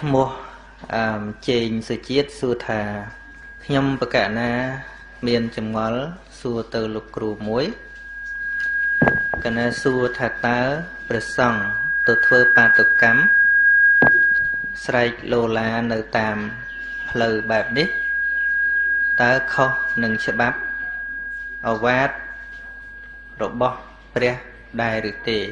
mua trên sự chết xua thà nhâm và cả na miền chấm ngó xua từ lục cừu muối cả na xua thà tá bờ sông từ thưa ba từ cắm sài lô la nơi tam lời bạp đít tá kho nâng chập bắp ở vát rộ bò pre đài được tề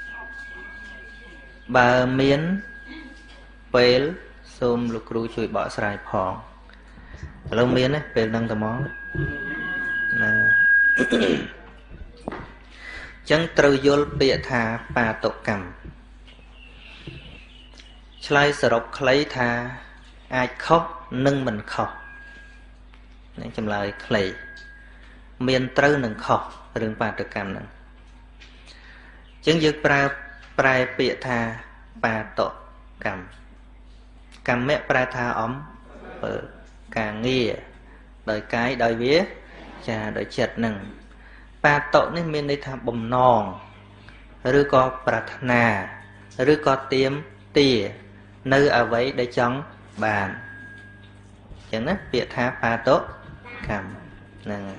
bà miến pel xôm lục cừu chui bỏ sài phong lâu miến ấy pel nâng tầm món chẳng trừ vô bịa thà bà tộc cầm chlai sờ rọc lấy thà ai khóc nâng mình khóc nên chấm lại lấy miền trừ nâng khóc rừng bà tộc cầm nâng chẳng dứt prai bịa thà bà tộc cầm mẹ prai thà ấm ở càng nghe đời cái đời vía cha đời chật nâng bà tội nên mình đây thà bầm nòng rư có pratna rư có tiêm tìa nơi ở vậy để chống bàn chẳng nè việc thà bà tội cầm nâng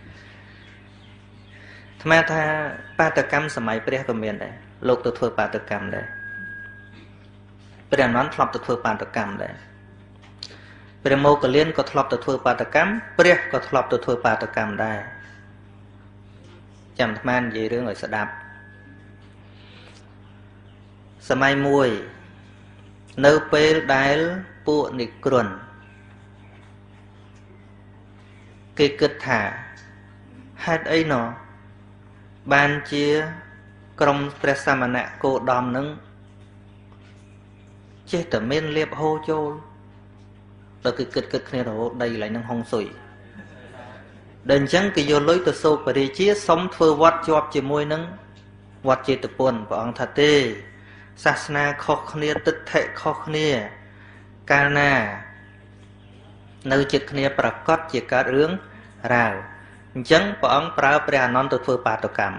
mà thà bà tự cầm sớm mấy bữa của mình đây lục tự thưa bà tự cầm đây bữa nón thọp tự thưa bà tự cầm đây bữa mô cái liên có thọp tự thưa bà tự cầm bữa có thọp tự thưa bà tự cầm đây chẳng man gì đứa người sẽ đạp sớm mai mùi nâu pê đáy bộ nịch cruần cái kết thả hát ấy nó ban chia trong presamana cô đom nâng chế tờ men liệp hô chô rồi cái kết này rồi đây lại nâng hông sủi đền chẳng cái vô lối từ sâu và đi chia sống thưa vót chọp chỉ môi nâng vót chỉ từ buồn và ông thật tê sasna khó khăn tích thể khó khăn ca na nơi chực khăn bà cót chỉ cả rướng rào chẳng và ông bà bà non từ thưa bà tổ cảm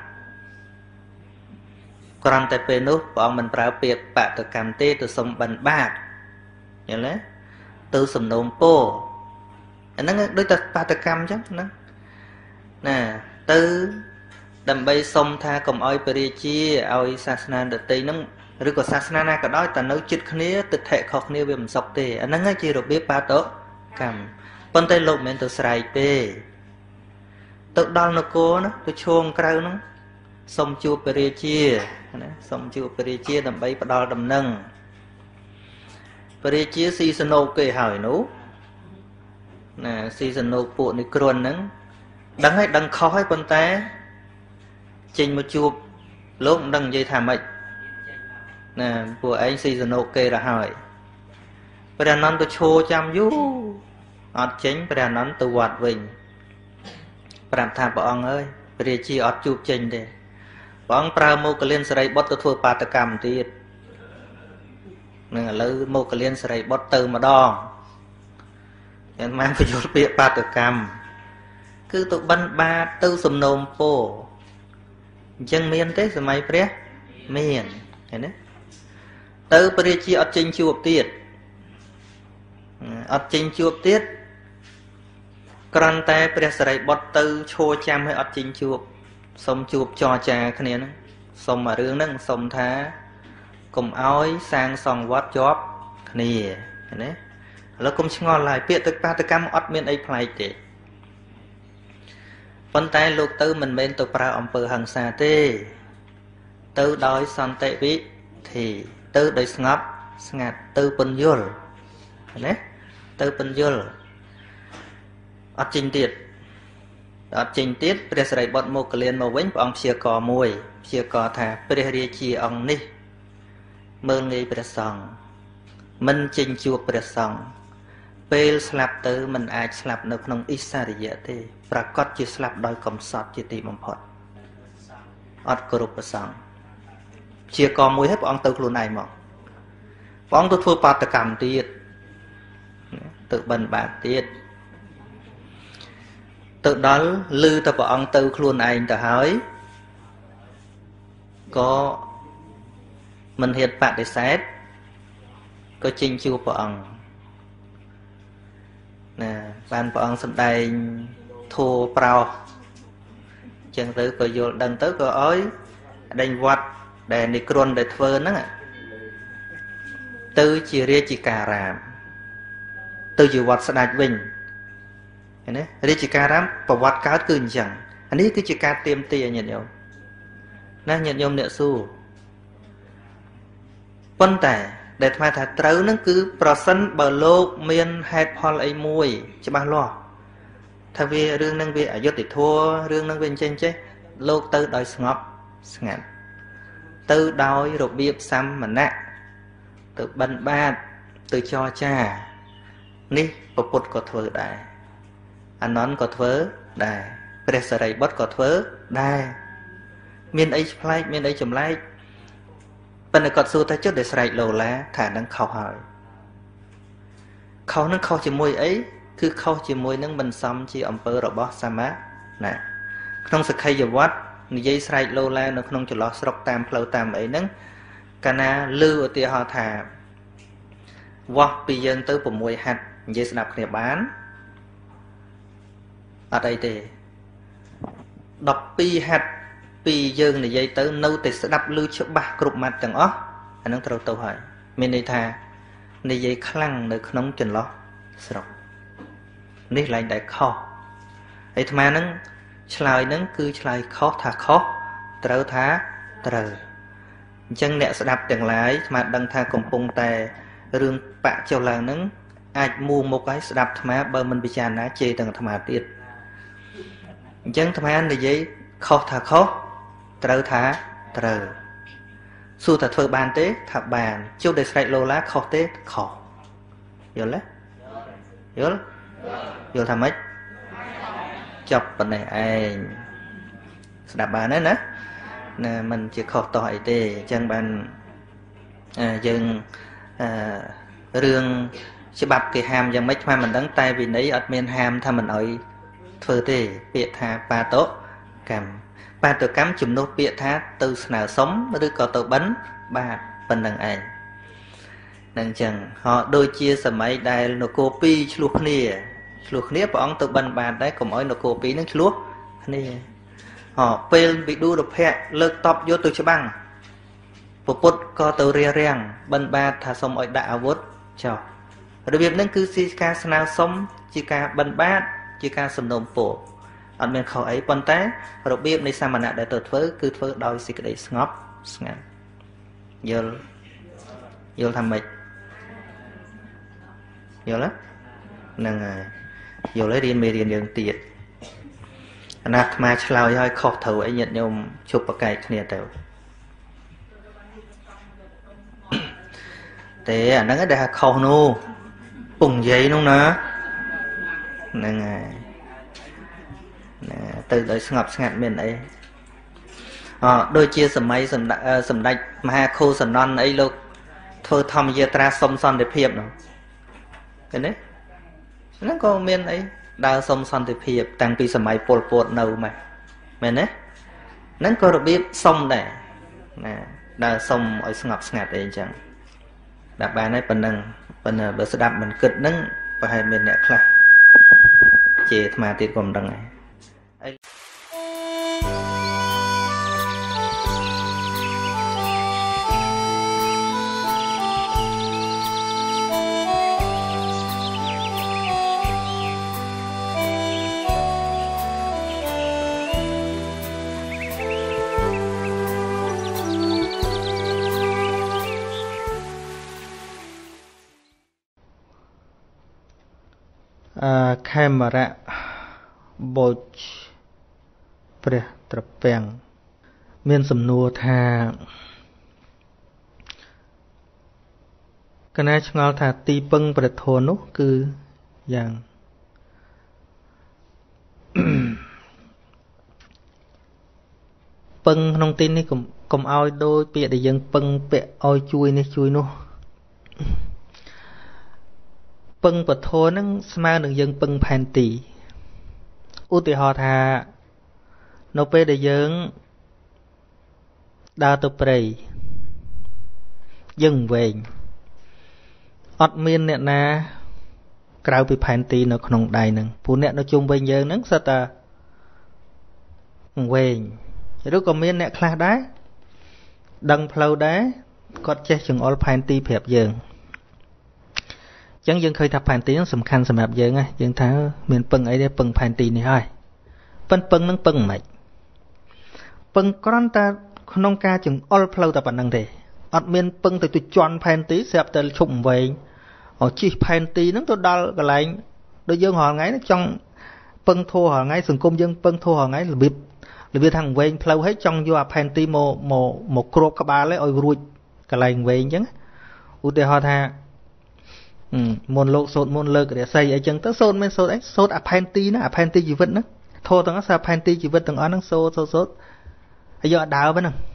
còn tại bề nút và ông mình bà bà tổ cảm tê từ sông bần bạc nhớ lấy từ sông nông pô nó đối tập bà tổ cảm chắc nó nè từ đầm bay sông tha cùng oi peri chi oi sasna được tây nó rồi có sasna na cả đó ta nấu chít khné tự thể khó khné về mình sọc tê anh nói chi rồi biết ba tổ cầm con tay lục mình từ sài pe tự đau nó cố nó tôi chuông cào nó sông chua peri chi sông chua peri chi đầm bay bắt đo đầm nâng peri chi seasonal kề hỏi nú nè seasonal phụ này cồn nắng đắng hay đắng khó hay con té trình một chuột lúc đắng dây thả mệnh nè của anh season ok là hỏi bây giờ nó tôi chô chăm dú ọt chính bây giờ nó tôi quạt vinh bây giờ thả bọn ơi bây giờ chỉ ọt chụp trình đi bọn pra mô cái liên sợi bớt tôi thua ba ta cầm tiệt nè lấy mô cái liên sợi bớt từ mà đo nên mang phải chụp bịa ba ta cầm cứ tụi bắn ba tư sầm nôm po chân miền thế rồi mày pre miền thế đấy tư pre chi ở trên chuột tiệt ở trên chuột tiết còn tay pre sợi bọt tư chua chăm hay ở trên chuột xong chuột cho trà cái này nó xong mà rương nâng xong thá cùng ói sang xong vót chóp cái này thế đấy nó cũng ngon lại bịa tức ba tư cam ở miền ấy phải thế vấn tay lục tư mình bên tụ pra ông bờ hằng xa tê tư đói son tệ vị thì tư đói ngấp ngạt tư bần dul đấy tư bần dul ở trình tiết bây giờ bọn một cái liên màu vĩnh ông chia cò mùi chia cò thà bây giờ chia ông ní mơ nghi bây giờ mình trình chuột bây giờ pel slap tư mình ai slapនៅក្នុង Isariya ទេប្រកាសជាស្លាប់ដោយកំសត់ជាទីបំផុតអត់គ្រប់ប្រសងជាកមួយហើយព្រះអង្គទៅខ្លួនឯងមកព្រះអង្គទៅធ្វើបាតកម្មទៀតទៅបិណ្ឌបាតទៀតទៅដល់ឮតែព្រះអង្គទៅខ្លួនឯងទៅហើយក៏មិនហ៊ានបដិសេធ có chinh chuព្រះអង្គណាបានព្រះអង្គសម្ដែងធัวប្រោចឹងទៅក៏យល់ដឹងទៅក៏ឲ្យដេញវត្តដែលនិក្រន់ដែលធ្វើហ្នឹងទៅជារាជការាមទៅជាវត្តស្ដេចវិញណារាជការាមប្រវត្តិកើតគឺអញ្ចឹងអានេះគឺជាការទៀមទាញាតិញោមណាញាតិញោមអ្នកសួរប៉ុន្តែដែលអាត្មាថាត្រូវហ្នឹងគឺប្រសិនបើលោកមានហេតុផលអីមួយច្បាស់លាស់ថាវារឿងហ្នឹងវាអយុត្តិធម៌រឿងហ្នឹងវាអញ្ចឹងចេះលោកទៅដោយស្ងប់ស្ងាត់ទៅដោយរបៀបសាមណៈទៅបិណ្ឌបាតទៅចរចានេះពពុទ្ធក៏ធ្វើដែរអានន្ទក៏ធ្វើដែរព្រះសារីបុត្រក៏ធ្វើដែរមានអីប្លែកមានអីចម្លែកប៉ុន្តែគាត់សួរថាចុះដែលស្រែកលោឡាថានឹងខុសហើយខុសនឹងខុសជាមួយអីគឺខុសជាមួយនឹងមិនសមជាអំពើរបស់សមាណាក្នុងសក្ខីយវត្តនិយាយស្រែកលោឡានៅក្នុងចន្លោះស្រុកតាមផ្លូវតាមអីហ្នឹងកាលណាឮឧទាហរណ៍ថាវាស់ពីយើងទៅ6ហັດនិយាយស្ដាប់គ្នាបានអត់អីទេ12ហັດពីយើងនិយាយទៅនៅតែស្ដាប់ឮច្បាស់គ្រប់ម៉ាត់ទាំងអស់អានឹងត្រូវទៅហើយមានន័យថានិយាយខ្លាំងនៅក្នុងចន្លោះស្រុកនេះឡើងតែខុសហើយអាត្មានឹងឆ្លើយនឹងគឺឆ្លើយខុសថាខុសត្រូវថាត្រូវអញ្ចឹងអ្នកស្ដាប់ទាំងឡាយអាត្មាដឹងថាកំពុងតែរឿងបាក់ចុះឡើងនឹងអាចមួមុខឲ្យស្ដាប់អាត្មាបើមិនពិចារណាជេរទាំងអាត្មាទៀតអញ្ចឹងអាត្មានិយាយខុសថាខុសត្រូវថាត្រូវសួរថាធ្វើបានទេថាបានជួបដែលស្រែកលោឡាខុសទេខុសយល់ទេយល់ថាម៉េចចប់ប៉ុណ្ណេះឯងស្ដាប់បានហើយណាมันជាខុសតោះអីទេអញ្ចឹងបានយើងរឿងច្បាប់គេហាមយ៉ាងម៉េចខ្ញុំមិនដឹងតែវិន័យអត់មានហាមថាមិនអោយធ្វើទេពាក្យថាបាតុកម្មបាតុកម្មជំនួសពាក្យថាទៅស្នើសុំឬក៏ទៅបិណ្ឌបាតប៉ុណ្្នឹងឯងនឹងអញ្ចឹងដូចជាសម័យដែលនគរពីរឆ្លោះគ្នាព្រះអង្គទៅបិណ្ឌបាតដែរកុំអោយនគរពីរនឹងឆ្លោះគ្នាពេលវិឌុរភៈលើកតបយកទៅច្បាំងពពុទ្ធក៏ទៅរាំងបិណ្ឌបាតថាសុំឲ្យដាក់អាវុធចុះរបៀបហ្នឹងគឺជាការស្នើសុំជាការបិណ្ឌបាតជាការសំណូមពរអត់មានខុសអីប៉ុន្តែរបៀបនៃសាមណៈដែលទៅធ្វើគឺធ្វើដោយសេចក្តីស្ងប់ស្ងាត់យល់ថាម៉េចយល់ហ្នឹងហើយយល់ហើយរៀនមេរៀនយើងទៀតអាណាអាត្មាឆ្លើយឲ្យខុសត្រូវអីញាតិញោមជប់ប្រកែកគ្នាទៅទេអាហ្នឹងដែលខុសនោះពងនិយាយនោះណាហ្នឹងហើយទៅដោយស្ងប់ស្ងាត់មានអីដូចជាសម័យសម្ដេចមហាខូសនន្ទអីលោកធ្វើធម្មយាត្រាសុំសន្តិភាពនោះឃើញទេហ្នឹងក៏មានអីដើរសុំសន្តិភាពតាំងពីសម័យពលពតនៅមកមែនទេហ្នឹងក៏របៀបសុំដែរណាដើរសុំឲ្យស្ងប់ស្ងាត់អីអញ្ចឹងដាក់បានហើយប៉ុណ្ណឹងប៉ុន្តែបើស្ដាប់មិនគិតហ្នឹងប្រហែលមានអ្នកខ្លះជេរអាត្មាទៀតក៏មិនដឹងដែរខេមរៈបូចព្រះត្រពាំងមានសំណួរថាកណាឆ្ងល់ថាទីពឹងព្រះធម៌នោះគឺយ៉ាងពឹងក្នុងទីនេះកុំឲ្យដូចពាក្យដែលយើងពឹងពាក់ឲ្យជួយនេះជួយនោះពឹងពធហ្នឹងស្មើនឹងយើងពឹងផែនទីឧទាហរណ៍ថានៅពេលដែលយើងដើរទៅព្រៃយើងវែង ọt miên nè naក្រៅពីផែនទីនៅក្នុងដៃហ្នឹងព្រោះអ្នកនៅជុំវិញយើងហ្នឹងសិតតែវែងឬក៏មានអ្នកខ្លះដែរដឹងផ្លូវដែរគាត់ចេះចង្អុលផែនទីប្រាប់យើងអញ្ចឹងយើងឃើញថាផែនទីហ្នឹងសំខាន់សម្រាប់យើងហ៎យើងថាមានពឹងអីទេពឹងផែនទីនេះហើយប៉ិនពឹងហ្នឹងពឹងមិនពឹងគ្រាន់តែក្នុងការចង្អុលផ្លូវតែប៉ុណ្្នឹងទេអត់មានពឹងទៅជន់ផែនទីស្រាប់តែឈប់វែងជីផែនទីហ្នឹងទៅដល់កន្លែងដូចយើងរាល់ថ្ងៃចង់ពឹងធัวរាល់ថ្ងៃសង្គមយើងពឹងធัวរាល់ថ្ងៃរបៀបថាវែងផ្លូវឲ្យចង់យកអាផែនទីមកគ្របក្បាលឲ្យរួចកន្លែងវែងអញ្ចឹងឧទាហរណ៍ថាមុនលោកសូត្រមុនលើករាសីអីចឹងទៅសូត្រមិនសូត្រអីសូត្រអាផែនទីណាអាផែនទីជីវិតហ្នឹងធัวទាំងអស់សារផែនទីជីវិតទាំងអស់ហ្នឹងសូត្រហើយយកដើមហ្នឹង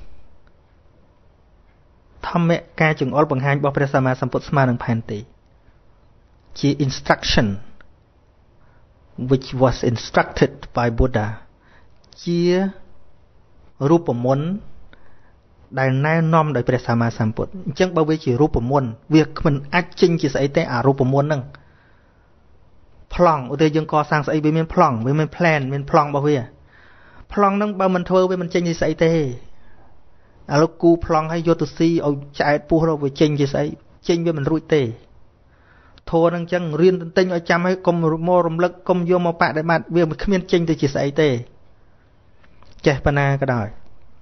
ធម្មការចង្អុលបង្ហាញរបស់ព្រះសម្មាសម្ពុទ្ធស្មើនឹងផែនទីជា instruction which was instructed by Buddha ជារូបមន្តដែលណែនាំដោយព្រះសម្មាសម្ពុទ្ធអញ្ចឹងបើវាជារូបមន្តវាមិនអាចចេញជាស្អីទេអារូបមន្តហ្នឹងប្លង់ឧទាហរណ៍យើងកសាងស្អីវាមានប្លង់វាមាន plan មានប្លង់របស់វាប្លង់ហ្នឹងបើមិនធ្វើវាមិនចេញជាស្អីទេឥឡូវគូប្លង់ឲ្យយកទៅស៊ីឲ្យឆ្អែតពោះរកវាចេញជាស្អីចេញវាមិនរួចទេធัวហ្នឹងអញ្ចឹងរៀនទិញឲ្យចាំឲ្យកុំមករំលឹកកុំយកមកបដិបត្តិវាគ្មានចេញទៅជាស្អីទេចេះប៉ុណ្ណាក៏ដោយ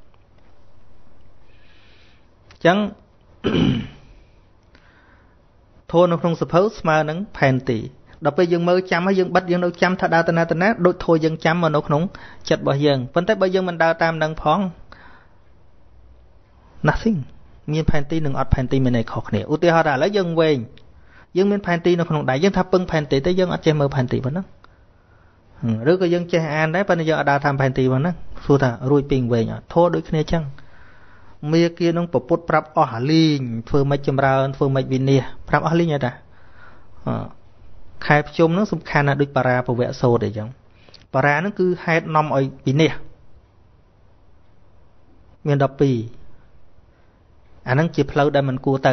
អញ្ចឹងធัวនៅក្នុងសភៅស្មើនឹងផែនទីដល់ពេលយើងមើលចាំហើយយើងបិទយើងនៅចាំថាដើរទៅណាដូចធัวយើងចាំមកនៅក្នុងចិត្តរបស់យើងប៉ុន្តែបើយើងមិនដើរតាមនឹងផង nothing មានផែនទីនិងអត់ផែនទីមានន័យខុសគ្នាឧទាហរណ៍ថាឥឡូវយើងវែងយើងមានផែនទីនៅក្នុងដៃយើងថាពឹងផែនទីតែយើងអត់ចេះមើលផែនទីប៉ុណ្ណឹងឬក៏យើងចេះអានដែរប៉ុន្តែយើងអត់ដើរតាមផែនទីប៉ុណ្ណឹងសួរថារួចពីវែងអត់ធោះដូចគ្នាចឹងមាគានឹងប្រពុតប្រាប់អស់អាលីងធ្វើម៉េចចម្រើនធ្វើម៉េចវិនិច្ឆ័យប្រាប់អស់លីងហ៎តាខែភ្ជុំនឹងសំខាន់ណាស់ដូចបារាពវៈសូត្រអីចឹងបារានឹងគឺហេតុនាំឲ្យវិនិច្ឆ័យមាន12អាហ្នឹងជាផ្លូវដែលមិនគួរទៅ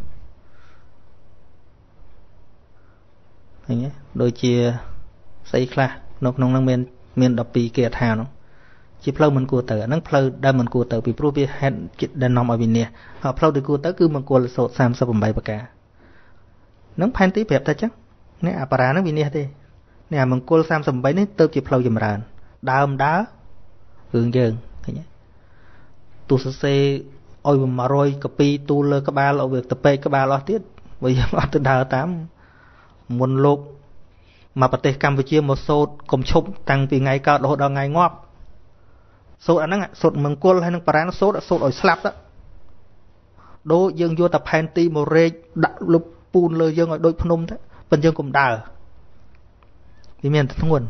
ឃើញទេដូចជាស្អីខ្លះនៅក្នុងហ្នឹងមាន12គាថានោះជាផ្លូវមិនគួរទៅអាហ្នឹងផ្លូវដែលមិនគួរទៅពីព្រោះវាហេតុដែលនាំឲ្យវិនិច្ឆ័យហើយផ្លូវដែលគួរទៅគឺមង្គលសូត្រ38ប្រការហ្នឹងផែនទីប្រាប់តែចឹងនេះអាបារាហ្នឹងវិនិច្ឆ័យទេនេះអាមង្គល38នេះទៅជាផ្លូវចម្រើនដើមដើររឿងយើងឃើញទេទូសរសេរឲ្យ100កាពីទូលលើក្បាលឲ្យវាទៅពេកក្បាលអស់ទៀតបើយើងអត់ទៅដើរតាមមុនលោកមកប្រទេសកម្ពុជាមកសូត្រកុំឈប់តាំងពីថ្ងៃកើតរហូតដល់ថ្ងៃងាប់សូត្រអាហ្នឹងសូត្រមង្គលហើយនឹងបារាណសូត្រឲ្យស្លាប់ទៅដូចយើងយកតែផែនទីមករែកដាក់លុបពូនលើយើងឲ្យដូចភ្នំទៅប៉ុន្តែយើងកុំដើរវាមានធ្ងន់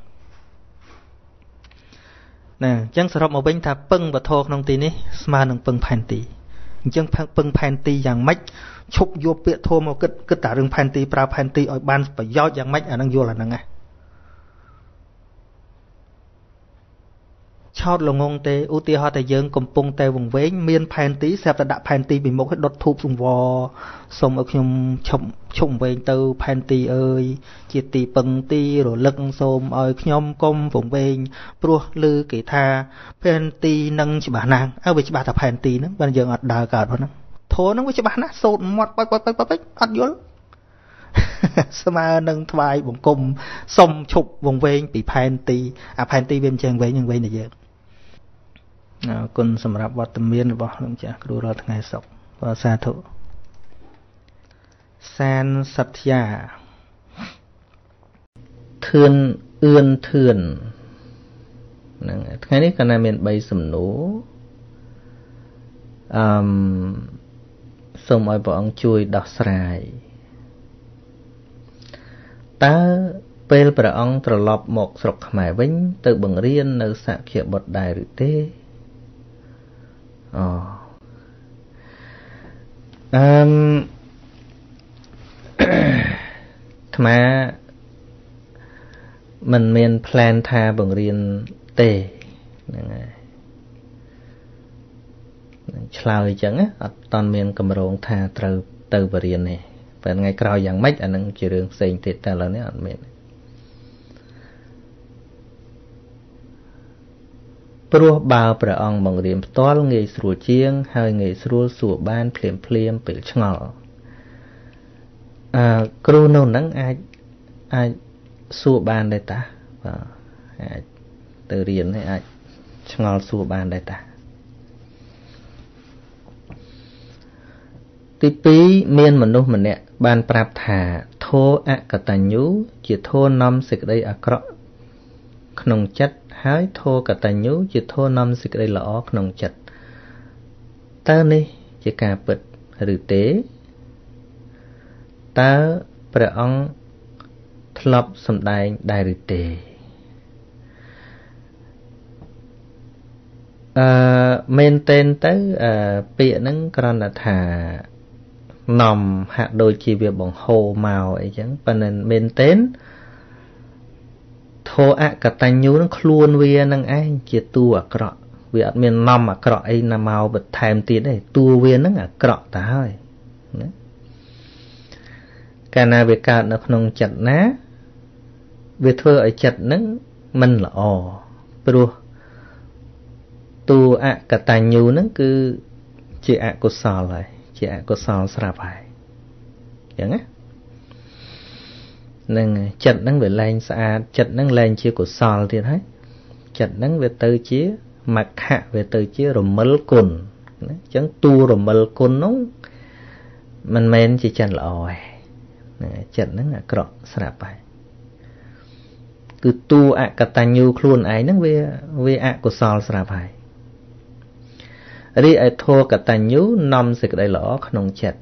ណាអញ្ចឹងសរុបមកវិញថាពឹងវធក្នុងទីនេះស្មើនឹងពឹងផែនទីអញ្ចឹងពឹងផែនទីយ៉ាងម៉េចឈប់យកពាក្យធម៌មកគិតតែរឿងផែនទីប្រើផែនទីឲ្យបានប្រយោជន៍យ៉ាងម៉េចអានឹងយល់អាហ្នឹងណាឆោតល្ងងទេឧទាហរណ៍តែយើងកំពុងតែវង្វេងមានផែនទីស្រាប់តែដាក់ផែនទីពីមុខឲ្យដុតធូបសង្វរសូមឲ្យខ្ញុំឈប់វែងទៅផែនទីអើយជាទីពឹងទីរលឹកសូមឲ្យខ្ញុំកុំវង្វេងព្រោះឮគេថាផែនទីនឹងច្បាស់ណាស់វាច្បាស់តែផែនទីហ្នឹងបើយើងអត់ដើរកើតប៉ុណ្ណឹងធោះហ្នឹងវាច្បាស់ណាស់សូត្រមាត់បាច់អត់យល់ស្មើនឹងថ្វាយបង្គំសុំឈប់វង្វេងពីផែនទីអាផែនទីវាមិនចេះវែងតែយើងអរគុណសម្រាប់វត្តមានរបស់លោកចាស់គ្រូរាល់ថ្ងៃសុខបាទសាធុសានសត្យាធឿនអឿនធឿនហ្នឹងថ្ងៃនេះកណ្ណាមាន3សំណួរសូមឲ្យព្រះអង្គជួយដោះស្រាយតើពេលព្រះអង្គត្រឡប់មកស្រុកខ្មែរវិញទៅបង្រៀននៅសក្យបុត្រដែរឬទេថ្មមិនមាន plan ថាបង្រៀនទេហ្នឹងហើយឆ្លើយអញ្ចឹងអត់តន់មានកម្រងថាត្រូវទៅបរៀនទេ và ngày cào dạng mách anh đang chỉ đường xây thì ta là nếu anh mệt Pro bao pra ong bằng điểm toal nghề sửa chiêng hay nghề sửa sửa ban phèm bị ngọ kêu nâu nắng ai sửa ban đây ta từ điển này ai ngọ sửa ban đây ta tí pí miên mình đâu mình nè ban prap thả thô cả tàn nhú chỉ thô năm xịt đây cọ nông chất hái thô cả tàn nhú chỉ thô năm xịt đây lõ nông chất ta này chỉ cả bật rử tế ta pra ong thlop sầm đài rử tế men tên tới bịa nắng còn là thả nằm hạ đôi chi việc bằng hồ màu ấy chẳng và nên men tên thô cả tay nhú nó luôn vì năng ai chỉ tu cọ vì miền nằm cọ ấy nằm màu bật thèm tiền đấy tu vì nó cọ ta hơi cả na việc cả nó không chặt ná việc thưa ở chặt nó mình là pro tu cả tay nhú nó cứ chỉ của sò lại chỉ của sò sạp phải chẳng á nên chặt nó về lên xa chặt nó lên chia của sò thì thấy chặt nó về từ chia mặc hạ về từ chia rồi mල් cồn chẳng tu rồi ml cồn nó mình men chỉ chặt lòi chặt nó là cọ sạp phải cứ tu cả tay nhú luôn ấy nó về của sò sạp phải đi ai thua cả tay nhú năm xịt đây lõ không chặt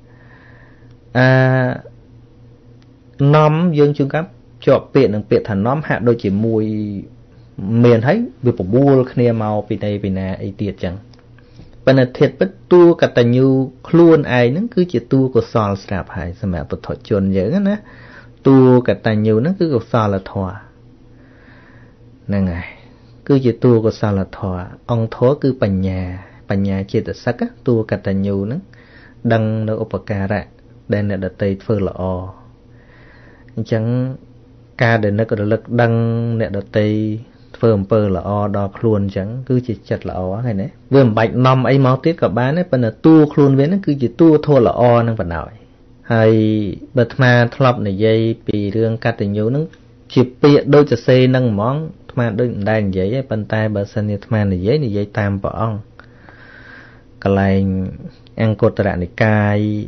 nóm dương chung cấp cho biệt đừng biệt thành nóm hạ đôi chỉ mùi miền thấy việc bỏ bua kia màu vì đây vì nè ấy tiệt chẳng bên này thiệt bất tu cả tay nhú luôn ai nó cứ chỉ tu của sò sạp hay sao mà bật thổi chôn dữ á tu cả tay nhú nó cứ của sò là thòa nè ngài cứ chỉ tu của sò là thòa ông thố cứ bành nhà chia tự sắc á tu cả tay nhú nó đăng nó upakara đây là đợt tây phơi lọ chẳng ca để nó có lực đăng nè đợt tây phơi lọ đo luôn chẳng cứ chỉ chặt lọ hay đấy vừa bạch năm ấy máu tiết cả bán ấy bên là tu luôn với nó cứ chỉ tu thua lọ năng phần nào hay bật mà thọp này dây bị riêng cả tay nhú nó chỉ bịa đôi chả xây nâng món mà đôi đàn giấy bên tay bờ sân như mà này giấy tam bỏ ông cái này ăn cột ra này cài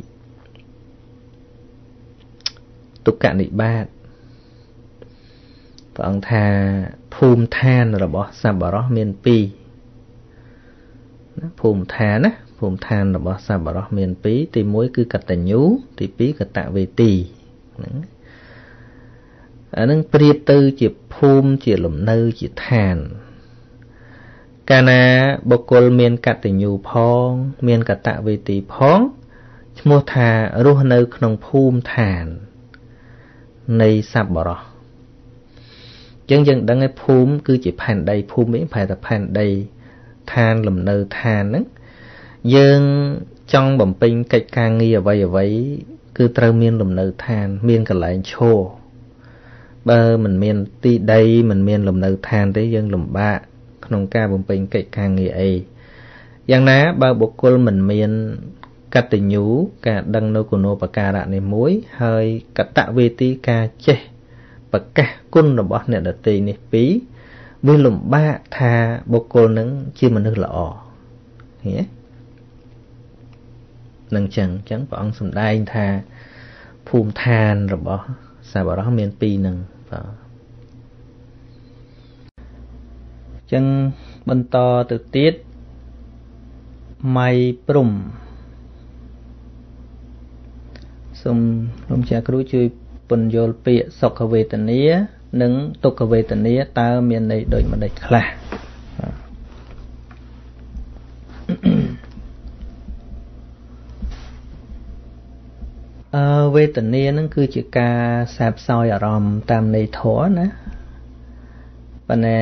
tục cạn đi ba và ông thà phùm than rồi bỏ sạp bỏ đó miền pi phùm than rồi bỏ sạp bỏ đó miền pi thì mỗi cứ cật tà nhú thì pi cật tạ về tì ở nâng priệp tư chỉ phùm chỉ lùm nư chỉ than cả na bọc cồn miền cật tà nhú phong miền cật tạ về tì phong mua thà ruh nưក្នុងភូមិឋាននៃសប្បុរសចឹងយើងដឹងឲ្យភូមិគឺជាផែនដីភូមិនេះប្រហែលតែផែនដីឋានលំនៅឋានហ្នឹងយើងចង់បំពេញកិច្ចការងារអ្វីគឺត្រូវមានលំនៅឋានមានកន្លែងឈរបើមិនមានទីដីមិនមានលំនៅឋានទេយើងលំបាកក្នុងការបំពេញកិច្ចការងារអីយ៉ាងណាបើបុគ្គលមិនមានកតញ្ញូការដឹងនៅគុណូបការៈនេះមួយហើយកតវេទីការចេះប្រកាសគុណរបស់អ្នកដទៃនេះពីរវាលំបាកថាបុគ្គលនឹងជាមនុស្សល្អឃើញទេនឹងចឹងព្រះអង្គសម្ដែងថាភូមិឋានរបស់សប្បុរសមានពីរនឹងបាទចឹងបន្តទៅទៀតម៉ៃព្រំសូមលោកចាគ្រូជួយពន្យល់ពាក្យសុខវេទនានិងទុក្ខវេទនាតើមានន័យដូចម្ដេចខ្លះវេទនានឹងគឺជាការសែបសោយអារម្មណ៍តាមន័យធម៌ណាប៉ុន្តែ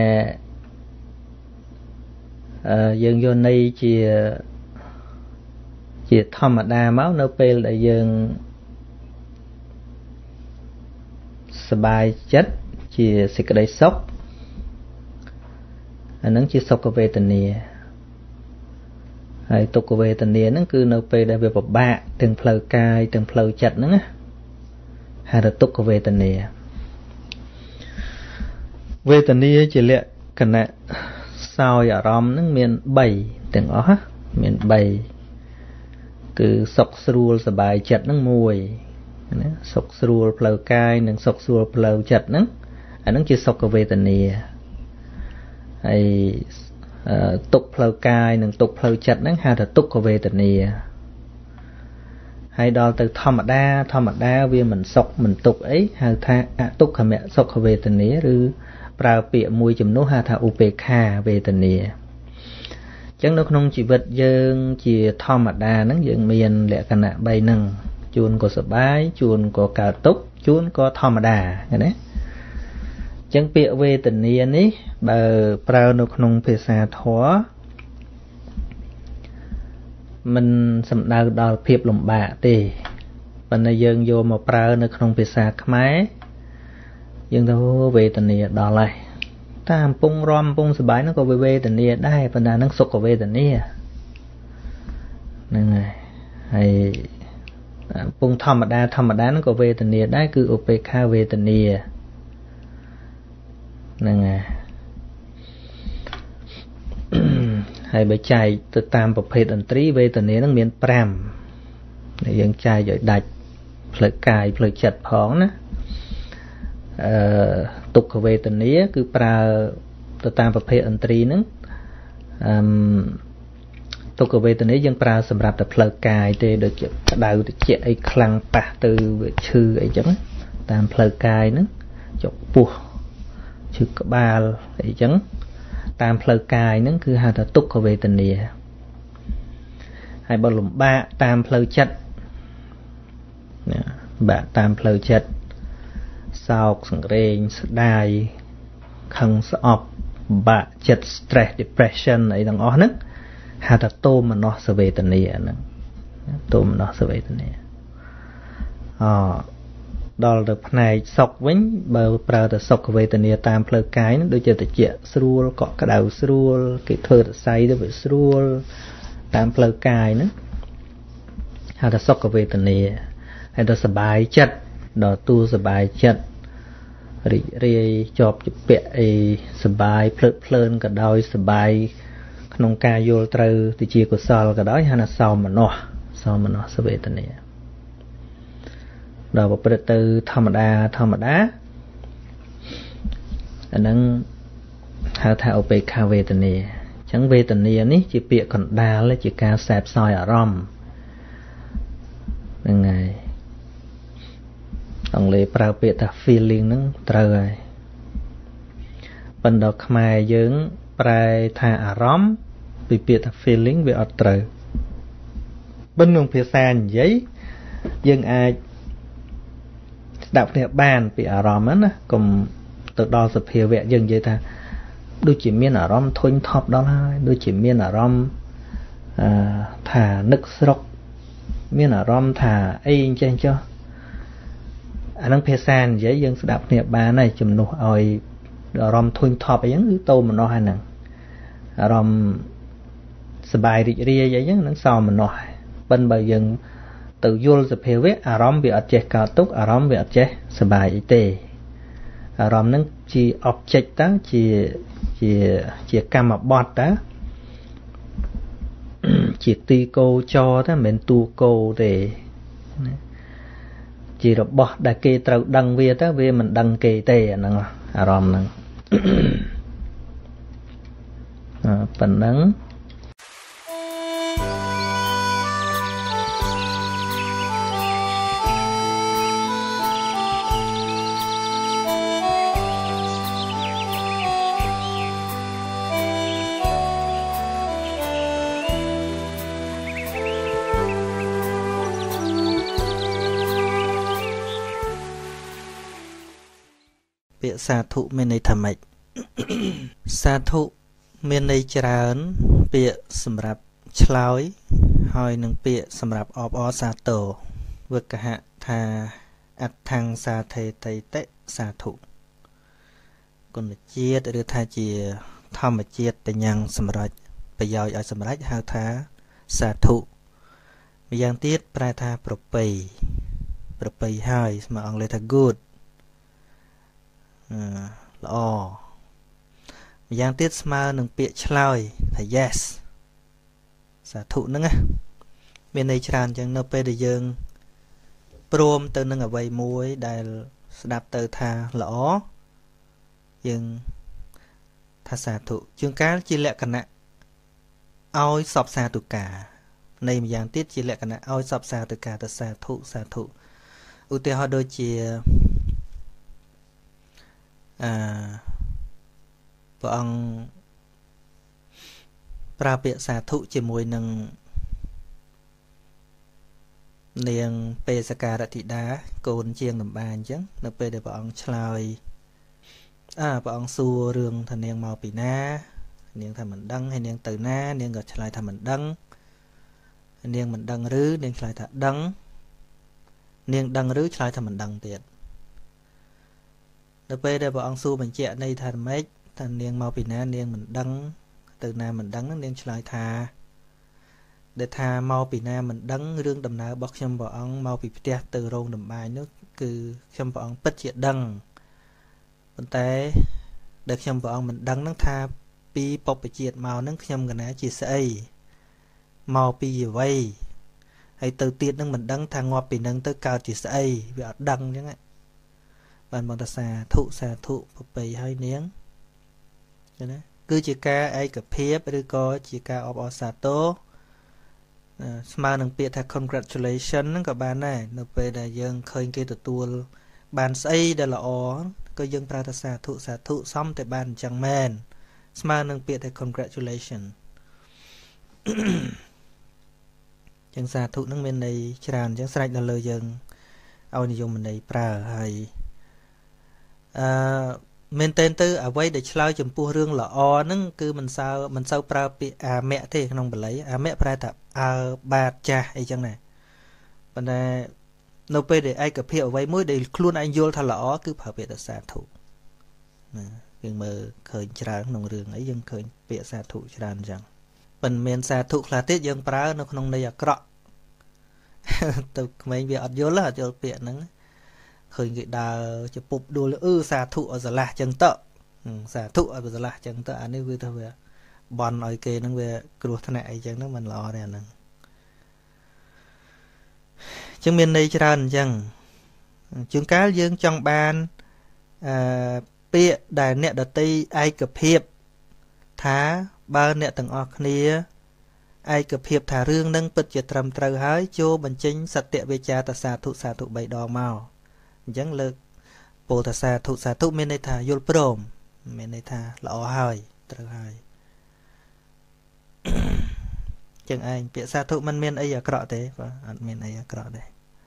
យើងយកន័យជាធម្មតាមកនៅពេលដែលយើងសบายចិត្តជាសេចក្តីសុខអាហ្នឹងជាសុខវេទនាហើយទុក្ខវេទនាហ្នឹងគឺនៅពេលដែលវាពិបាកទាំងផ្លូវកាយទាំងផ្លូវចិត្តហ្នឹងណាហៅថាទុក្ខវេទនាវេទនាជាលក្ខណៈសោយអារម្មណ៍ហ្នឹងមាន3ទាំងអស់មាន3គឺសុខស្រួលសบายចិត្តហ្នឹងមួយណាសុខស្រួលផ្លូវកាយនិងសុខស្រួលផ្លូវចិត្តហ្នឹងអាហ្នឹងជាសុខវេទនាហើយទុក្ខផ្លូវកាយនិងទុក្ខផ្លូវចិត្តហ្នឹងហៅថាទុក្ខវេទនាហើយដល់ទៅធម្មតាវាមិនសុខមិនទុក្ខអីហៅថាអទុក្ខមសុខវេទនាឬប្រើពាក្យមួយចំនួនហៅថាឧបេក្ខាវេទនាអញ្ចឹងនៅក្នុងជីវិតយើងជាធម្មតាហ្នឹងយើងមានលក្ខណៈ3ហ្នឹងជួនក៏សុបាយជួនក៏កើតទុក្ខជួនក៏ធម្មតាឃើញទេអញ្ចឹងពាក្យវេទនានេះបើប្រើនៅក្នុងភាសាធម៌មិនសំដៅដល់ភាពលំបាកទេប៉ុន្តែយើងយកមកប្រើនៅក្នុងភាសាខ្មែរយើងទៅវេទនាដល់ហើយតាមកំពុងរំកំពុងសុបាយនោះក៏វេទនាដែរប៉ុន្តែហ្នឹងសុខវេទនាហ្នឹងហើយកំពុងធម្មតាហ្នឹងក៏វេទនាដែរគឺឧបេក្ខាវេទនាហ្នឹងហើយបើចែកទៅតាមប្រភេទឥន្ទ្រីវេទនាហ្នឹងមាន5ដែលយើងចែកឲ្យដាច់ផ្លូវកាយផ្លូវចិត្តផងណាទុក្ខវេទនាគឺប្រើទៅតាមប្រភេទឥន្ទ្រីហ្នឹងទុក្ខវេទនាយើងប្រើសម្រាប់តែផ្លូវកាយទេដូចជាក្តៅត្រជាក់អីខ្លាំងប៉ះទៅវាឈឺអីចឹងតាមផ្លូវកាយហ្នឹងចុកពោះឈឺក្បាលអីចឹងតាមផ្លូវកាយហ្នឹងគឺហៅថាទុក្ខវេទនាហើយបើលំបាកតាមផ្លូវចិត្តណាបាក់តាមផ្លូវចិត្តសោកសង្រេងស្ដាយខឹងស្អប់បាក់ចិត្ត stress depression អីទាំងអស់ហ្នឹងហៅថាទោមនស្សវេទនាហ្នឹងទោមនស្សវេទនាដល់ទៅផ្នែកសុខវិញបើប្រើតែសុខវេទនាតាមផ្លូវកាយហ្នឹងដូចជាត្រជាក់ស្រួលកក់ក្ដៅស្រួលគេធ្វើរស័យទៅវាស្រួលតាមផ្លូវកាយហ្នឹងហៅថាសុខវេទនាហើយដល់សុបាយចិត្តដល់ទូសុបាយចិត្តរីករាយជាប់ជាពាក់អីសុបាយភ្លើតភ្លើនក៏ដោយសុបាយក្នុងការយល់ត្រូវទៅជាកុសលក៏ដោយហៅថាសោមនស្សវេទនាដល់ប្រព្រឹត្តទៅធម្មតាអាហ្នឹងហៅថាឧបេក្ខាវេទនាអញ្ចឹងវេទនានេះជាពាក្យកណ្ដាលជាការសែបសោយអារម្មណ៍ហ្នឹងហើយអង់គ្លេសប្រើពាក្យថា feeling ហ្នឹងត្រូវហើយប៉ុន្តែខ្មែរយើងប្រែថាអារម្មណ៍ពីពាក្យថា feeling វាអត់ត្រូវប៉ុន្តែក្នុងភាសានិយាយយើងអាចស្ដាប់គ្នាបានពីអារម្មណ៍ណាកុំទៅដល់សភាវៈយើងនិយាយថាដូចជាមានអារម្មណ៍ធុញថប់ដល់ហើយដូចជាមានអារម្មណ៍ថានឹកស្រុកមានអារម្មណ៍ថាអីអញ្ចឹងចុះអានឹងភាសានិយាយយើងស្ដាប់គ្នាបានហើយជំនួសឲ្យអារម្មណ៍ធុញថប់អីហ្នឹងគឺតោមនស្សហ្នឹងអារម្មណ៍សบายរីករាយអីហ្នឹងនឹងសោមនស្សប៉ុន្តែបើយើងទៅយល់សភាវៈអារម្មណ៍វាអត់ចេះកើតទុកអារម្មណ៍វាអត់ចេះសบายអីទេអារម្មណ៍ហ្នឹងជា object តើជាកម្មបត្តិតើជាទីគោចរតើមិនមែនតួគោទេជារបស់ដែលគេត្រូវដឹងវាទៅវាមិនដឹងគេទេអាហ្នឹងអារម្មណ៍ហ្នឹងប៉ុណ្ណឹងពាក្យសាធុមានន័យថាម៉េចសាធុមានន័យច្រើនពាក្យសម្រាប់ឆ្លើយហើយនឹងពាក្យសម្រាប់អបអរសាទរវឹកហៈថាអដ្ឋังសាធេតេតិសាធុគុណជាតិឬថាជាធម្មជាតិតញ្ញសម្រេចប្រយោជន៍ឲ្យសម្រេចហៅថាសាធុម្យ៉ាងទៀតប្រែថាប្រពៃហើយស្មើអង់គ្លេសថា good ល្អម្យ៉ាងទៀតស្មើនឹងពាក្យឆ្លើយថា yes សាធុហ្នឹងណាមានន័យច្រើនអញ្ចឹងនៅពេលដែលយើងព្រមទៅនឹងអ្វីមួយដែលស្ដាប់ទៅថាល្អយើងថាសាធុជួនកាលជាលក្ខណៈឲ្យសពសាធុការនៃម្យ៉ាងទៀតជាលក្ខណៈឲ្យសពសាធុការទៅសាធុឧទាហរណ៍ដូចជាព្រះអង្គប្រើពាក្យសាធុជាមួយនឹងនាងពេសការតិតាកូនជាងតម្បាអញ្ចឹងនៅពេលដែលព្រះអង្គឆ្លើយព្រះអង្គសួររឿងថានាងមកពីណានាងថាមិនដឹងហើយនាងទៅណានាងក៏ឆ្លើយថាមិនដឹងនាងមិនដឹងឬនាងឆ្លើយថាដឹងនាងដឹងឬឆ្លើយថាមិនដឹងទៀតនៅពេលដែលព្រះអង្គសួរបញ្ជាក់ន័យថាម៉េចថានាងមកពីណានាងមិនដឹងទៅណាមិនដឹងនាងឆ្លើយថាដែលថាមកពីណាមិនដឹងរឿងដំណើររបស់ខ្ញុំព្រះអង្គមកពីផ្ទះទៅរោងដំបាយនោះគឺខ្ញុំព្រះអង្គពិតជាដឹងប៉ុន្តែដែលខ្ញុំព្រះអង្គមិនដឹងនឹងថាពីពុព្វជាតិមកនឹងខ្ញុំកណាជាស្អីមកពីអ្វីហើយទៅទៀតនឹងមិនដឹងថាងាប់ពីនឹងទៅកើតជាស្អីវាអត់ដឹងអញ្ចឹងបានមកថាសាធុប្រពៃហើយនាងណាគឺជាការឯកភាពឬក៏ជាការអបអរសាទរស្មើនឹងពាក្យថា congratulation ហ្នឹងក៏បានដែរនៅពេលដែលយើងឃើញគេទទួលបានស្អីដែលល្អក៏យើងប្រើថាសាធុសមតែបានអញ្ចឹងមែនស្មើនឹងពាក្យថា congratulation ចឹងសាធុហ្នឹងមានន័យច្រើនអញ្ចឹងស្រេចដល់លើយើងឲ្យនិយមន័យប្រើហើយមែនតើទៅអ្វីដែលឆ្លើយចំពោះរឿងល្អហ្នឹងគឺមិនសូវប្រើពាក្យអាមៈទេក្នុងបាលីអាមៈប្រែថាបាទចាស់អីចឹងណាប៉ុន្តែនៅពេលដែលឯកភាពអ្វីមួយដែលខ្លួនឯងយល់ថាល្អគឺប្រើពាក្យថាសាធុណាយើងមើលឃើញច្រើនក្នុងរឿងអីយើងឃើញពាក្យសាធុច្រើនអញ្ចឹងប៉ុន្តែមានសាធុខ្លះទៀតយើងប្រើនៅក្នុងន័យអាក្រក់ទៅក្មេងវាអត់យល់ពាក្យហ្នឹងឃើញគេដើរជពុបដួលសាធុឲ្យស្រឡះចឹងទៅសាធុឲ្យស្រឡះចឹងទៅអានេះវាថាវាបន់ឲ្យគេហ្នឹងវាគ្រោះថ្នាក់អីចឹងហ្នឹងមិនល្អទេអាហ្នឹងចឹងមានន័យច្រើនអញ្ចឹងជួនកាលយើងចង់បានពាក្យដែលអ្នកដតីឯកភាពថាបើអ្នកទាំងអស់គ្នាឯកភាពថារឿងហ្នឹងពិតជាត្រឹមត្រូវហើយចូលបញ្ចេញសត្យវិជាតសាធុ3ដងមកអញ្ចឹងលើកពោលថាសាធុមានន័យថាយល់ព្រមមានន័យថាល្អហើយត្រូវហើយចឹងឯងពាក្យសាធុមិនមានអីអាក្រក់ទេបាទអត់មានអីអាក្រក់ទេ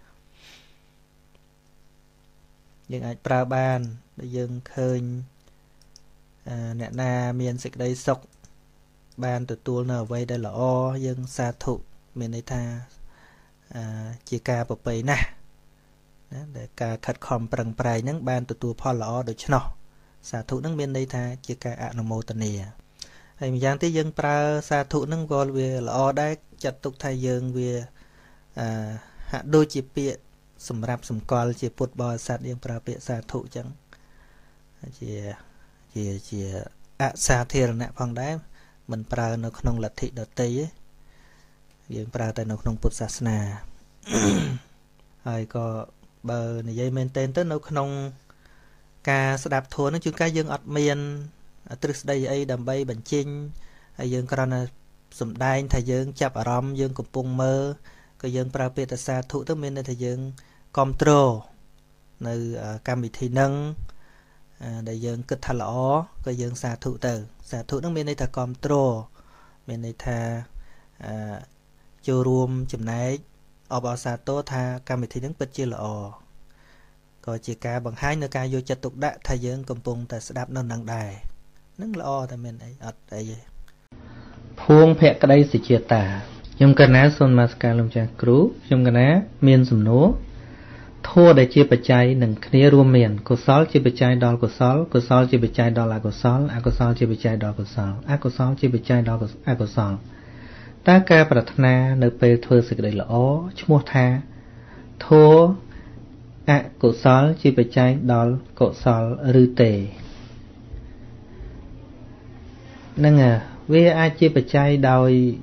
យើងអាចប្រើបានដែលយើងឃើញអ្នកណាមានសេចក្តីសុខបានទទួលនៅអ្វីដែលល្អយើងសាធុមានន័យថាជាការប្រពៃណាស់ណាដែលការខិតខំប្រឹងប្រែងហ្នឹងបានទទួលផលល្អដូច្នោះសាធុហ្នឹងមានន័យថាជាការអនុមោទនាហើយម្យ៉ាងទៀតយើងប្រើសាធុហ្នឹងក៏វាល្អដែរចាត់ទុកថាយើងវាហាក់ដូចជាពាក្យសម្រាប់សម្គាល់ជាពុទ្ធបរិស័ទយើងប្រើពាក្យសាធុអញ្ចឹងជាអសាធារណៈផងដែរមិនប្រើនៅក្នុងលទ្ធិដតីទេយើងប្រើតែនៅក្នុងពុទ្ធសាសនាហើយក៏បើនិយាយមែនទែនទៅនៅក្នុងការស្ដាប់ធម៌ហ្នឹងជួនកាលយើងអត់មានទ្រឹស្ដីអីដើម្បីបញ្ចេញហើយយើងគ្រាន់តែសំដែងថាយើងចាប់អារម្មណ៍យើងកំពុងមើលក៏យើងប្រើពាក្យថាសាធុទៅមានន័យថាយើងគ្រប់គ្រងនៅកម្មវិធីហ្នឹងដែលយើងគិតថាល្អក៏យើងសាធុទៅសាធុហ្នឹងមានន័យថាគ្រប់គ្រងមានន័យថាចូលរួមចំណែកអបអរសាទរថាកម្មវិធីហ្នឹងពិតជាល្អក៏ជាការបង្ហាញនៅការយកចិត្តទុកដាក់ថាយើងកំពុងតែស្ដាប់នៅនឹងដែរនឹងល្អតែមានអីអត់អីទេភួងភក្តីសុជាតាខ្ញុំកណាសូមនមស្ការលោកចាស់គ្រូខ្ញុំកណាមានសំណួរ thua để chia bạch chay nâng khíaរួមmiền cổ sál chia bạch chay đo cổ sál chia bạch chay đo là cổ sál chia bạch chay đo cổ sál chia bạch chay đo cổ sál ta ca pratna nơi pe thưa sự đầy lõ mua tha thua cổ sál chia bạch chay đo cổ sál rư tề nâng vì ai chia bạch chay đòi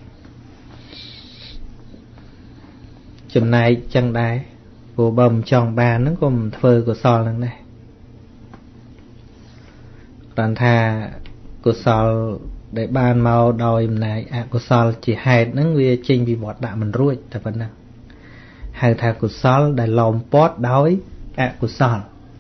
chùm này chân đáy của bầm tròn bà nó còn phơi của sò lần này còn thà của sò để ban màu đòi này của sò chỉ hai nó vì trình vì bọt đạ mình ruồi tại phần nào hai thà của sò để lòng pot đói của sò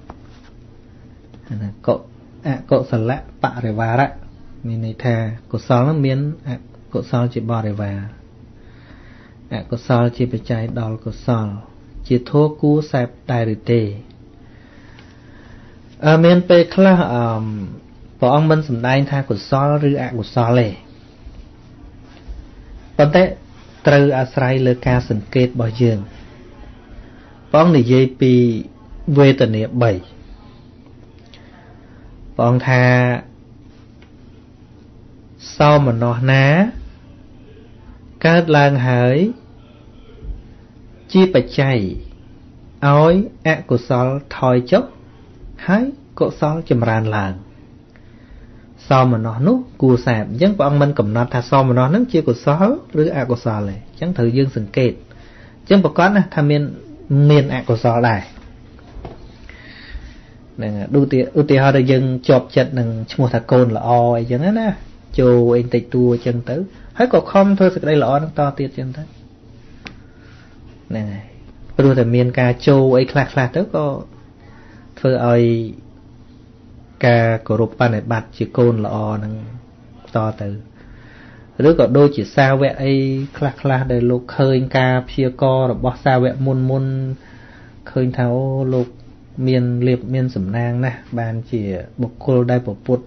cậu sờ lạ bạ để vào đấy mình này thà của sò nó miến của sò chỉ bỏ để vào cổ sál chia bạch chay đo cổ sál chia thua cú sẹp đại rì tề miền pe khla bỏ ông mình sầm đai tha cổ sál rư cổ sál lệ còn thế từ Asray lơ ca sừng kết bỏ giường bong này dây pi về tận địa 7 bong tha sau mà nó ná các làng hỡi chia bạch chay ói cổ sál thoi chốc hái cổ sál chầm ran làng sau mà nó nút cua sạp chẳng bọn mình cầm nó tha sau mà nó nâng chia cổ sál rứ cổ sál này chẳng thử dương sừng kệt chẳng bọn con tha miền cổ sál này nè ưu tiên họ được dân chọp chật nâng mua thà côn là oi chẳng á nè chô anh tịch tua chân tới hãy có không thôi sự đây là nó to tiệt chân tới này rồi thì miền ca châu ấy khạc tới có thưa ơi ca của rụp này bạt chỉ côn là nâng to từ rồi có đôi chỉ sao vậy ấy khạc để lục khơi ca phía co rồi bỏ sao vậy muôn khơi tháo lục miền liệp miền sầm nang nè bàn chỉ bộc cô đây bộc bút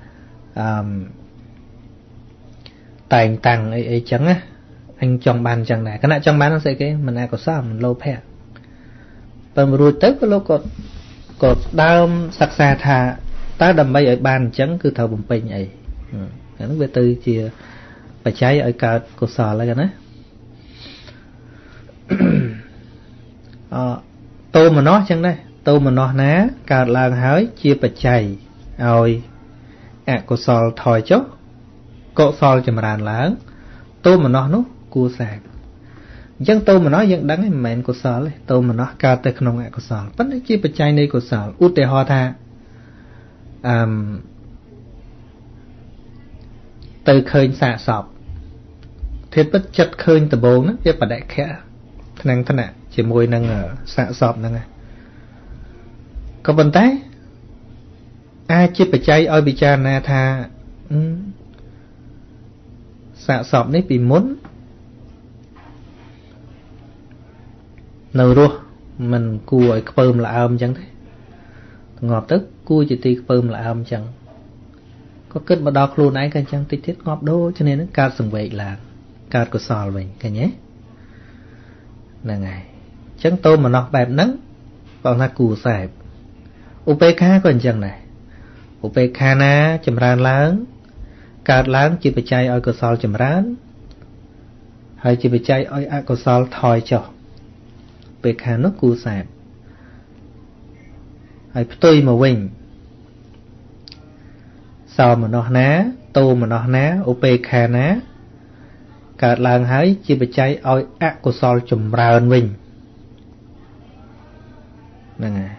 tài tăng ấy chẳng á anh trong bàn chẳng này cái này trong bàn nó sẽ cái mình ai có sao mình lâu phè tầm rồi tới cái lô có đau sắc xa thà ta đầm bay ở bàn chẳng cứ thầu bùng pin ấy nó về từ chia phải trái ở cả cổ sò lại cái tô mà nó chẳng đây tô mà nó ná cả làng hái chia bạch chay rồi cổ sò thòi chốc cậu soi cho mà đàn lớn tôi mà nó cua sạc dân tôi mà nói dân đắng cái mẹn của sò lấy tôi mà nó cao tới không ngại của sò vẫn đấy chia bạch chay này của sò út để họ tha từ khơi xạ sọp thiết bất chất khơi từ bồn đó chứ bà đại khẽ năng thân ạ chỉ môi năng xạ sọp năng có vấn tế ai chia bạch chay ơi bị cha na tha xạ sọp này bị muốn nâu rùa mình cua ở phơm là âm chẳng thế ngọt tức cua chỉ tì phơm là âm chẳng có kết mà đọc luôn ấy cái chẳng tích thiết ngọt đô cho nên nó cao sừng vậy là cao của sò mình cái nhé là ngày chẳng tô mà nó bẹp nắng còn là cù sẹp UPK còn chẳng này UPK na chầm ran lớn cát láng chỉ bị chay ở cơ sal chầm rán hay chỉ bị chay ở cơ sal thoi cho bị khả nước cù sẹp hay tôi mà quỳnh sao mà nó ná tô mà nó ná op khả ná cát láng hay chỉ bị chay ở cơ sal chầm rán quỳnh nè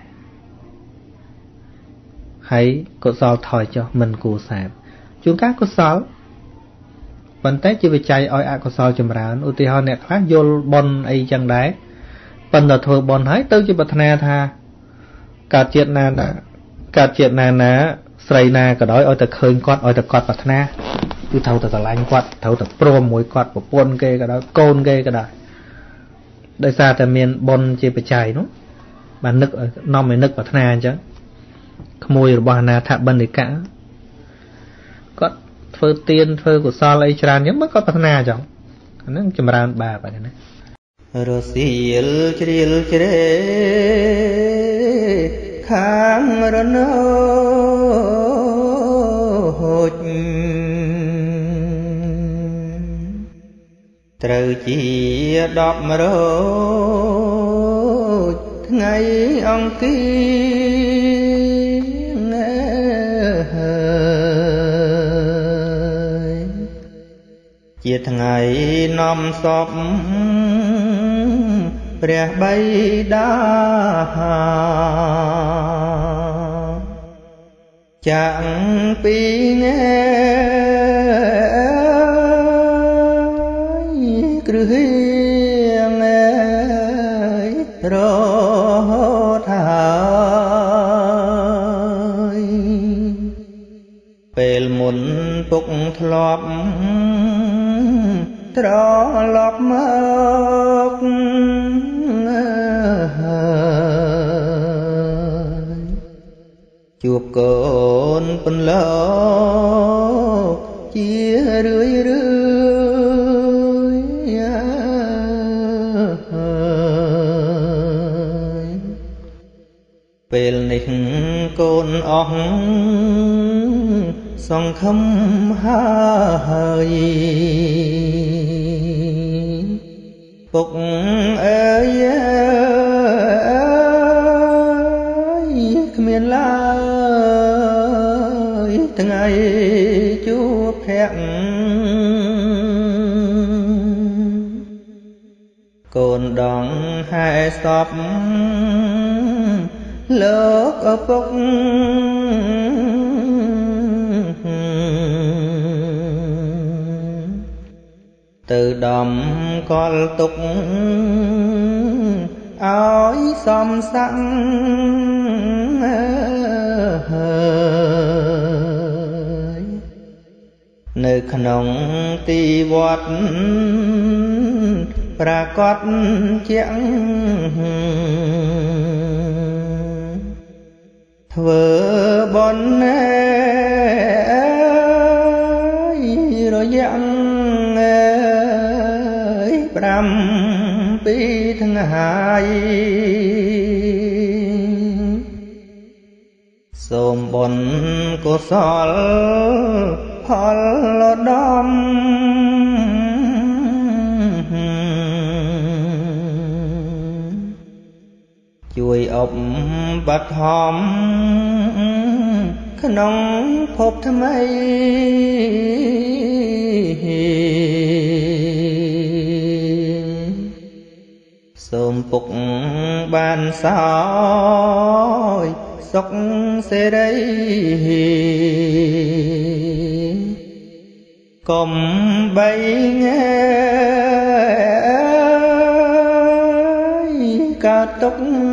hay cơ sal thoi cho mình cù sẹp chúng các có sál vấn tế chỉ bị chạy oi có sál chùm rán ưu tiên họ nè khác vô bon ấy chẳng đấy phần là thôi bon hái tới chỉ bật na tha cả chuyện na sray na cả đói oi ta khơi quạt bật na cứ thâu ta lanh quạt thâu ta pro mối quạt của pon kê cả đó côn kê cả đó đây xa ta miền bon chỉ bị chạy nó bàn nực nom mới nực bật na chứ mùi rồi bà na thạ bên đấy cả có phơi tiên phơi của sao lấy tràn nhớ mới có bắt na chẳng nó chìm ran bà vậy này rô xìl chìl chê kháng rô nốt trời chỉ đọc mà rồi ngày ông kia chia ngày năm sọp bè bay đá chẳng pi nghe cứ hiền ấy rồi thay bèl muốn tục lọp trò lọp mốc chuộc cồn phân lốc chia rưới bèl nịch cồn ong song khâm hơi phục ơi miền lai từng ngày chúa hẹn cồn đong hai sọp lớp ở phục từ đầm con tục áo xóm xăng nơi khổng ti vọt ra cót chẳng thơ bon rồi dặn ram pi thăng hai xôm bon cô sol hol đom chuối ốc bát hòm khăn nóng phốp thầm ấy xôm phục bàn soi sóc xe đây cùng bay nghe ca túc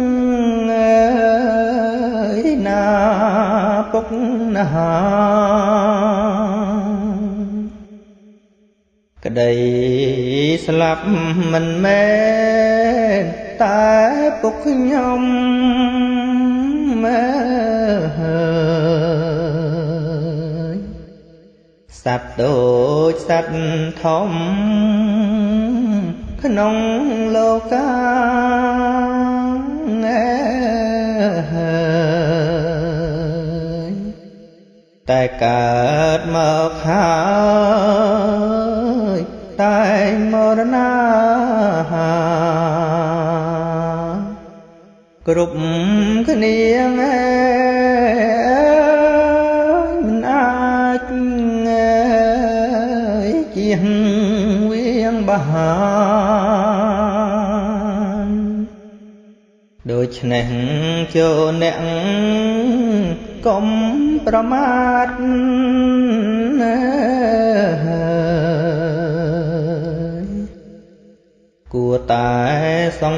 na phúc na cái đây slap mình mê ta phúc nhom mê sạch đôi sạch thông nông lô ca tại cát mơ khai tại mơ na group cái niềng mình ai chiên nguyên bà đôi chân cho nẹng công pramat của tài song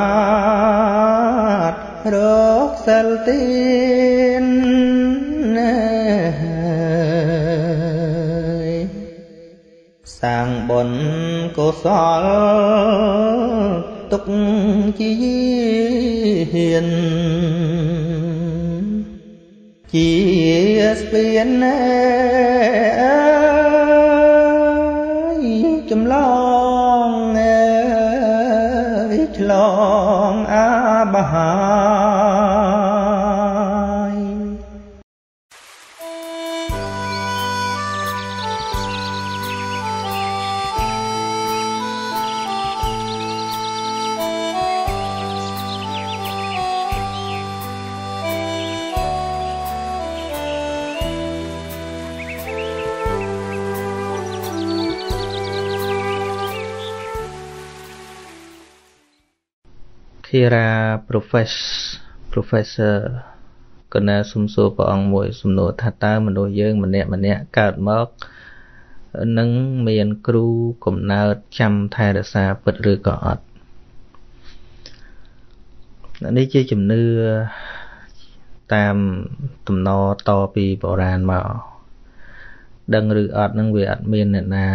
vát rốt sel tin sang bồn cô xóa túc chi hiền chỉ biến chấm long ហើយKira Professor កណាសុំសួរព្រះអង្គមួយសំណួរថាតើមនុស្សយើងម្នាក់កើតមកនឹងមានគ្រូកំណើតចាំថែរក្សាពិតឬក៏អត់នេះជាជំនឿតាមទំនោរតពីបុរាណមកដឹងឬអត់នឹងវាអត់មានអ្នកណា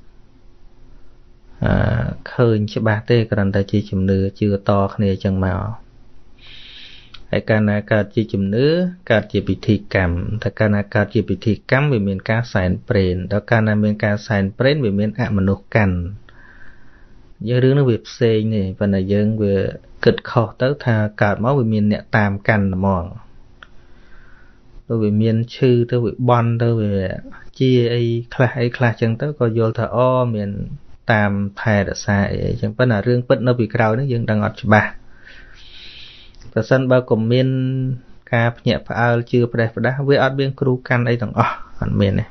ឃើញច្បាស់ទេគ្រាន់តែជាជំនឿជឿតគ្នាអញ្ចឹងមកហើយកាលណាកើតជាជំនឿកើតជាពិធីកម្មតែកាលណាកើតជាពិធីកម្មវាមានការសែនព្រេនដល់កាលណាមានការសែនព្រេនវាមានអមនុស្សកាន់យើងរឿងនោះវាផ្សេងនេះប៉ុន្តែយើងវាគិតខុសទៅថាកើតមកវាមានអ្នកតាមកាន់ហ្មងទៅវាមានឈឺទៅវាបន់ទៅវាជាអីខ្លះអញ្ចឹងទៅក៏យល់ថាអូមានតាមថែរក្សាអីអញ្ចឹងប៉ុន្តែរឿងពិតនៅពីក្រោយនេះយើងដឹងអត់ច្បាស់ប្រសិនបើកុំមានការភ្ញាក់ផ្អើលជឿផ្ដេសផ្ដាស់វាអត់មានគ្រូកាន់អីទាំងអស់អត់មានទេ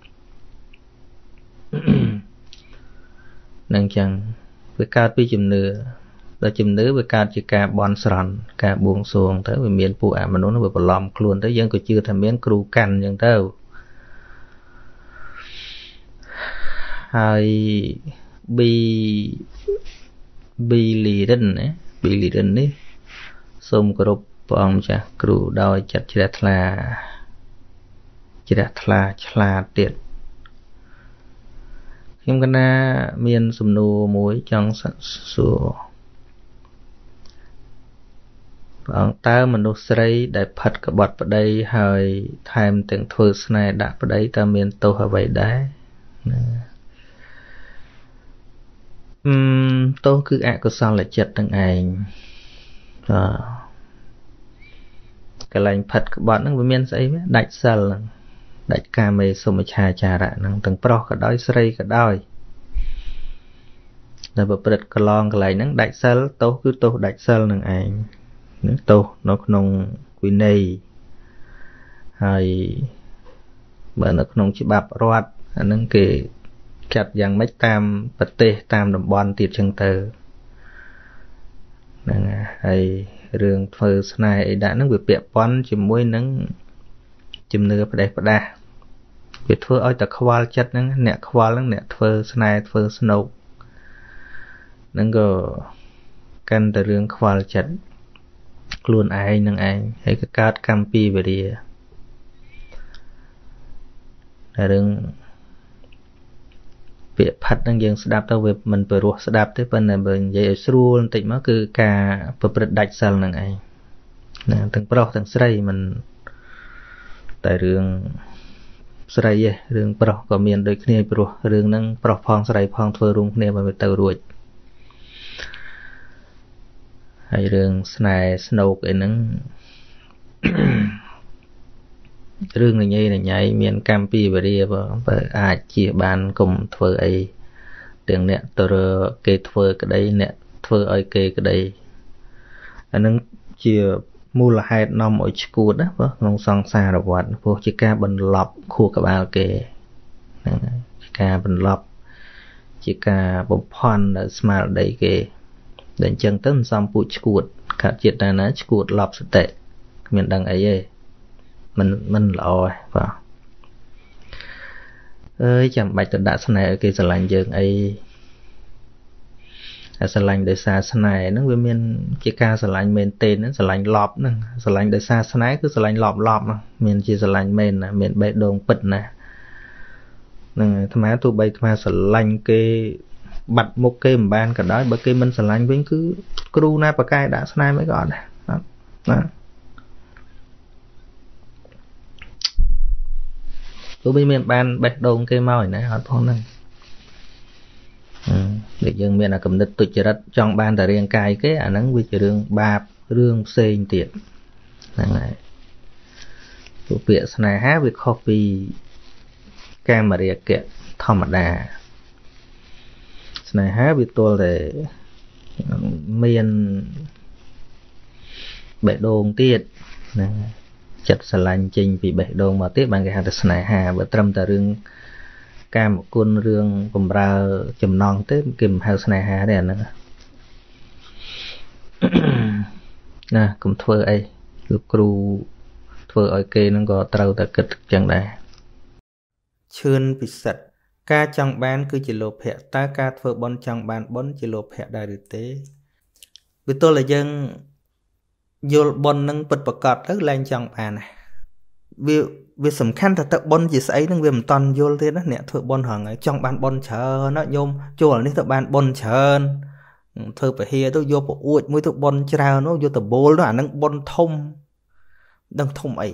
នឹងចឹងវាកើតពីជំនឿដល់ជំនឿវាកើតជាការបន់ស្រន់ការបួងសួងទៅវាមានពួកអមនុស្សនោះវាបន្លំខ្លួនទៅយើងក៏ជឿថាមានគ្រូកាន់អញ្ចឹងទៅហើយ Bilirin នេះសូមគោរពព្រះអង្គម្ចាស់គ្រូដោយចិត្តជ្រះថ្លាឆ្លាតទៀតខ្ញុំកណាមានសំណួរមួយចង់សួរព្រះអង្គតើមនុស្សស្រីដែលផិតក្បត់ប្តីហើយថែមទាំងធ្វើស្នេហ៍ដាក់ប្តីតើមានទោសអ្វីដែរទោសគឺអកុសលចិត្តទាំងឯងកលែងផិតក្បត់ហ្នឹងវាមានស្អីវាដាច់សិលហ្នឹងដាច់កាមេសុមិច្ឆាចារៈហ្នឹងទាំងប្រុសក៏ដោយស្រីក៏ដោយតែប្រព្រឹត្តកន្លងកន្លែងហ្នឹងដាច់សិលទោសគឺទោសដាច់សិលនឹងឯងនឹងទោសនៅក្នុងវិន័យហើយបើនៅក្នុងច្បាប់រដ្ឋអាហ្នឹងគេចាត់យ៉ាងម៉េចតាមប្រទេសតាមតំបន់ទៀតចឹងទៅហ្នឹងហើយរឿងធ្វើស្នេហ៍អីដាក់ហ្នឹងវាពាក់ព័ន្ធជាមួយនឹងជំនឿផ្ដេសផ្ដាស់វាធ្វើឲ្យតែខ្វល់ចិត្តហ្នឹងអ្នកខ្វល់ហ្នឹងអ្នកធ្វើស្នេហ៍ធ្វើស្នូកហ្នឹងក៏កាន់តែរឿងខ្វល់ចិត្តខ្លួនឯងនឹងឯងហើយក៏កើតកម្មពីវរាតែរឿងពាក្យផិតហ្នឹងយើងស្ដាប់ទៅវាមិនពិរោះស្ដាប់ទេប៉ុន្តែបើនិយាយឲ្យស្រួលបន្តិចមកគឺការប្រព្រឹត្តដាច់សិលហ្នឹងឯងណាទាំងប្រុសទាំងស្រីមិនតែរឿងស្រីទេរឿងប្រុសក៏មានដូចគ្នាព្រោះរឿងហ្នឹងប្រុសផងស្រីផងធ្វើរួមគ្នាបើទៅរួចហើយរឿងស្នេហ៍ស្នូកអីហ្នឹងរឿងញញៃមានកម្មពីវរាបើអាចជាបានកុំធ្វើអីទាំងអ្នកទៅរកគេធ្វើក្តីអ្នកធ្វើឲ្យគេក្តីអានឹងជាមូលហេតុនាំឲ្យឈួតណាបើក្នុងសង្សារវដ្តព្រោះជាការបន្លប់ខួរក្បាលគេហ្នឹងជាការបន្លប់ជាការបំផន់នៅស្មារតីគេតែអញ្ចឹងទៅមិនសមពូជឈួតខាត់ចិត្តណាឈួតលប់សតិគ្មានដឹងអីទេមិនល្អទេបាទអើយចាំបាច់ទៅដាក់ស្នេហ៍ឲ្យគេស្រឡាញ់យើងអីតែស្រឡាញ់ដោយសារស្នេហ៍ហ្នឹងវាមានជាការស្រឡាញ់មែនទេហ្នឹងស្រឡាញ់លប់ហ្នឹងស្រឡាញ់ដោយសារស្នេហ៍គឺស្រឡាញ់លប់មានជាស្រឡាញ់មែនណាមានបេះដូងពិតណាហ្នឹងអាត្មាទោះបីអាត្មាស្រឡាញ់គេបាត់មុខគេមិនបានក៏ដោយបើគេមិនស្រឡាញ់វិញគឺគ្រូណាប៉ាកែដាក់ស្នេហ៍មិនក៏អត់ដែរណាទោះបីមានបានបេះដូងគេមកឯណាអត់ផងហ្នឹងដូចយើងមានអាគំនិតទុច្ចរិតចង់បានតែរាងកាយគេអាហ្នឹងវាជារឿងបាប rương xây tiệt năng này tụ bịa này há việc copy camera kẹt thầm đà này há việc tôi để miền bệ đồn tiệt chặt sờ lạnh trình bị bệ đồn mà tiếp bằng cái hạt này hà và trâm tờ rương cam một con rương cùng ra chùm non tới kìm hạt này hà đây nữa nè cũng thưa ấy cru thưa ở kia nó có trâu ta kịch chẳng đây chươn bị sạch ca trong ban cứ chỉ lộp hẹ ta ca thưa bon trong ban bon chỉ lộp hẹ đại được tế vì tôi là dân vô bon nâng bật bật cọt rất lên trong bàn này vì sầm khăn thật tự bon gì ấy nâng vì mình toàn vô thế đó nè thưa bon hàng ấy trong ban bon chờ nó nhôm chùa là thưa ban bon chờ thưa phải hia tôi vô bộ uột mới thưa bon trao nó vô tờ bố nó nâng bon thông đang thông ấy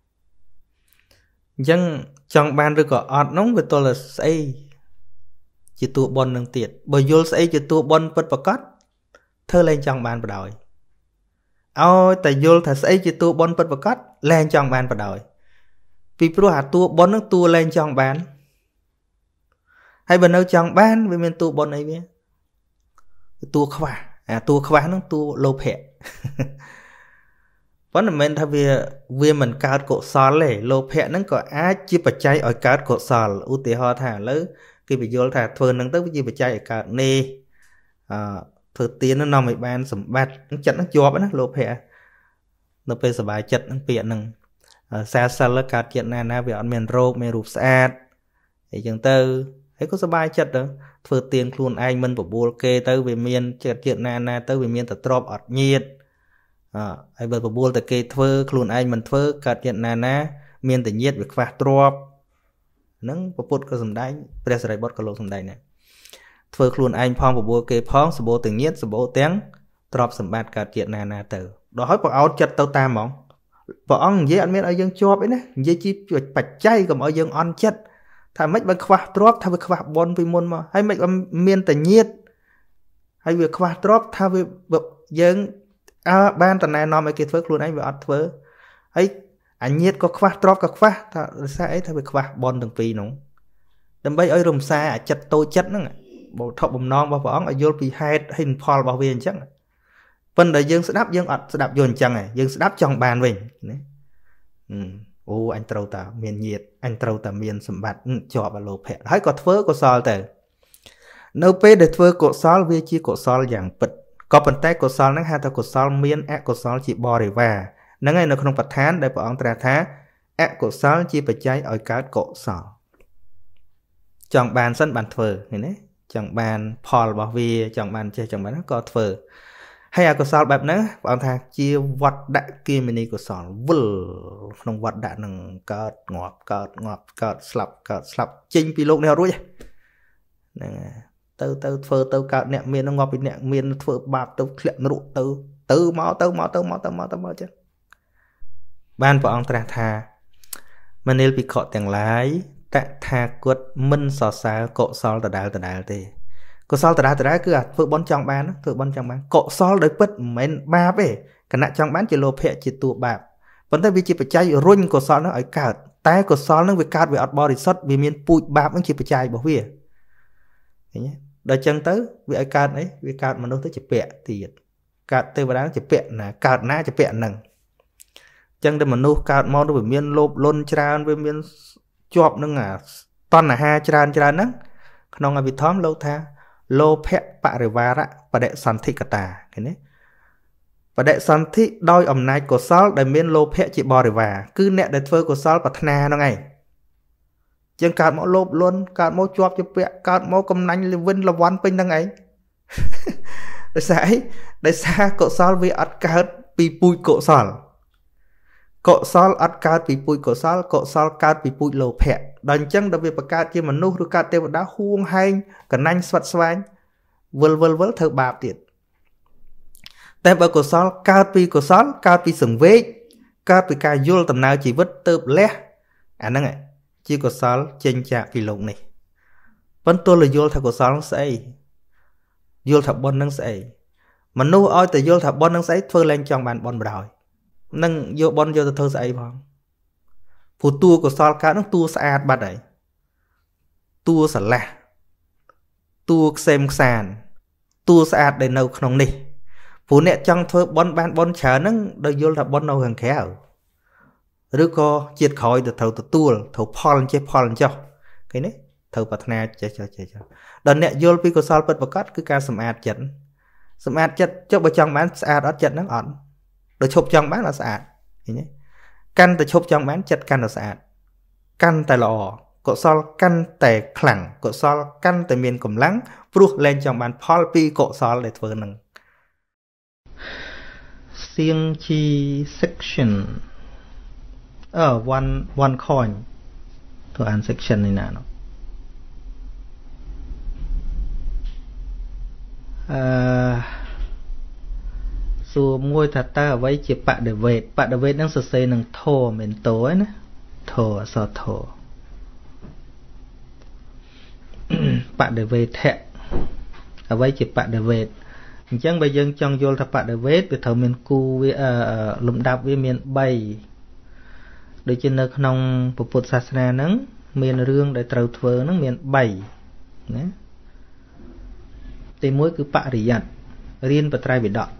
dân trong ban rồi có ọt nóng về tôi là xây chỉ tụ bon nâng tiệt bởi vô xây chỉ tụ bon bật bật cọt thơ lên trong ban vào đời ôi tại vô thật xây chỉ tụ bon bật bật cọt lên trong ban vào đời vì pro hạt tụ bon nó tụ lên trong ban hay bên đâu trong ban vì mình tụ bon ấy biết tụ khóa nó tụ lô phẹ vấn đề mình thay vì mình cao cổ xóa lệ lô phẹ nó có ai chỉ phải chạy ở cao cổ xóa ưu tế ho thả lớn khi bị vô thả thường nâng tới chỉ phải chạy ở cao nê thực tiên nó nằm ở bàn sầm bát nó chặt nó chọp nó lô phẹ nó phải sờ bài chặt nó biển nâng xa xa là cao chuyện này na về ăn miền rô miền rụp sát thì chẳng tư thấy có sờ bài chặt đó thừa tiền luôn anh mình bảo bùa kê tới về miền chuyện này na tới về miền tập drop ọt nhiệt ai bảo bùa tới kê thưa luôn anh mình thưa cả chuyện này na miền tự nhiệt việc phạt drop nâng bảo bột có sầm đáy press bot có lô sầm đáy này thưa luôn anh phong bảo bùa kê phong sờ bùa tự nhiệt sờ bùa tiếng drop sầm bát cả chuyện này na từ đó hỏi bảo áo chặt tao ta mỏng bảo ông dễ ăn miếng ở dân chọp ấy nè dễ chi bạch chay còn ở dân on chất thà mấy bạn khoa drop thà việc khoa bon vì môn mà hay mấy bạn miên tự nhiệt hay việc khoa drop thà việc dân ban tuần này nó mấy cái phước luôn anh về ăn phước ấy anh nhiệt có khoa drop có khoa thà sao ấy thà việc khoa bon từng pì nóng đâm bây ở rồng xa chặt tôi chất nữa bộ thọ bầm non bảo ông ở vô bị hai hình phò bảo viên chắc vấn đề dân sẽ đáp dân ọt sẽ đáp dồn chẳng này dân sẽ đáp trong bàn mình ô anh trâu ta miền nhiệt anh trâu ta miền sầm bát cho bà lô phẹ hãy có phớ có sol từ nấu pê để phớ có sol vi chi có sol dạng bật có bàn tay có sol nắng hai ta có sol miền ác có sol chỉ bò để và nắng ngày nó không bật thán để bọn tra thá ác có sol chỉ bật cháy ở cái cổ sol chọn bàn sân bàn phở này đấy chọn bàn Paul bảo vi chọn bàn chơi chọn bàn nó có phở hay có saoแบบนั้นbọn thà chia vật đại kia mini của sòn vul không vật đại nằng cợt ngọt slap chinh pi lục neo rồi nè tơ phơ tơ cợt nẹt miên nó ngọt bị nẹt miên phơ bạp tơ khẹn nó tơ máu chứ ban bọn thà thà mình nên bị cọ tiền lái tại thà quật minh sò sá cọ sòn tờ đào tê có sao từ đó cứ phượng bón trong bán phượng bón trong bán cọ sol đấy bứt men ba về cả nãy trong bán chỉ lô phẹ chỉ tụ bạc vấn đề vì chỉ phải chạy run cọ sol nó ở cả tay cọ sol nó về cát về body shot vì miền bụi bạc nó chỉ phải chạy bảo vệ nhé đời chân tới vì ở cát ấy vì cát mà đâu tới chỉ bẹ thì cát từ vào đó chỉ bẹ là cát ná chỉ bẹ nằng chân đây mà nô cát mò nó về miền lốp lôn tràn về miền chọp nó ngà toàn là ha tràn nắng không là vì thóm lâu tha lô phẹ bạ rửa vara và đệ sản thị cả tà cái này và đệ sản thị đôi ẩm này của sol để miên lô phẹ chỉ bò rửa vả cứ nẹ để phơi của sol và thna nó ngay chẳng cạt mẫu lốp luôn cạt mẫu chọp cho vẹ cạt mẫu cầm nanh lên vinh là ván pin đang ấy để xa của sol vì ắt cạt bị bụi của sol ắt cạt bị bụi của sol cạt bị bụi lô phẹ đàn chân đặc biệt bậc cát chỉ mà nô được cát tiêu đá huông hay cả nanh xoát xoáy vơ thơ bạp tiệtแต่บางคนการปีก็สอนการปีสังเวชการปีการยุลตำนานชีวิตเติบเละอันนั้นไงชีก็สอนเจนจากปีลงนี่ปันตัวเลยยุลถ้าก็สอนใส่ยุลถ้าบนนั่งใส่មនុស្សឲ្យតែយល់ថាបននឹងស្អីធ្វើឡើងចង់បានបនបណ្ដោយនឹងយកបនយកទៅធ្វើស្អីផងព្រោះតួកុសលកើតនឹងតួស្អាតបាត់ហើយតួស្រឡះតួខ្សែមខ្សានតួស្អាតដែលនៅក្នុងនេះព្រោះអ្នកចង់ធ្វើបនបានបនច្រើនហ្នឹងដោយយល់ថាបននៅខាងក្រៅឬក៏ជាតិក្រោយទៅត្រូវទទួលត្រូវផលអញ្ចេះផលអញ្ចោះឃើញទេត្រូវប្រាថ្នាចេះដល់អ្នកយល់ពីកុសលពិតប្រាកដគឺការសម្អាតចិត្តចុះបើចង់បានស្អាតអត់ចិត្តហ្នឹងអត់ដល់ឈប់ចង់បានអត់ស្អាតឃើញទេកាន់តែឈប់ចង់បានចិត្តកាន់តែស្អាតកាន់តែល្អកុសលកាន់តែខ្លាំងកុសលកាន់តែមានកម្លាំងព្រោះលែងចង់បានផលពីកុសលដែលធ្វើហ្នឹងសៀងជី section one coin ទៅអាន section នេះណានោះសួរមួយថាតើអ្វីជាបដិវេទហ្នឹងសរសេរនឹងធម៌មិនតោឯណាធម៌អសធម៌បដិវេធៈអ្វីជាបដិវេទអញ្ចឹងបើយើងចង់យល់ថាបដិវេទវាត្រូវមានគូវាលំដាប់វាមាន3ដូចជានៅក្នុងពុទ្ធសាសនាហ្នឹងមានរឿងដែលត្រូវធ្វើហ្នឹងមាន3ណាទី1គឺបរិយ័តរៀនបត្រៃបិដក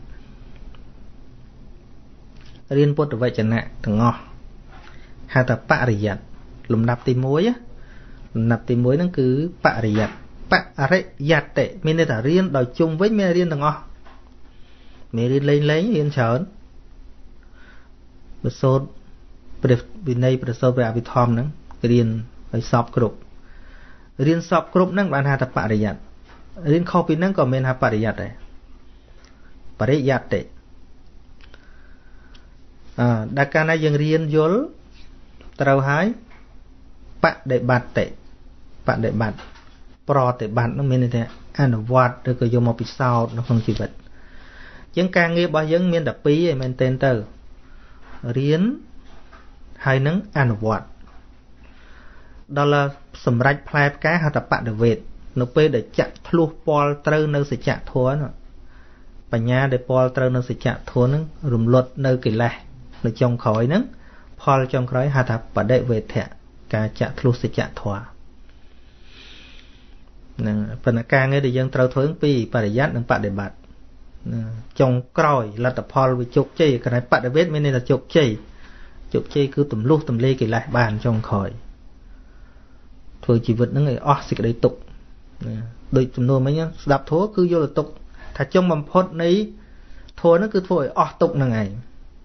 រៀនពុទ្ធវចនៈទាំងអស់ហៅថាបរិយ័តលំដាប់ទី1ហ្នឹងគឺបរិយ័តបរិយ័តមានន័យថារៀនដោយជុំវិញមានរៀនទាំងអស់មានរៀនលេងរៀនច្រើនប្រសូតព្រះវិន័យប្រសូតព្រះអភិធម្មហ្នឹងរៀនឲ្យសពគ្រប់រៀនសពគ្រប់ហ្នឹងបានហៅថាបរិយ័តរៀនខុសពីហ្នឹងក៏មានហៅបរិយ័តដែរបរិយ័តទេដែលកាលណាយើងរៀនយល់ត្រូវហើយបដិបត្តិប្រតិបត្តិនោះមានន័យថាអនុវត្តឬក៏យកមកពិសោធន៍នៅក្នុងជីវិតអញ្ចឹងការងាររបស់យើងមានតែ2ឯងមែនទេទៅរៀនហើយនឹងអនុវត្តដល់សម្រេចផ្លែផ្កាហៅថាបដិវេទនៅពេលដែលចាក់ធ្លុះពលត្រូវនៅសច្ចធម៌នោះបញ្ញាដែលពលត្រូវនៅសច្ចធម៌នឹងរំលត់នៅកិលេសនៅចុងក្រោយហ្នឹងផលចុងក្រោយហៅថាបដិវេធៈការចាក់ធ្លុះសច្ចធម៌នឹងប៉ុន្តែការងារដែលយើងត្រូវធ្វើពីបរិយ័តនិងបដិបត្តិចុងក្រោយលទ្ធផលវាជោគជ័យគណៈបដិវេទមានន័យថាជោគជ័យគឺទម្លុះទម្លាយកិលេសបានចុងក្រោយធ្វើជីវិតហ្នឹងឲ្យអស់សេចក្តីទុក្ខដូចចំនួនមិញស្ដាប់ធម៌គឺយល់ទុក្ខថាចុងបំផុតនៃធម៌ហ្នឹងគឺធ្វើឲ្យអស់ទុក្ខហ្នឹងឯង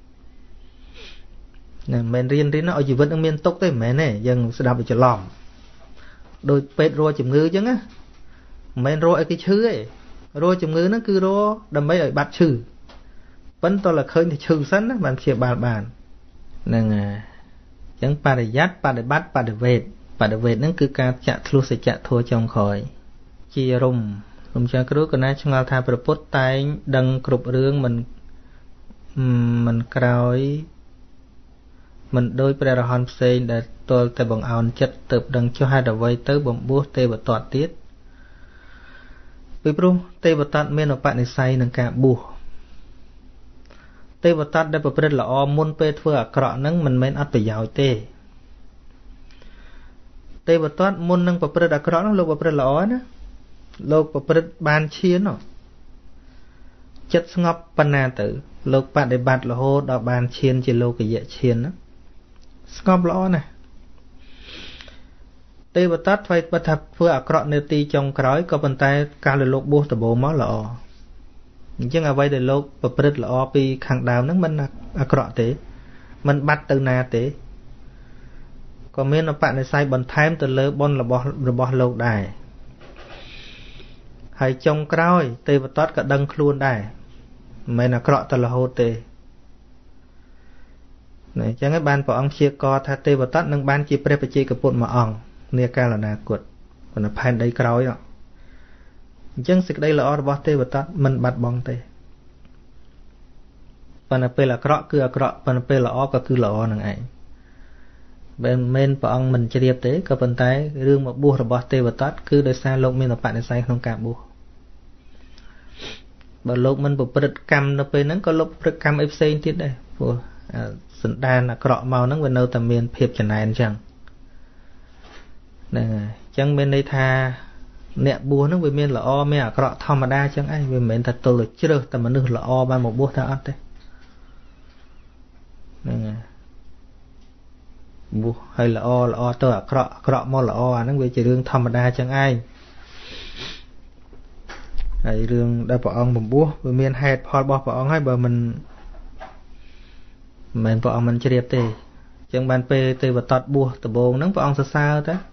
មិនមែនរៀនឲ្យជីវិតនឹងមានទុក្ខទេមិនមែនទេយើងស្ដាប់ឲ្យច្រឡំដោយពេទ្យរកជំងឺអញ្ចឹងណាមិនមែនរកឲ្យគេឈឺទេរកជំងឺហ្នឹងគឺរកដើម្បីឲ្យបាត់ឈឺប៉ុន្តែតើឃើញតែឈឺសិនណាបានព្យាបាលបានហ្នឹងអញ្ចឹងបរិយ័តបដិបត្តិបដិវេទហ្នឹងគឺការចាក់ធ្លុះសច្ចធម៌ចុងក្រោយជារំចាស់គ្រូកណាឆ្ងល់ថាព្រះពុទ្ធតែងដឹងគ្រប់រឿងមិនក្រោយមិនដូចព្រះរហន្តផ្សេងដែលទល់តែបង្អោនចិត្តទៅដឹងចុះហេតុអ្វីទៅបំពោះទេវទត្តទៀតពីព្រោះទេវទត្តមានឧបនិស្ស័យនឹងការបួសទេវទត្តដែលប្រព្រឹត្តល្អមុនពេលធ្វើអាក្រក់ហ្នឹងមិនមែនអត់ប្រយោជន៍ទេទេវទត្តមុននឹងប្រព្រឹត្តអាក្រក់ហ្នឹងលោកប្រព្រឹត្តល្អណាលោកប្រព្រឹត្តបានឈានចិត្តស្ងប់ប៉ុណ្ណាទៅលោកបដិបត្តិរហូតដល់បានឈានជាលោកយៈឈានណាស្ងប់ល្អណាស់ទេវទត្តថ្មីបិទថាធ្វើអាក្រក់នៅទីចុងក្រោយក៏ប៉ុន្តែកាលលោកបួសដំបូងមកល្អអញ្ចឹងអ្វីដែលលោកប្រព្រឹត្តល្អពីខាងដើមហ្នឹងមិនអាក្រក់ទេមិនបាត់ទៅណាទេក៏មានឧបនិស្ស័យបន្ថែមទៅលើបុណ្យរបស់លោកដែរហើយចុងក្រោយទេវទត្តក៏ដឹងខ្លួនដែរមិនមែនអាក្រក់ទៅរហូតទេអញ្ចឹងបានព្រះអង្គព្យាករណ៍ថាទេវទត្តនឹងបានជាព្រះបច្ចេកពុទ្ធមួយអង្គនាកាលអនាគតប៉ុន្តែផែនដីក្រោយអញ្ចឹងសេចក្តីល្អរបស់ទេវទត្តមិនបាត់បង់ទេប៉ុន្តែពេលអាក្រក់គឺអាក្រក់ប៉ុន្តែពេលល្អក៏គឺល្អនឹងឯងមិនមែនព្រះអង្គមិនជ្រាបទេក៏ប៉ុន្តែរឿងមកបួសរបស់ទេវទត្តគឺដោយសារលោកមានឧបនិស្ស័យក្នុងការបួស bà lục mình bộ bật cầm nó bên nó có lục bật cầm FC tiết đây của sẵn đàn là cọ màu nó bên đâu tầm miền phiệp chẳng này chẳng nè chẳng bên đây tha nè bùa nó bên miền là o mẹ cọ thòng mà đa chẳng ai bên mình thật tôi là chứ đâu tầm mình được là o ban một bùa ta ăn đấy nè bùa hay là o tôi cọ màu là o nó về chỉ đường thòng mà đa chẳng ai hay đường đã bỏ ông một búa bên miền hẹt phò bỏ ông hay bờ mình bỏ ông mình chơi đẹp tê chẳng bàn pê tê và tọt bùa từ bồn nắng bỏ ông sao sao thế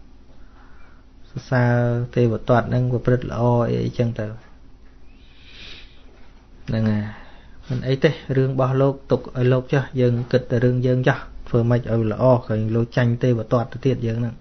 sao tê và tọt nắng và rất là o ấy chẳng tờ nè mình ấy tê rương bỏ lột tục ở lột cho dừng kịch là rương dừng cho phơi mạch ở là o khởi lô chanh tê và tọt tiệt dừng nè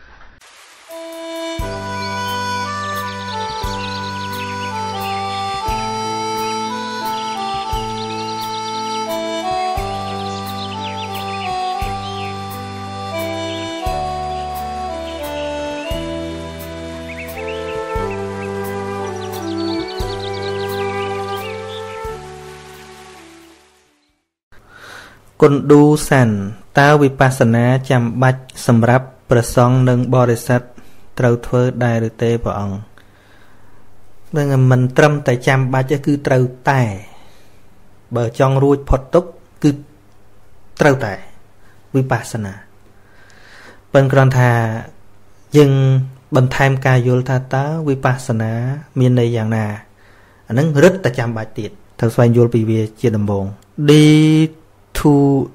con đu sẵn ta vipassana chăm bạch sầm ráp prasong nâng bodhisat trâu thơ đại rư tê bỏ ông nên mình trâm tại chăm bạch cứ trâu tài bờ trong ruột phật túc cứ trâu tài vipassana bên còn thà nhưng bên tham ca vô tha tá vipassana miền này dạng nà nâng rất ta chăm bạch tiệt thật xoay vô bị về chia đầm bồn đi thu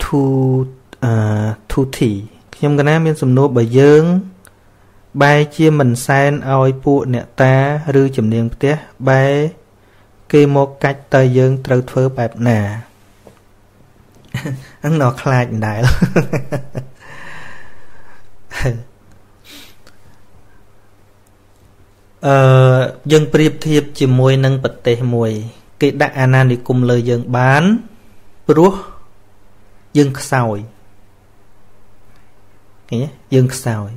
thị nhưng cái này mình sum nô bởi dương bài chia mình sen oi phụ nè ta rư chấm niềng té bài kê một cách tây dương trâu thơ bẹp nè anh nó khai đại lắm dương priệp thiệp chỉ mùi nâng bật tê mùi cái đại anan đi cùng lời dương bán rúa dương sòi nhé dương sòi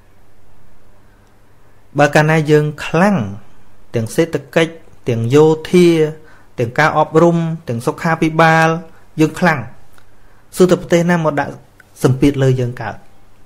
bà ca na dương khăng tiếng xếp tập cách tiếng vô thia tiếng cao ọp rum tiếng sốc happy bal dương khăng sư tập tên nam một đã sầm piệt lời dương cả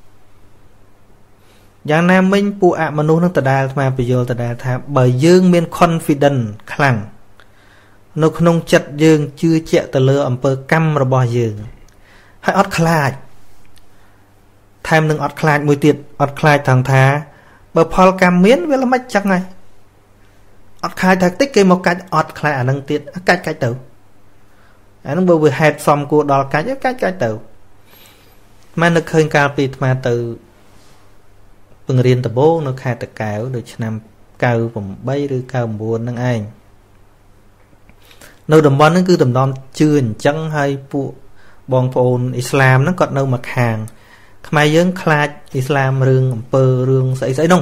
giang nam minh phụ ạ mà nô nâng tà đà mà bây giờ tà đà thà bởi dương miên confident khăng nó không chặt dương chưa chạy từ lơ ẩm bơ căm rồi bỏ dương hay ọt khai thêm nâng ọt khai mùi tiệt ọt khai thằng thà bờ phò cam miến với là mách chắc này ọt khai thật tích cái một cách ọt khai à nâng tiệt cách tử nó bơ vừa hẹp xong của đo cách tử mà nó khơi cao bị mà từ bừng riêng từ bố nó khai từ cáo được năm cao vùng bay được cao buồn nâng anh nơi đồng bọn nó cứ đồng đòn chưa chân hay phụ bọn phồn Islam nó còn đâu mặt hàng mai dưỡng khai Islam rương pơ rương sấy nông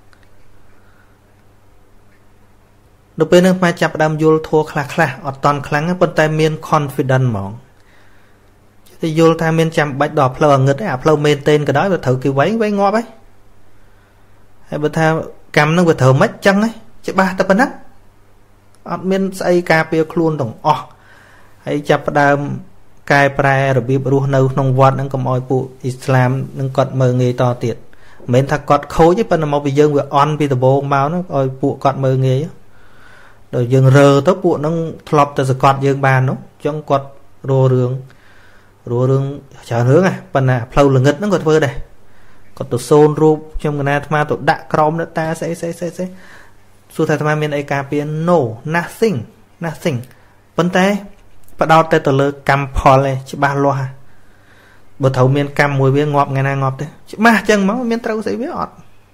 đôi bên nó mai chập đam vô thua khla ở toàn kháng bên tay miên confident mỏng thì vô tay miên chạm bạch đỏ phơi ngực ấy phơi men tên cái đó và thử cái váy ngó ấy hay bên thay cầm nó vừa thở mất chân ấy chứ ba ta bên đó miền xây cà phê luôn đồng hay chập đam cài prai rồi bị ruột nâu nông vọt nó còn mọi phụ Islam nó còn mờ nghề to tiệt mình thật còn khối chứ bên mà bây giờ vừa on bị tờ bồ máu nó ôi phụ còn mờ nghề rồi dừng rờ tới phụ nó lọp từ sự còn dương bàn nó trong còn rùa rương chờ hướng à bên nào phâu là ngất nó còn vơ đây còn tụ xôn rụp trong cái này mà tụ đạ crom nữa ta sẽ su thay tham miền ai cà phê no nothing vấn đề bắt đầu tới từ lơ cam phò này chứ ba loa bờ thầu miền cam mùi bia ngọt ngày nay ngọt đấy chứ ba chân máu miền trâu sẽ biết ọt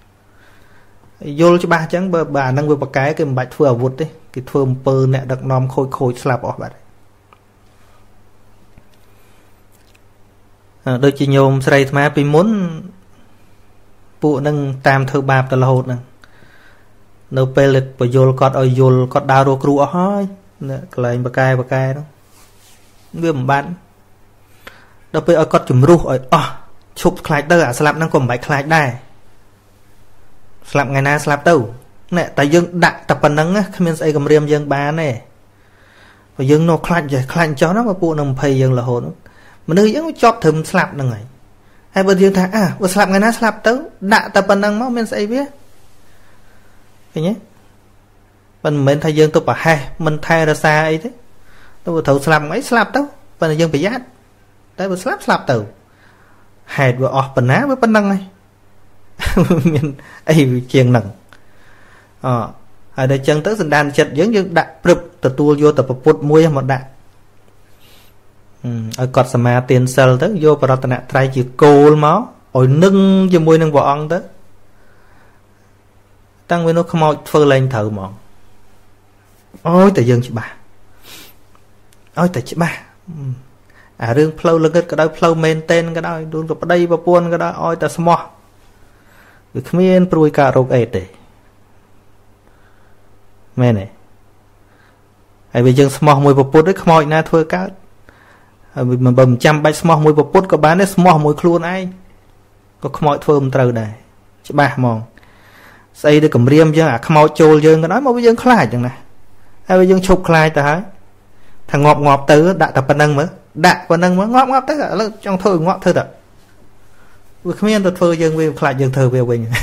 vô cho ba chân bờ bà đang vừa bạc cái bạch phở vụt đấy cái phở pơ nè đặc nom khôi slap ọt bạn đôi chị nhôm sray mà bị muốn phụ nâng tam thơ bạp từ lâu nè nấu pellet và vô cọt đào đồ cừu hói lại bạc cái đó vừa một bạn đâu bây ở cọt chùm ru ở chụp khai tơ à slap năng còn bảy khai đai slap ngày nay slap tàu nè tại dương đặt tập phần nắng á khi mình xây cầm riêng dương ba này và dương nó khăn cho nó mà bộ nó phê dương là hồn mà nơi dương chóp thầm slap nè ngày hay bên dương thà vừa slap ngày nào slap tới đạ tập bản năng máu men say biết cái nhé mình thay dương tôi bảo hay mình thay ra xa ấy thế tôi vừa thầu slap ấy slap tới bên dương bị giác tại vừa slap từ hay vừa ọt bản ná với bản năng này mình ấy chiên nặng ở đây chân tới sinh đàn chật giống như đặt rụp từ tua vô tập bột muối một đạn ở cọt sma tiền sel tới vô và tận trai chỉ cô máu ôi nâng cho muối nâng vỏ ăn tới tăng với nó không mau phơi lên thử mòn ôi tại dân chị bà ôi tại chị bà riêng flow lưng cái đó flow maintain cái đó luôn gặp đây và buôn cái đó ôi ta small việc miên pruy cả rục ấy để mẹ này ai bây giờ small mùi bột đấy không mọi na thôi cả mình bầm trăm bạch small mùi bột có bán đấy small mùi luôn ai có không mọi thôi mình từ này chứ ba mòn xây được cầm riêng chứ không mọi trôi dương cái nói mà bây giờ khai chẳng này ai bây giờ chụp khai ta hả thằng ngọt từ đã tập bản năng mới đã bản năng mới ngọt tất cả trong thôi ngọt thôi thật vừa không yên tôi phơi dương về khai dương thơ về mình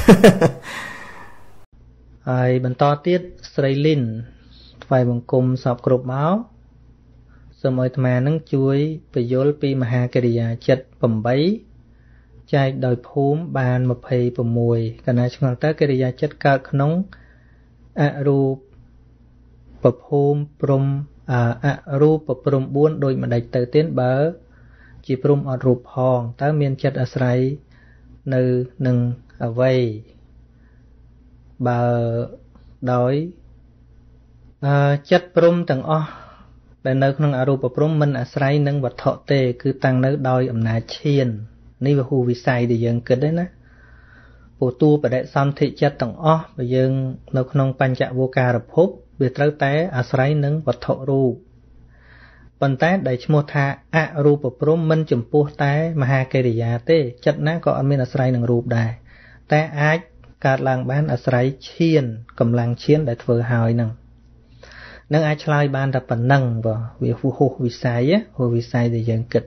aiបន្តទៀតស្រីលីនថ្វាយបង្គំសពគ្រប់មកសូមឲ្យអាត្មានឹងជួយបញ្យល់ពីមហាកិរិយាចិត្ត8ចែកដោយភូមិបាន26កណាឆ្ងល់តើកិរិយាចិត្តកើតក្នុងអរូបភូមិព្រំអរូបព្រំ4ដូចម្ដេចទៅទៀតបើជាព្រំអត់រូបផងតើមានចិត្តអាស្រ័យនៅនឹងអ្វីបើដោយចិត្តព្រំទាំងអស់ដែលនៅក្នុងអរូបព្រំមិនអាស្រ័យនឹងវត្ថុទេគឺតាំងនៅដោយអំណាចឈាននេះវាហួសវិស័យដែលយើងគិតđấyណាពូទូបដិសន្ធិចិត្តទាំងអស់បើយើងនៅក្នុងបញ្ចវោការភពវាត្រូវតែអាស្រ័យនឹងវត្ថុរូបប៉ុន្តែដែលឈ្មោះថាអរូបព្រំមិនចំពោះតែមហាកិរិយាទេចិត្តណាក៏អត់មានអាស្រ័យនឹងរូបដែរតែអាចកើតឡើងបានអាស្រ័យឈានកម្លាំងឈានដែលធ្វើឲ្យនឹងអាចឆ្លើយបានតែប៉ុណ្ណឹងបាទវាហួសវិស័យហួសវិស័យដែលយើងគិត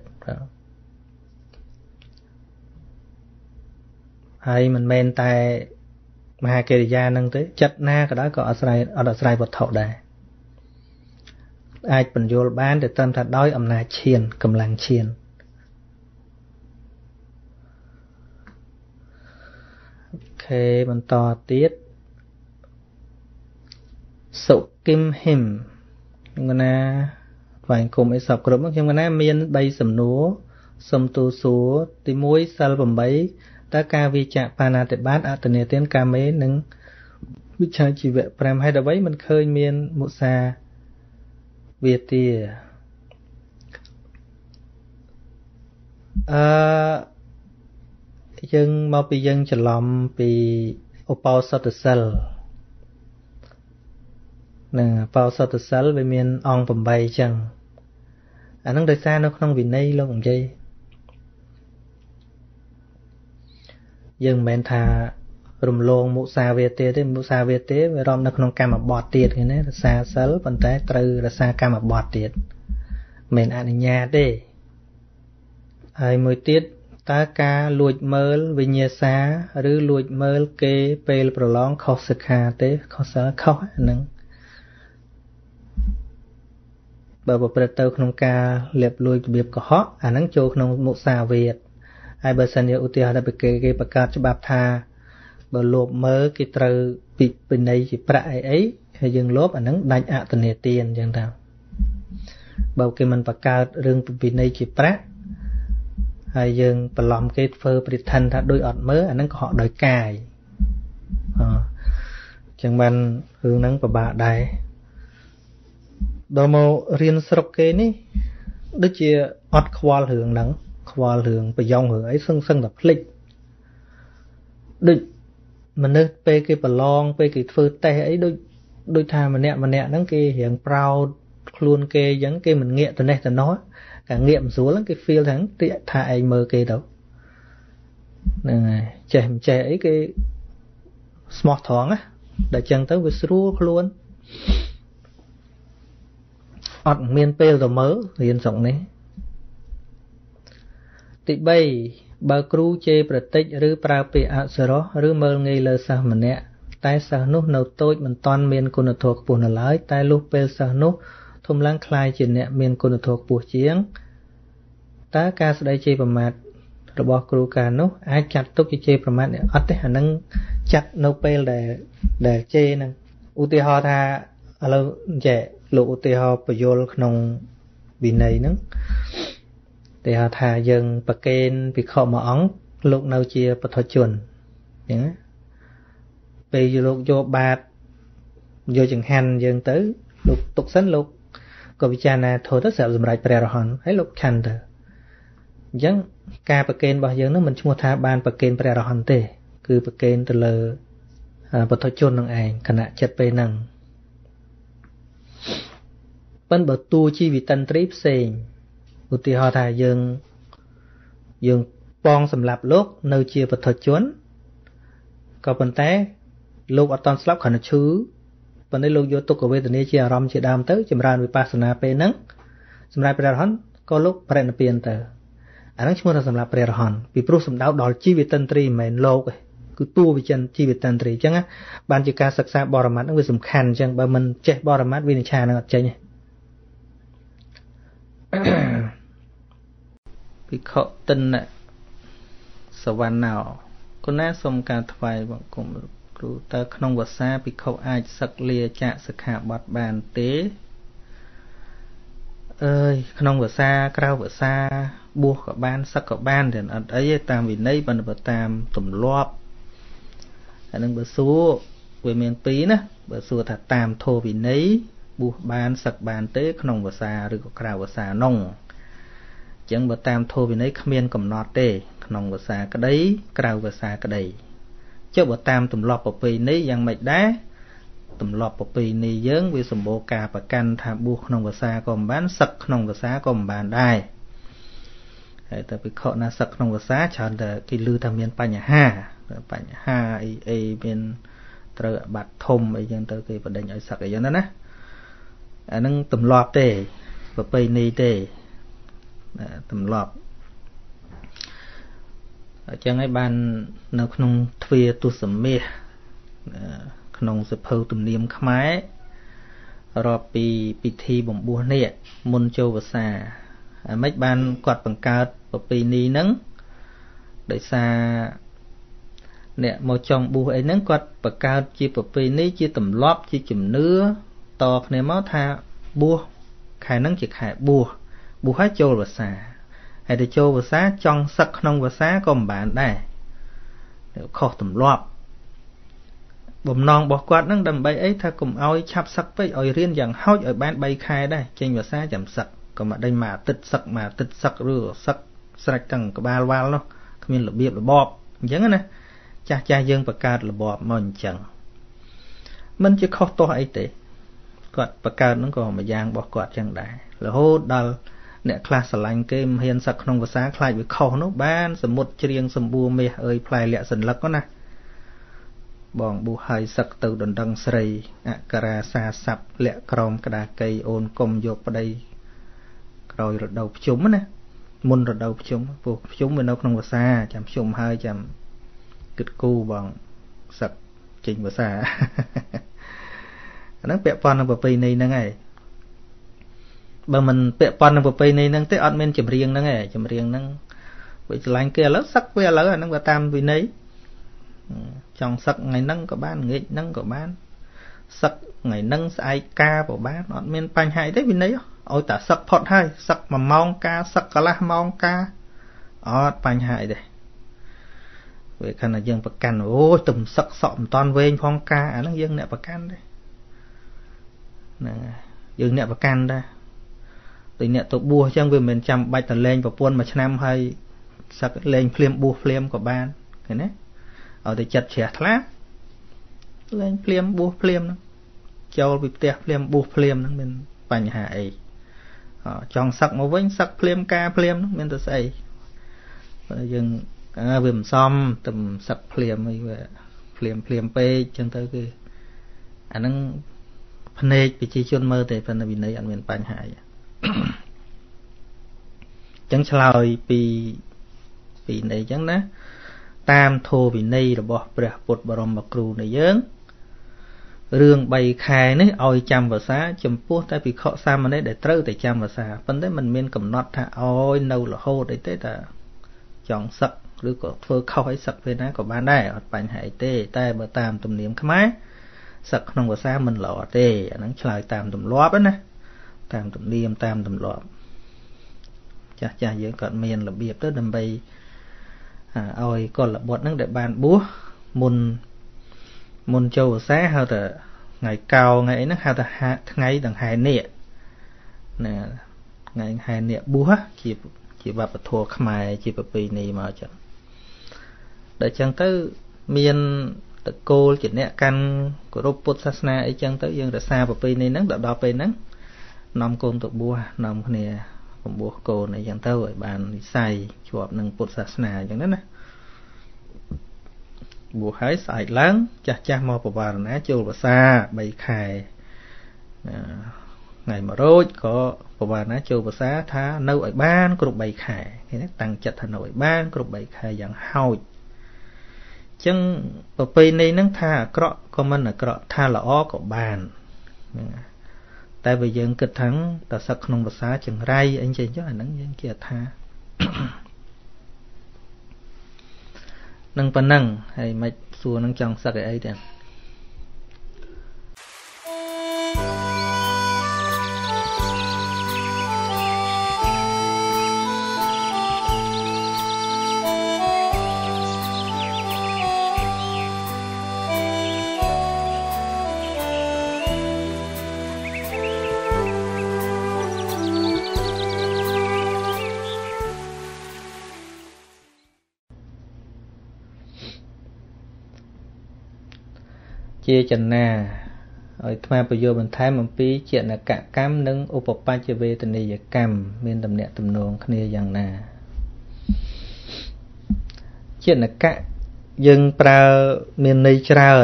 ហើយមិនមែនតែមហាកិរិយានឹងទេចិត្តណាក៏ដោយក៏អាស្រ័យអត់អាស្រ័យវត្ថុដែរអាចបញ្យល់បានតែត្រឹមថាដោយអំណាចឈានកម្លាំងឈានបន្តទៀតសុគឹមហ៊ីមខ្ញុំណាថ្វាយគុំអីសពគ្រប់ខ្ញុំណាមាន3សំណួរសុំទូសួរទី1សិល8តើការវិចារបាណាតិបាតអតនេទានកាមេនិងវិជ្ជាជីវៈ5ហេតុអ្វីមិនឃើញមានមុសាវាទាយើងមកពីយើងច្រឡំពីឧបោសថសិលនឹងឧបោសថសិលវាមានអង្គ8អញ្ចឹងអានឹងដោយសារនៅក្នុងវិន័យលោកនិយាយយើងមិនមែនថារំលងមុសាវាទាទេមុសាវាទាវារំនៅក្នុងកម្មបទទៀតឃើញទេរសាសិលប៉ុន្តែត្រូវរសាកម្មបទទៀតមិនអនុញ្ញាតទេហើយមួយទៀតតើការលួចមើលវិញ្ញាសាឬលួចមើលគេពេលប្រឡងខុសសិក្ខាទេខុសសិលខុសហ្នឹងបើប្រព្រឹត្តទៅក្នុងការលាបលួចរបៀបកុហកអាហ្នឹងចូលក្នុងមុសាវាទហើយបើសិនជាឧទាហរណ៍ថាគេបង្កើតច្បាប់ថាបើលួចមើលគេត្រូវពិន័យជាប្រាក់អីហើយយើងលួចអាហ្នឹងដាច់អតនេទានអញ្ចឹងទៅបើគេមិនបង្កើតរឿងពិន័យជាប្រាក់ហើយយើងបន្លំគេធ្វើប្រតិឋិនថាដូចអត់មើលអាហ្នឹងកុហកដោយកាយអញ្ចឹងបានរឿងហ្នឹងពិបាកដែរដល់មករៀនស្រុកគេនេះដូចជាអត់ខ្វល់រឿងហ្នឹងខ្វល់រឿងប្រយ៉ងរឿងអីសឹងតែភ្លេចដូចមនុស្សពេលគេប្រឡងពេលគេធ្វើតេស្តអីដូចថាម្នាក់ហ្នឹងគេរៀងប្រោតខ្លួនគេអញ្ចឹងគេមិនងាកទៅនេះទៅនោះការងាកមិនស្រួលគេ feel ថាឯងមើលគេទៅហ្នឹងហើយចេះមិនចេះអីគេស្មោះត្រង់ណាដល់អញ្ចឹងទៅវាស្រួលខ្លួន ọt miên pê tờ mớ riêng sống này tí bay bà cru chê bà tích rư pra pê ạ sơ rô rư mơ ngây lơ sa mà nẹ tai sa nút nâu tôi mình toàn miên cô nợ thuộc bùa nợ lái tai lúc pê sa nút thông lăng khai chỉ nẹ miên cô nợ thuộc bùa chiếng ta ca sẽ đây chê bà mạt rồi bỏ cru ca nút ai chặt tốt chê bà mạt nẹ ọt đấy hả nâng chặt nâu pê để chê nâng ưu tì ho tha alo trẻ lụ ưu tì ho bà vô nông bị này nâng để họ thà dần bậc kênh vì họ mà ống lúc nào chia bậc thọ chuẩn nhé bây giờ lúc vô bạt vô chừng hành dần tới lúc tục sánh lúc có bị cha nè thôi tất sợ dùm rạch bè hòn hay lúc khăn thờ dân ca bậc kênh bao giờ nó mình mua thà ban bậc kênh bè hòn tê cứ bậc kênh từ lờ bậc thọ chuẩn năng ảnh khả nạ chất bê năng bên bậc tu chi vì tân trip xình ưu tì ho thà dương bong sầm lạp lốt nơi chia vật thật chuốn có vấn té lúc ở toàn slap khẩn chứ vấn đề lúc vô tục của về tình chia rom chia đam tới chìm ra vipassana pe nắng sầm ra pe hòn có lúc pre na pian tờ anh nói chung là sầm lạp pre hòn vì pro sầm đào đòi chi việt tân tri mền lô cứ tu vì chân chi việt tân tri chẳng á ban chỉ ca sắc xa bò rầm nó về sầm khăn chẳng bà mình che bò rầm vì cha nó chơi nhỉ bị khọ tinh nè sờ van nào có nát xông cả thay bọn cùng cụ ta không vật xa bị khọ ai sặc lia chạ sặc hạ bọt bàn tế ơi không vật xa cao vật xa buộc cả ban sặc cả ban thì ở ấy tam vì nấy bằng bờ tam tụm loop anh đang bờ số về miền pí nè bờ số thật tam thô vì nấy buộc ban sặc bàn tế không vật xa rồi có cao vật xa nông chẳng bờ tam thô vì nấy khmiên cầm nọt tê nòng bờ xa cái đấy cao bờ xa cái đấy cho bờ tam tụm lọp bờ pì nấy giang mạch đá tụm lọp bờ pì nấy dướng vì sầm bồ cà bờ can tham buộc nòng bờ xa còn bán sặc nòng bờ xa còn bàn đai tại vì họ na sặc nòng bờ xa chọn là cái lư tham miên pa nhà ha ai bên trời bạt thôm ấy dân tới cái vấn đề nhảy sặc ấy dân đó nè nâng tụm lọp tê bờ pì nấy tê tầm lọp chẳng ai ban nó không thuê tu sầm mê không sẽ phơi tụm niệm khmái rồi bị thi bổng bùa nè môn châu và xà mấy ban quạt bằng cao và bị ni nắng để xa nè một trong bùa ấy nắng quạt bằng cao chỉ và bị ni chỉ tầm lọp chỉ chùm nứa to này máu tha bùa khai nắng chỉ khai bùa bùa hết châu và xà hay để châu và xá trong sắc nông và xá còn bạn đây khó tầm lọp bầm non bỏ quạt nắng đầm bay ấy tha cùng oi chắp sắc với oi riêng dạng hói ở ban bay khai đây trên và xá chậm sắc còn mà đây mà tịch sắc rửa sắc sạch cẳng của ba loa nó không nên là biệp là bọp giống này cha dương bạc cát là bọp mình chẳng mình chỉ khó to ấy thế quạt bạc cát nó còn mà giang bỏ quạt chẳng đại là hô đal nè class lạnh cái hiền sắc không có sáng khai với khâu nó ban sầm một riêng sầm bùa mê ơi play lẹ sần lắc đó nè bỏng bùa hai sắc từ đồn đăng srei akara sa sập lẹ crom cả cây ôn công dọc vào đây rồi đầu chúng nè môn rồi đầu chúng bên đâu không có xa chạm chúng hai chạm kịch cu bằng sập trình và xa nó bẹp con ở bên này nè ngày bà mình bẹp con ở bên này nè tới ăn men chìm riêng nè ngày chìm riêng nè bị lạnh kia lớn sắc kia lớn nó vào tam vì nấy trong sắc ngày nâng có bán nghịch nâng có bán sắc ngày nâng sai ca của bán ăn men panh hai đấy vì nấy ôi ta sắc phật hai sắc mà mong ca sắc cả là mong ca ở panh hai đây vậy khả năng dân bậc can ôi tùm sắc sọm toàn về phong ca nó dân nè bậc can đây nè dân nè bậc can đây từ nè tụ bùa chẳng vì mình chăm bạch tần lên và buôn mà năm hay sắc lên phim bùa phim của ban cái này ở đây chặt chẽ lắm lên phim bùa phim nó châu bị tẹt phim bùa phim nó mình bành hại trong sắc mà với sắc phim ca phim nó mình tự xây dừng vườn xóm tầm sập phèm ấy về phèm pe chân tới cái anh ភ្នែកប្រជាជនមើលទេប៉ុន្តែវិន័យអត់មានបញ្ហាអីចឹងឆ្លើយពីន័យចឹងណាតាមធម៌វិន័យរបស់ព្រះពុទ្ធបរមគ្រូនៃយើងរឿង3ខែនេះឲ្យចាំភាសាចំពោះតែភិក្ខុសាមណេរដែលត្រូវតែចាំភាសាប៉ុន្តែมันមានកំណត់ថាឲ្យនៅរហូតអីទេតែចង់សឹកឬក៏ធ្វើខុសឲ្យសឹកពេលណាក៏បានដែរអត់បញ្ហាអីទេតែបើតាមទំនៀមខ្មែរសឹកក្នុងភាសាមិនល្អទេអាហ្នឹងឆ្លើយតាមទម្លាប់ណាតាមទំនៀមតាមទម្លាប់ចាស់យើងក៏មានរបៀបទៅដើម្បីឲ្យកុលបុត្រហ្នឹងដែលបានបួសមុនចូលភាសាហៅថាថ្ងៃកោថ្ងៃអីហ្នឹងហៅថាថ្ងៃដង្ហែនាគណាថ្ងៃដង្ហែនាគបួសជាវប្បធម៌ខ្មែរជាប្រពៃណីមកចឹងដល់ចឹងទៅមានតកូលជាអ្នកកាន់គោរពពុទ្ធសាសនាអីចឹងទៅយើងរក្សាប្រពៃណីហ្នឹងដល់ពេលហ្នឹងនាំកូនទៅបួសនាំគ្នាបំពោះកូនអីចឹងទៅឲ្យបាននិស័យជាប់នឹងពុទ្ធសាសនាចឹងណាបួសហើយស្អែកឡើងចាស់មកបវារណាចូលភាសា3ខែថ្ងៃ1រោចក៏បវារណាចូលភាសាថានៅឲ្យបានគ្រប់3ខែឃើញទេតាំងចិត្តថានៅឲ្យបានគ្រប់3ខែយ៉ាងហោចចឹងប្រពៃណីហ្នឹងថាអាក្រក់ក៏មិនអាក្រក់ថាល្អក៏បានតែបើយើងគិតថាតើសឹកក្នុងភាសាចង្រៃអីចឹងអាហ្នឹងយើងគេថានឹងប៉ុណ្ណឹងហើយមិនសួរនឹងចង់សឹកអីទេជាចនាឲ្យអាត្មាពយោបន្ថែមអំពីចេតនកកម្មនិងឧបបច្ចវេទនីយកម្មមានទំនាក់ទំនងគ្នាយ៉ាងណាចេតនកៈយើងប្រើមានន័យច្រើន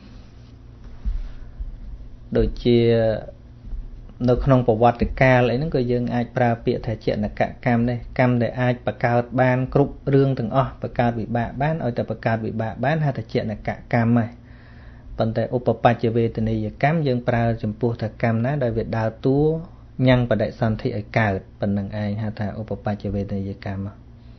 ដូចជានៅក្នុងប្រវត្តិកាលអីហ្នឹងក៏យើងអាចប្រើពាក្យថាចេតនកកម្មដែរកម្មដែលអាចបង្កើតបានគ្រប់រឿងទាំងអស់បង្កើតវិបាកបានឲ្យតែបង្កើតវិបាកបានហៅថាចេតនកកម្មហើយប៉ុន្តែឧបបច្ចវេទនីយកម្មយើងប្រើចំពោះថាកម្មណាដែលវាដើរតួញ៉ាំងបដិសន្ធិឲ្យកើតប៉ុណ្្នឹងឯងហៅថាឧបបច្ចវេទនីយកម្ម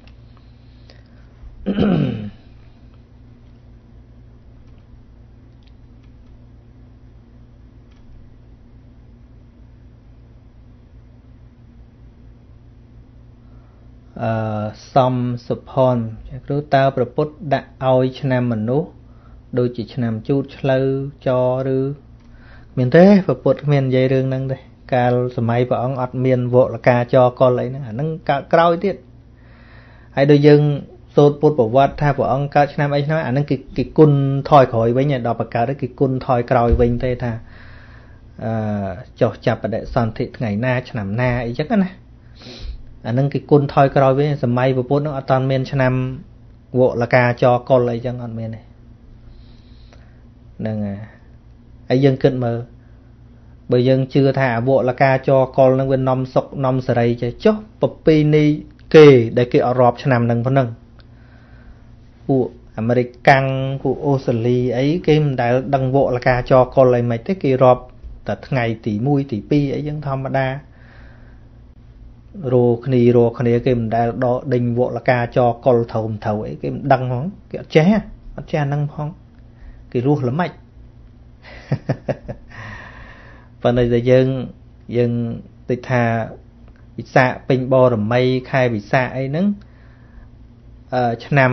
សំសុផនគ្រូតើប្រពុតដាក់ឲ្យឆ្នាំមនុស្សដូចជាឆ្នាំជូតឆ្លូវចឬមានទេប្រពុតគ្មាននិយាយរឿងហ្នឹងទេកាលសម័យព្រះអង្គអត់មានវលកាចកលអីហ្នឹងអាហ្នឹងកើតក្រោយទៀតហើយដូចយើងសូត្រពុទ្ធប្រវត្តិថាព្រះអង្គកើតឆ្នាំអីឆ្នាំអាហ្នឹងគេគុណថយក្រោយវិញដល់បង្កើតទៅគេគុណថយក្រោយវិញទេថាចុះចាប់បដិសន្ធិថ្ងៃណាឆ្នាំណាអីចឹងណាអាហ្នឹងគេគុណថយក្រោយវិញសម័យព្រះពុទ្ធហ្នឹងអត់តាន់មានឆ្នាំវលកាចកលអីចឹងអត់មានទេហ្នឹងហើយយើងគិតមើលបើយើងជឿថាអវលកាចកលនឹងវានាំសុខនាំសេរីចេះចុះប្រពៃណីគេដែលគេអត់រាប់ឆ្នាំហ្នឹងប៉ុណ្ណឹងពួកអាមេរិកកាំងពួកអូស្ត្រាលីអីគេមិនដែលដឹងវលកាចកលអីមិនទេគេរាប់តែថ្ងៃទី1ទី2អីចឹងធម្មតារោគ្នាគេមិនដែលដកដេញវលកាចកលត្រូវអីគេមិនដឹងហ្មងគេអត់ចេះហ្នឹងផងគេរស់ល្មិចប៉ុន្តែតែយើងតិចថាវិសាខពេញបរមីខែវិសាខអីហ្នឹងឆ្នាំ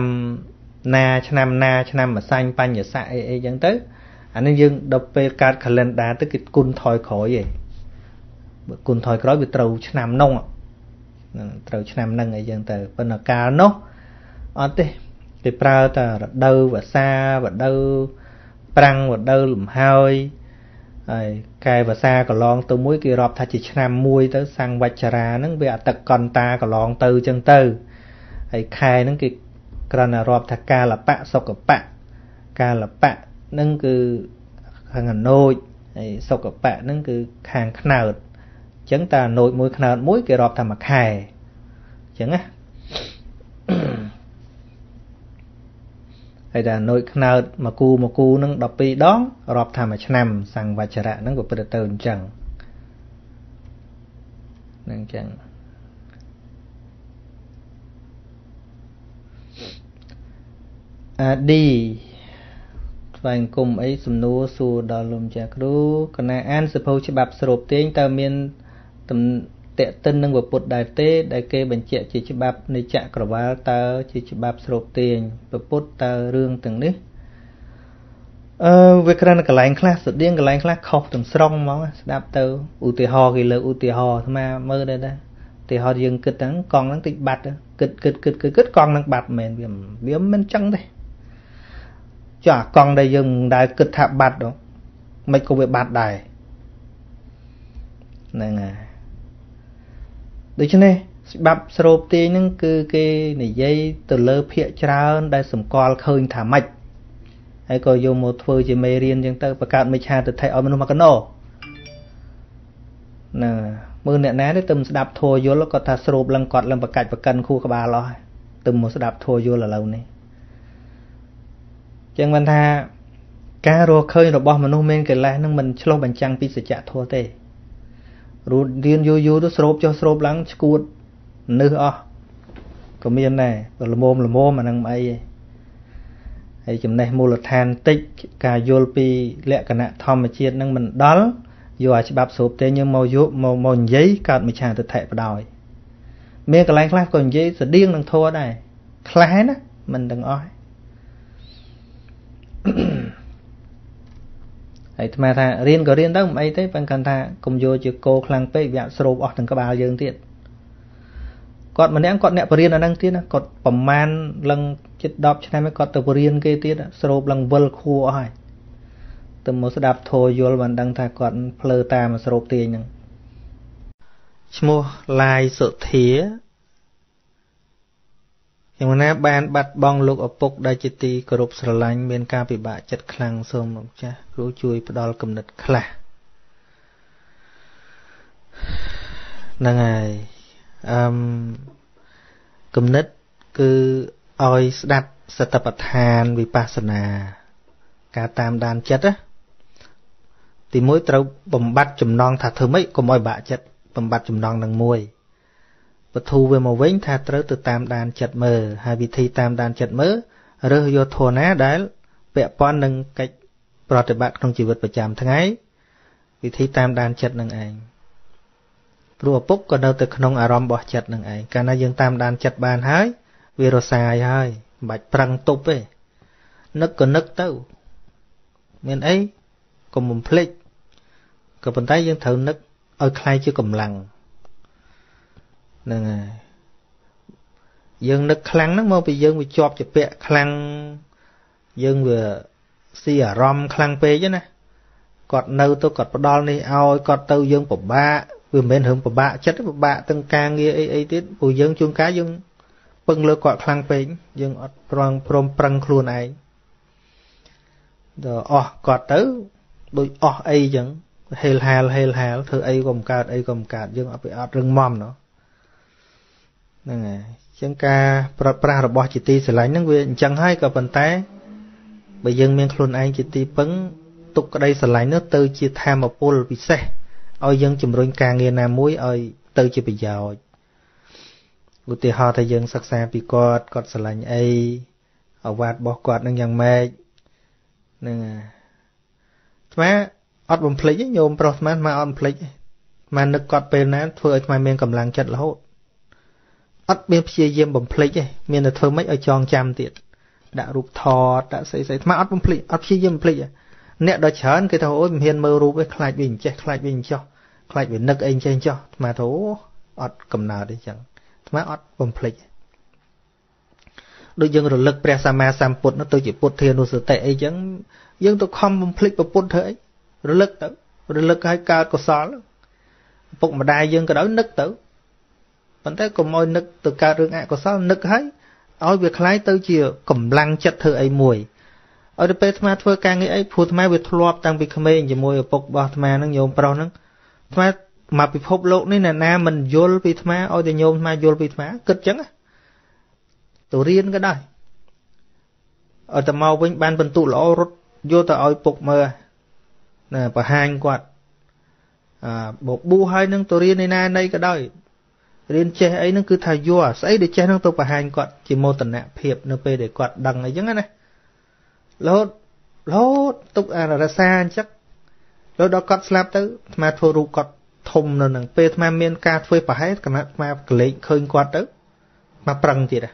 ឆ្នាំម្សាញ់បញ្ញស័កអីចឹងទៅអានេះយើងដល់ពេលកាត់ calendar ទៅគេគុណថយក្រោយឯងបើគុណថយក្រោយវាត្រូវឆ្នាំនោះត្រូវឆ្នាំហ្នឹងអីចឹងទៅប៉ុន្តែកាលនោះអត់ទេគេប្រើតែរដូវវស្សារដូវប្រាំងរដូវលំហើយហើយកែវស្សាកន្លងទៅមួយគេរាប់ថាជាឆ្នាំមួយទៅសង្វច្ឆរាហ្នឹងវាអតកន្តាកន្លងទៅចឹងទៅហើយខែហ្នឹងគេគ្រាន់តែរាប់ថាកាលបៈសុកបៈកាលបៈហ្នឹងគឺខាងអនោច hay sọc cặp bạ nâng cứ hàng khnào chẳng ta nội môi khnào mũi cái rọp thầm mặc hài chẳng á hay là nội khnào mà cu nâng đọc bị đón rọp thầm mà nằm sang và chả rạ nâng của bật tờ chẳng nâng chẳng đi vài cùng ấy sum nô su đào lùm chả kêu còn là an sập hậu chỉ bạp sụp tiếng ta miên tầm tệ tân nâng vào bột đại tế đại kê bệnh trẻ chỉ bạpในchạ cỏ vá ta chỉ bạp sụp tiếng và bột ta rương từng nít về cái này cái lạnh class sự điên cái lạnh class khóc từng strong máu đạp tàu u tì hò cái lơ u tì hò mà mơ đây đây tì hò dừng kịch đắng con đắng tịch bạt kịch con đắng bạt mền biếm bên trắng đây chả con đây dừng đại kịch thạp bạt đó mấy cô bị bạt đài này nè được chưa nè bạp sụp tiếng những cái này dây từ lơ phía trao đại sủng con khơi thả mạch hay coi vô một phơi chỉ mê riêng chẳng tới và cạn mấy cha từ thầy ở bên mà cái nổ nè mưa nè ná đấy tùm đạp thua vô nó có thà sụp lăng cọt lăng bạc cạch bạc cân khu các bà lo tùm một đạp thua vô là lâu này chẳng văn tha cá rô khơi rồi bỏ mà nô men cái lá nâng mình chlo bánh trăng pi sẽ chạ thua tê rồi điên vô nó sụp cho sụp lắng cuột nư o còn miền này là mồm mà nâng mày hay chấm này mô là than tích cả vô pi lẹ cả nạ thom mà chiết nâng mình đó vô à chỉ bạp sụp tê nhưng màu giấy cạn mà chàng từ thệ vào đòi mê cái lánh khác còn giấy sẽ điên nâng thua này khá đó mình đừng oi hay mà tha riêng có riêng đó mấy thế vẫn cần tha cùng vô chữ cô khăn pe vẹn sụp ở thằng các bà dương tiệt còn mà ném còn nẹt riêng là năng tiết á còn bẩm man lần chết đọc cho nên mới còn từ riêng kia tiết á sụp lần vơi khô ai từ một số đạp thôi vô là đang tha còn phơi ta mà sụp tiền nhằng mua lai sự thíaอย่างนั้นบ้านบัดบองลูกอปกได้จิตีกรุบสลายเมียนกาปิบะจัดคลังสมจ้ะรู้ช่วยปดอลกำเนิดคลานั่งไงกำเนิดคือออยสดับสตปทานวิปัสสนาการตามดานจัดอะตีมวยเราบำบัดจุ่มนองถ้าเธอไม่ก็มอยบะจัดบำบัดจุ่มนองดังมวยปทูvề màu vĩnh tha tới từ tam đàn chật mờ hai vị thi tam đàn chật mờ rơi vô thô ná đá vẽ pon nâng cách prot bát trong chỉ vậtประจำ tháng ấy vị thi tam đàn chật nâng ảnh rùa bốc còn đâu từ không arom bỏ chật nâng ảnh cả na dương tam đàn chật bàn hái vì rồi xài hơi bạch prang tụp ấy nức còn nức tâu miền ấy còn một plek còn bàn tay dương thử nức ơi khai chưa cầm lằng nè dương nực khăng nó mau bị dương bị chọp chụp bẹ khăng dương vừa xì ở rom khăng pe chứ nè cọt nâu tôi cọt vào đo này ao cọt tâu dương của ba vừa bên hướng của ba chất của ba từng ca nghe ấy tiết bùi dương chuông cá dương bưng lơ cọt khăng pe dương ở prong prom prang khuôn ấy rồi cọt tới đôi ấy chẳng hel hal thưa ấy gồm cạt dương ở bị rừng mom nóนั่นไงจังกาปราระบอบจิตติสลายนั่งเวียนจังให้กับปันแต่ใบยังเมียงคลุนไอจิตติปังตุกได้สลายเนื้อเตยจีทามาปูลพิเศษเอายังจุ่มรุนกางเงินนามุ้ยเอาเตยจีไปยาวอุติหอทยังศักษาปีกอดสลายไอเอาวาดบอกกอดนั่งยังแม่นั่นไงใช่ไหมอดบำพลิกโยมโปรสมันมาอดบำพลิกมานึกกอดเป็นนั้นเพื่อทำไมเมียงกำลังจัดแล้วอดเมียนเพียเยี่ยมบ่มพลิกไงเมียนเธอไม่เอาจองจำติดด่ารูปทอดด่าใส่มาอดบ่มพลิกอดเพียเยี่ยมพลิกเนี่ยโดยเฉินคือเขาโอ้ยเมียนมือรูปไว้คลายวิ่งเจ๊คลายวิ่งจ่อคลายวิ่งนึกเองเจ๊จ่อมาโถอดกำนาได้จังมาอดบ่มพลิกโดยยังระลึกเปรียสมาสามปุตนั่นตัวจีปุตเทียนุสเตไอจังยังตัวคอมบ่มพลิกบ่ปุตเถอะระลึกให้การกุศลปุกมาได้ยังก็ได้นึกตัวปันแต่ก็มอยนึกตัวการเรื่องอะก็ซ้ำนึกให้เอาเวียคล้ายตัวเจี๋ยกำลังจัดเธอไอ้มวย ở đây thà thưa càng nghĩ ấy phù thà về thọp tăng bị khmer chỉ môi ở bọc bò thà nó nhôm pro nó thà mà bị phốp lộn này là na mình vô bị thà ở đây nhôm thà vô bị thà cực chẳng á tụ riêng cái đây ở tầm màu bên ban bên tụ lõ rút vô tờ oi bọc mờ nè và hàng quạt bộ bu hai nâng tụ riêng này na đây cái đây riêng che ấy nó cứ thay vô ấy để che nó tụ và hàng quạt chỉ một tận nạp hiệp nó về để quạt đằng ấy chẳng á này lốt tục là xa chắc lốt đó cọt slap tới mà thua ru cọt thùng rồi nằng pe mà miên ca thuê phải hết cả mà lấy khơi quạt tới mà prăng gì đó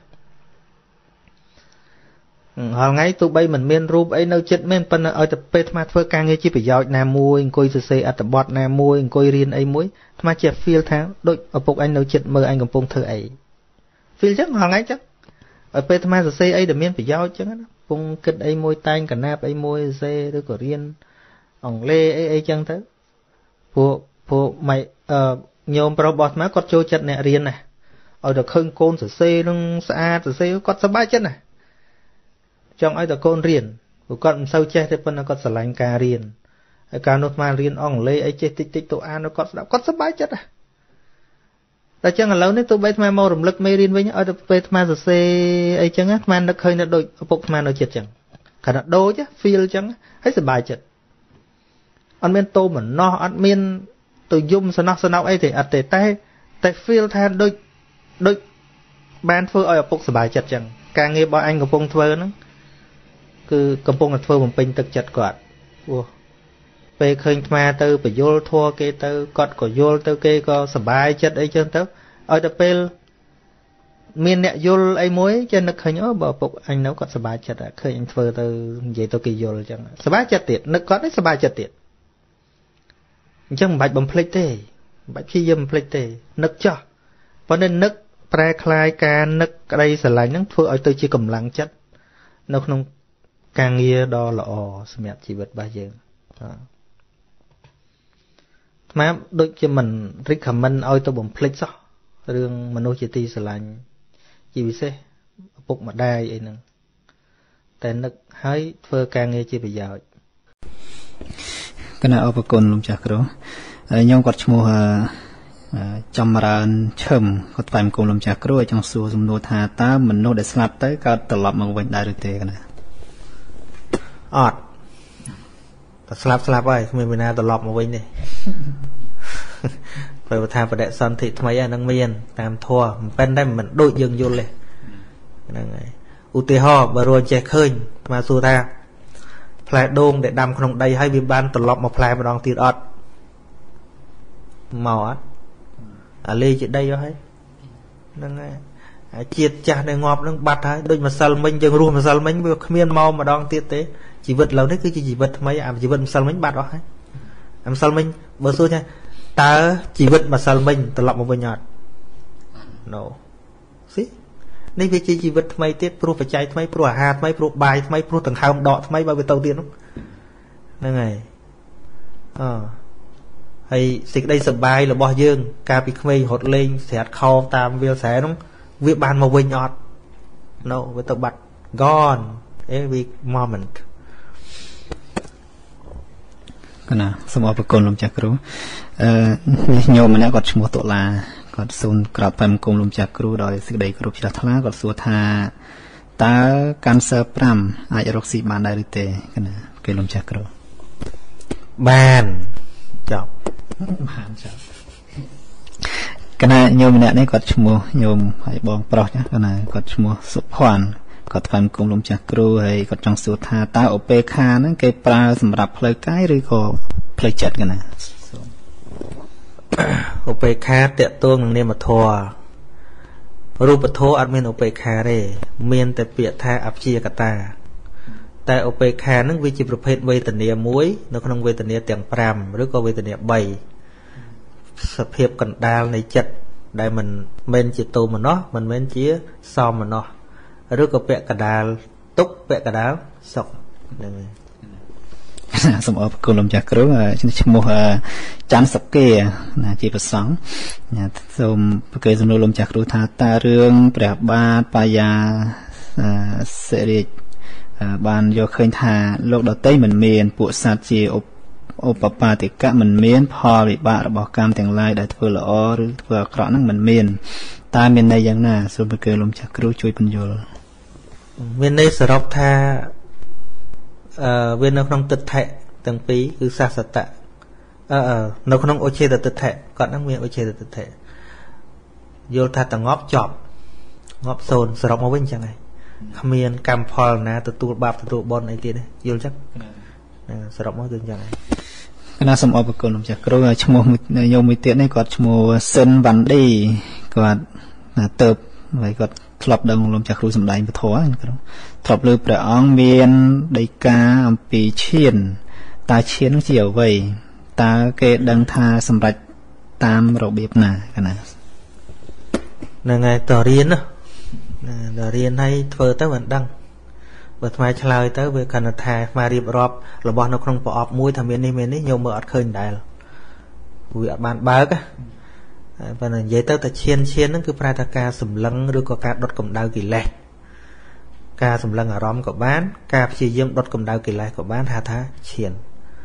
hồi ngày tụi bay mình miên ru ấy nơi chết miên pan ở tập pe mà thuê ca nghe chỉ phải giao nam mua coi xe ở tập bọt nam mua coi riêng ấy muối mà chẹp feel tháng đôi ở bục anh nơi chết mơ anh cầm pung thơ ấy feel chắc hồi ngày chắc ở pe mà xe ấy để miên phải giao chứ pung kết ấy môi tay cả nạp ấy môi dê đứa của riêng ỏng lê ấy chân thế phụ mày nhôm robot má có trôi chất nè riêng này ở được khơi côn sửa xe nâng xa sửa xe có sắp bái chất này trong ấy được côn riêng của con sâu che thế phân nó có sửa lạnh cà riêng cà nốt mà riêng ỏng lê ấy chết tích tổ an nó có sắp bái chất này ta chẳng là lâu nên tôi bây mà màu rộng lực mê riêng với nhau ở được bây mà sửa xe ấy chẳng á mà nó khơi nó đôi bốc mà nó chết chẳng cả nó đôi chứ feel chẳng hết sửa bài chất anh men tô mà no anh men tôi dùng sờ nóc ấy thì anh để tay feel than đôi ban phơi ở bốc sờ bài chặt chẳng càng nghe bọn anh của bông phơi nó cứ cầm bông là phơi một pin thực chặt quạt về khơi mà từ phải vô thua cái từ cọt của vô từ cái có sờ bài chặt ấy chân tớ ở tập pel miền nẹt vô ấy muối cho nó khơi nhớ bảo bốc anh nấu cọt sờ bài chặt khơi anh phơi từ vậy tôi kỳ vô chẳng sờ bài chặt tiệt nó cọt đấy sờ bài chặt tiệt chẳng bạch bấm plei tê bạch khi dâm plei tê nức cho cho nên nức pre khai ca nức đây sẽ là những phương ở tôi chỉ cầm lặng chất nó không càng nghe đo là mẹ chỉ vật ba giờ má đôi cho mình recommend ơi tôi bấm plei sao đường mình nói chỉ ti sẽ là chỉ vì thế bụng mà đai vậy nèแต่nức hái phương càng nghe chỉ bây giờ cái nào ở con lùm chạc đó nhung quạt mua chăm ran châm quạt phải con lùm chạc đó trong số dùng đồ thà ta mình nô để slap tới cả tập lập một vấn đại được thế cái này slap ơi mình na tập lập một vấn này phải vào tham vào đại sơn thị thay anh đang miên tam thua bên đây mình đội dừng vô lên UTH bờ rồi che khơi mà xua tha plei đôn để đâm không đây hay vì ban tập lọc một plei mà đong tiền ọt màu á lê chị đây đó hay năng chiết chả để ngọt nó bạt hay đôi mà sal mình dừng luôn mà sal mình vừa miên màu mà đong tiền tế chỉ vật lâu đấy cứ chỉ vật mấy chỉ vật sal mình bạt đó hay em sal mình bữa xưa nha ta chỉ vật mà sal mình tập lọc một bên nhọt no xíนี่វាជាជីវិតថ្មីទៀតព្រោះបច្ច័យថ្មីព្រោះអាហារថ្មីព្រោះបាយថ្មីព្រោះដង្ហើមដកថ្មីបើវាទៅទៀតហ្នឹងហើយហើយសេចក្តីសុបាយរបស់យើងកាលពីក្មេងរត់លេងស្រាតខោតាមវាលស្រែនោះវាបានមកវិញអត់ no វាទៅបាត់ gone every moment កណាសូមអរគុណលោកចាស់គ្រូញោមម្នាក់គាត់ឈ្មោះតុលាគាត់សូមក្រាបតាមគុំលំចាស់គ្រូដោយសេចក្តីគោរពជ្រះថ្លាគាត់សួរថាតើកាន់សើ5អាចរកស៊ីបានដែរឬទេកណាគេលំចាស់គ្រូបានចប់កណាញោមម្នាក់នេះគាត់ឈ្មោះញោមហើយបងប្រុសណាកណាគាត់ឈ្មោះសុភ័ណ្ឌគាត់តាមគុំលំចាស់គ្រូហើយគាត់ចង់សួរថាតើឧបេខាហ្នឹងគេប្រើសម្រាប់ផ្លូវកាយឬក៏ផ្លូវចិត្តកណាឧបេខាតេតួងនឹងនាមធម៌រូបធម៌អត់មានឧបេខាទេមានតែពាក្យថាអព្យាកតាតែឧបេខានឹងវាជាប្រភេទវេទនាមួយនៅក្នុងវេទនាទាំង5ឬក៏វេទនា3សភាពកណ្ដាលនៃចិត្តដែលមិនមែនជាតោមនោះមិនមែនជាសមនោះឬក៏ពាក្យកណ្ដាលទុក្ខពាក្យកណ្ដាលសុខហ្នឹងហើយសូមអរគុណលោកចាស់គ្រូឈ្មោះច័ន្ទសុគាណាជាប្រសង់ណាសូមប្រកេសំណួរលោកចាស់គ្រូថាតើរឿងព្រះបាទបាយាសិរិ ban vô khơi thà lục đầu tây mình miền bộ sát chi ô bà thì cả mình miền phò bị bạ bỏ cam tiền lai đại thừa lỡ vừa cọ năng mình miền ta miền nàyយ៉ាងណាសូមបកលំចាស់គ្រូជួយបញ្យល់មានន័យសរុបថាវានៅក្នុងទិដ្ឋិទាំងពីរគឺសាសតៈនៅក្នុងឧច្ឆេតទិដ្ឋិគាត់ហ្នឹងមានឧច្ឆេតទិដ្ឋិយល់ថាតងប់ចប់ងាប់សូន្យសរុបមកវិញចឹងហើយគ្មានកម្មផលណាទទួលបាបទទួលបុណ្យអីទៀតទេយល់ចឹងសរុបមកគឺចឹងហើយកណាសូមអរគុណលោកចាស់គ្រូឈ្មោះញោមមួយទៀតនេះគាត់ឈ្មោះសិនវ៉ាន់ឌីគាត់ទៅហើយគាត់ធ្លាប់ដឹងលោកចាស់គ្រូសម្ដែងពធហ្នឹងគ្រូធ្លាប់លើព្រះអង្គមានដីកាអំពីឈានតើឈាននឹងជាអ្វីតើគេដឹងថាសម្រាប់តាមរបៀបណាកណាហ្នឹងហើយតរៀនណារៀនឲ្យធ្វើទៅមិនដឹងបើថ្មឆ្លើយទៅវាគណថាថ្មរៀបរាប់របស់នៅក្នុងប្រអប់មួយថាមាននេះញោមមើលអត់ឃើញដែរវាអត់បានបើកប៉ុន្តែនិយាយទៅតែឈានហ្នឹងគឺប្រែថាការសម្លឹងឬក៏ការដុតកម្ដៅកិលេសការសម្លឹងអារម្មណ៍ក៏បានការព្យាយាមដុតកម្ដៅកិលេសក៏បានហៅថាឈាន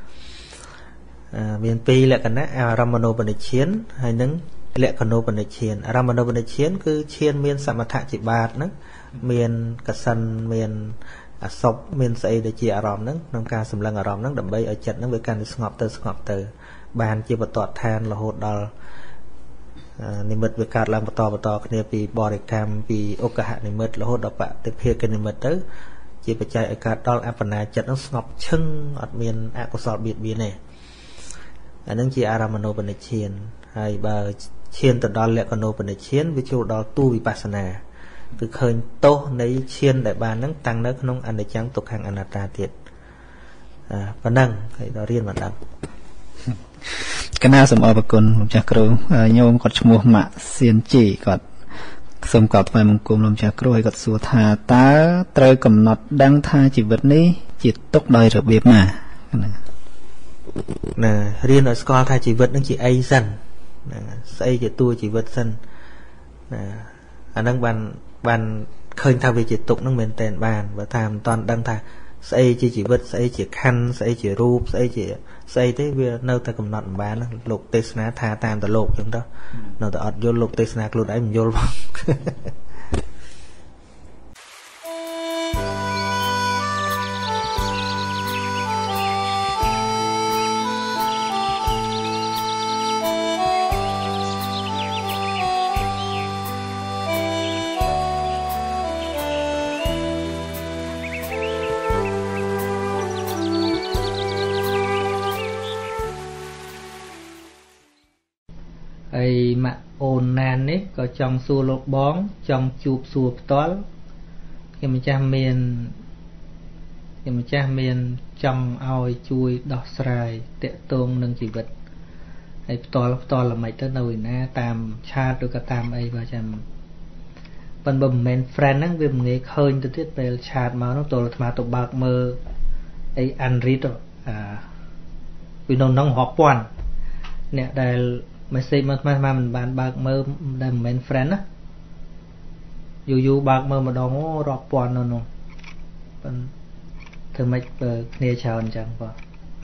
មានពីរលក្ខណៈអារម្មណូបនិឈានហើយនឹងលក្ខណូបនិឈានអារម្មណូបនិឈានគឺឈានមានសមថៈជាបាតហ្នឹងមានកសិនមានអសុបមានស្អីដែលជាអារម្មណ៍ហ្នឹងក្នុងការសម្លឹងអារម្មណ៍ហ្នឹងដើម្បីឲ្យចិត្តហ្នឹងវាកាន់តែស្ងប់ទៅបានជាបន្តឋានរហូតដល់និមិត្តវាកើតឡើងបន្តគ្នាពីបរិកម្មពីឧក្កហនិមិត្តរហូតដល់បតិភាគនិមិត្តទៅជាបច្ច័យឲ្យកើតដល់អបណាចិត្តហ្នឹងស្ងប់ឈឹងអត់មានអកុសលបៀតបៀនទេអានឹងជាអារម្មណូបនិឈានហើយបើឈានទៅដល់លក្ខណូបនិឈានវាចូលដល់ទូវិបស្សនាគឺឃើញទោសនៃឈានដែលបានហ្នឹងតាំងនៅក្នុងអនិច្ចំទុក្ខំអនត្តាទៀតប៉ុណ្ណឹងហើយដល់រៀនមិនដឹងកណាសូមអរគុណលោកចាស់គ្រូញោមគាត់ឈ្មោះម៉ាក់សៀនជីគាត់សូមកោតថ្វាយបង្គំលោកចាស់គ្រូហើយគាត់សួរថាតើត្រូវកំណត់ដឹងថាជីវិតនេះជាទុក្ខដោយរបៀបណាណារៀនឲ្យស្គាល់ថាជីវិតនឹងជាអីសិនស្អីជាតួជីវិតសិនណាអាហ្នឹងបានឃើញថាវាជាទុក្ខហ្នឹងមែនតើបានបើថាមិនតាន់ដឹងថាស្អីជាជីវិតស្អីជាខណ្ឌស្អីជារូបស្អីជាស្អីទេវានៅតែកំណត់មិនបានលោកទេសនាថាតាមតលោកអញ្ចឹងទៅនៅតែអត់យល់លោកទេសនាខ្លួនឯងមិនយល់ផងហើយម៉ាក់អូនណាននេះក៏ចង់សួរលោកបងចង់ជួបសួរផ្ទាល់ខ្ញុំម្ចាស់មានចង់ឲ្យជួយដោះស្រាយតាក់ទងនឹងជីវិតហើយផ្ទាល់ល្មិចទៅនៅឯណាតាមឆាតឬក៏តាមអីបើចាំប៉ុន្តែមិនមែន friend ហ្នឹងវាមិនងាយឃើញទៅទៀតពេលឆាតមកនោះតើអាត្មាទៅបើកមើលអី unread វានៅរាប់ពាន់អ្នកដែល message មកអាត្មាមិនបានបើកមើលដែលមិនមែន friend ណាយូរបើកមើលម្ដងអូរាប់ពាន់នោះប៉ុន្តែធ្វើម៉េចបើគ្នាច្រើនអញ្ចឹងបង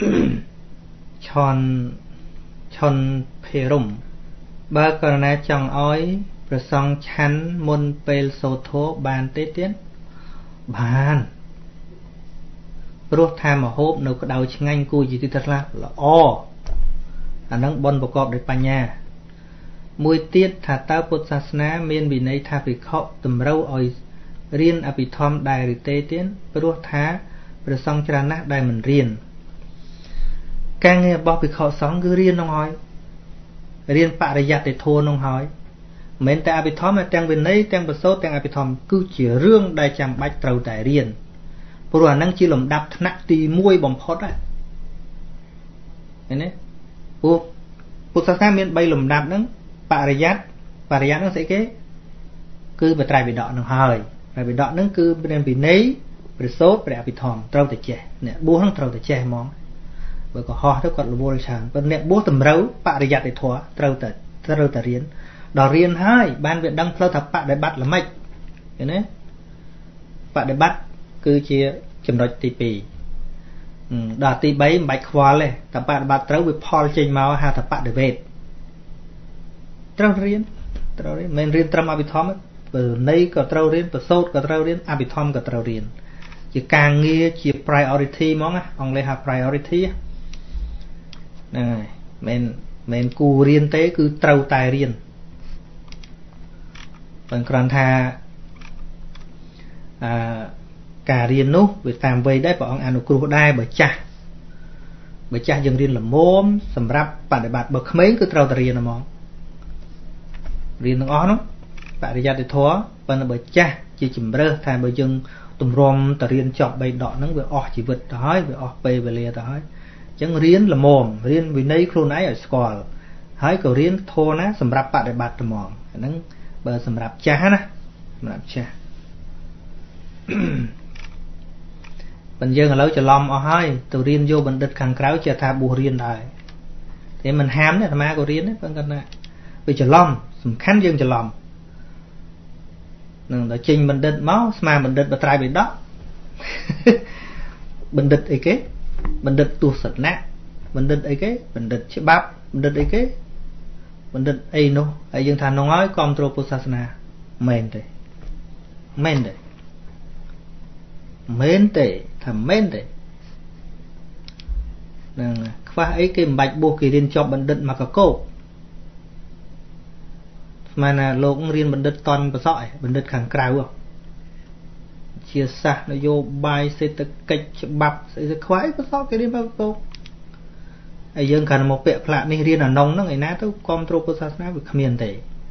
ឆនភេរំបើករណីចង់ឲ្យប្រសងឆាន់មុនពេលសូត្រធម៌បានទេទៀតបានព្រោះថាមហូបនៅក្តៅឆ្ងាញ់គួរជាទីខ្លះល្អអានឹងបនប្រកបដោយបញ្ញាមួយទៀតថាតើពុទ្ធសាសនាមានវិន័យថាភិក្ខុតម្រូវឲ្យរៀនអភិធម្មដែរឬទេទៀតព្រោះថាព្រះសង្ឃច្រើនណាស់ដែលមិនរៀនការងាររបស់ភិក្ខុសង្ឃគឺរៀននោះហើយរៀនបរិយត្តិធម៌នោះហើយមិនមែនតែអភិធម្មទាំងវិន័យទាំងប្រសូតទាំងអភិធម្មគឺជារឿងដែលចាំបាច់ត្រូវតែរៀនព្រោះអានឹងជាលំដាប់ថ្នាក់ទី1បំផុតហ្នឹងឃើញទេពុទ្ធសាសនាមាន3លំដាប់ហ្នឹងបរិយត្តិហ្នឹងស្អីគេគឺបត្រៃបិដកហ្នឹងហើយបត្រៃបិដកហ្នឹងគឺមានវិន័យព្រះសូត្រព្រះអភិធម្មត្រូវតែចេះអ្នកបួសហ្នឹងត្រូវតែចេះហ្មងបើកុហកទៅគាត់រវល់ច្រើនប៉ុន្តែអ្នកបួសតម្រូវបរិយត្តិធម៌ត្រូវតែរៀនដល់រៀនហើយបានវាដឹងផ្លូវថាបដិបត្តិល្មិចឃើញទេបដិបត្តិគឺជាចំណុចទី2ដល់ទី3មិនបាច់ខ្វល់ទេតែបដិបត្តិត្រូវវាផលចេញមកហៅថាបដិវេទត្រូវរៀនមិនរៀនត្រឹមអភិធម្មទេន័យក៏ត្រូវរៀនប្រសូតក៏ត្រូវរៀនអភិធម្មក៏ត្រូវរៀនជាការងារជា priority ហ្មងអង់គ្លេសហៅ priority ហ្នឹងហើយមិនគួររៀនទេគឺត្រូវតែរៀនប៉ុន្តែគ្រាន់ថាការរៀននោះវាតាមវ័យដែរព្រះអង្គអនុគ្រោះដែរបើចាស់យើងរៀនល្មមសម្រាប់បដិបត្តិបើក្មេងគឺត្រូវតែរៀនហ្មងរៀនទាំងអស់នោះបរិយត្តិធម៌ប៉ុន្តែបើចាស់ជាជំរើសថាបើយើងទម្រាំទៅរៀនចប់3ដកហ្នឹងវាអស់ជីវិតទៅហើយវាអស់ពេលវេលាទៅហើយអញ្ចឹងរៀនល្មមរៀនវិន័យខ្លួនឯងឲ្យស្គាល់ហើយក៏រៀនធម៌ណាសម្រាប់បដិបត្តិហ្មងអាហ្នឹងបើសម្រាប់ចាស់ណាសម្រាប់ចាស់ប៉ុន្តែយើងឥឡូវច្រឡំអស់ហើយទៅរៀនយកបណ្ឌិតខាងក្រៅជាថាបួសរៀនដែរតែមិនហាមទេអាត្មាក៏រៀនដែរប៉ុន្តែគាត់ថាវាច្រឡំសំខាន់យើងច្រឡំនឹងដល់ចេញបណ្ឌិតមកស្មាបណ្ឌិតបត្រៃបិដកបណ្ឌិតអីគេបណ្ឌិតទស្សនៈបណ្ឌិតអីគេបណ្ឌិតច្បាប់បណ្ឌិតអីគេបណ្ឌិតអីនោះហើយយើងថានោះហើយគ្រប់គ្រងពុទ្ធសាសនាមែនទេថាមែនទេហ្នឹងខ្វះអីគេមិនបាច់បួសគេរៀនជាប់បណ្ឌិតមកកកោកស្មានថាលោករៀនបណ្ឌិតតន់ប្រសក់ឯបណ្ឌិតខាងក្រៅជាសាសនយោបាយសេដ្ឋកិច្ចច្បាប់ស្អីទៅខ្វះអីប្រសក់គេរៀនមកកកោកហើយយើងគ្រាន់មកពាក់ផ្លាកនេះរៀនអានងហ្នឹងឯណាទៅគ្រប់គ្រងពុទ្ធសាសនាវាគ្មានទេ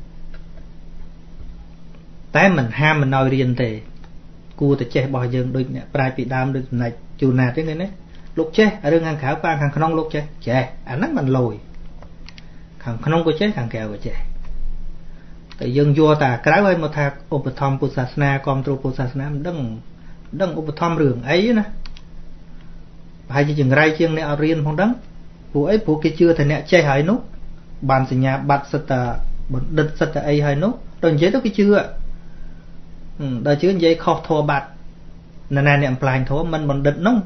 តែមិនហាមមិនឲ្យរៀនទេគួរតែចេះរបស់យើងដូចអ្នកប្រាជ្ញពីដើមដូចចំណែកជូណាទេឃើញទេលោកចេះរឿងខាងក្រៅប៉ាខាងក្នុងលោកចេះអាហ្នឹងមិនលយខាងក្នុងក៏ចេះខាងក្រៅក៏ចេះតែយើងយកតែក្រៅឲ្យមកថាឧបត្ថម្ភពុទ្ធសាសនាគ្រប់គ្រងពុទ្ធសាសនាមិនដឹងឧបត្ថម្ភរឿងអីណាប្រហែលជាចង្រៃជាងអ្នកអត់រៀនផងដឹងព្រោះអីព្រោះគេជឿថាអ្នកចេះហើយនោះបានសញ្ញាបត្រសិតតាបណ្ឌិតសិតតាអីហើយនោះដល់និយាយទៅគេជឿដល់ជឿនិយាយខុសធម៌បាត់ណាអ្នកអំប្លែងធម៌មិនបណ្ឌិតនោះ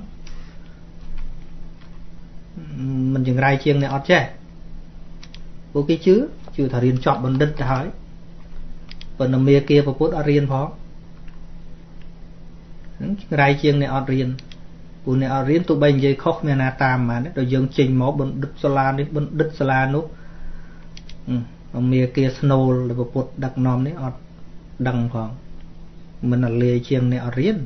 មិនចង្រៃជាងអ្នកអត់ចេះព្រោះគេជឿថារៀនចប់បណ្ឌិតទៅហើយប៉ុន្តែមេគាពុទ្ធអត់រៀនផងចង្រៃជាងអ្នកអត់រៀនព្រោះអ្នកអត់រៀនទោះបីនិយាយខុសមានណាតាមបានដល់យើងចេញមកបណ្ឌិតសាលានេះបណ្ឌិតសាលានោះមេគាស្នូលរបស់ពុទ្ធដឹកនាំនេះអត់ដឹងផងមិនអលាយជាងអ្នកអត់រៀន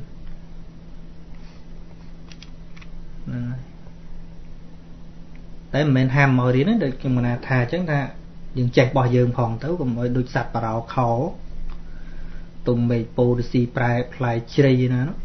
តែមិនមែនហាមមករៀនទេដូចខ្ញុំណាថាអញ្ចឹងថាយើងចេះរបស់យើងផងទៅកុំឲ្យដូចសត្វបារោខោទុំមេឃពោរិស៊ីប្រែផ្លែជ្រៃណានោះ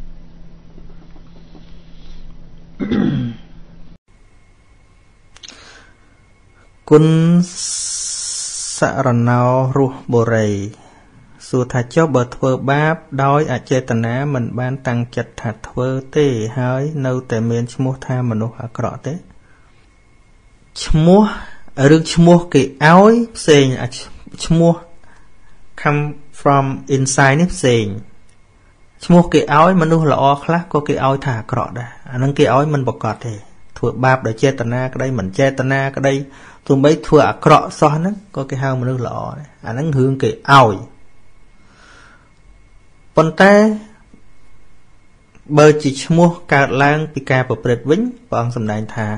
គុណសរណោរស់បុរីសួរថាចុះបើធ្វើបាបដោយអចេតនាមិនបានតាំងចិត្តថាធ្វើទេហើយនៅតែមានឈ្មោះថាមនុស្សអាក្រក់ទេឈ្មោះរឿងឈ្មោះគេឲ្យផ្សេងឈ្មោះ come from inside នេះផ្សេងឈ្មោះគេឲ្យមនុស្សល្អខ្លះក៏គេឲ្យថាអាក្រក់ដែរអានឹងគេឲ្យមិនប្រកបទេធ្វើបាបដោយចេតនាក្តីមិនចេតនាក្តីទោះបីធ្វើអាក្រក់សោះហ្នឹងក៏គេហៅមនុស្សល្អដែរអានឹងរឿងគេឲ្យប៉ុន្តែបើជាឈ្មោះកើតឡើងពីការប្រព្រឹត្តវិញព្រះអង្គសម្ដែងថា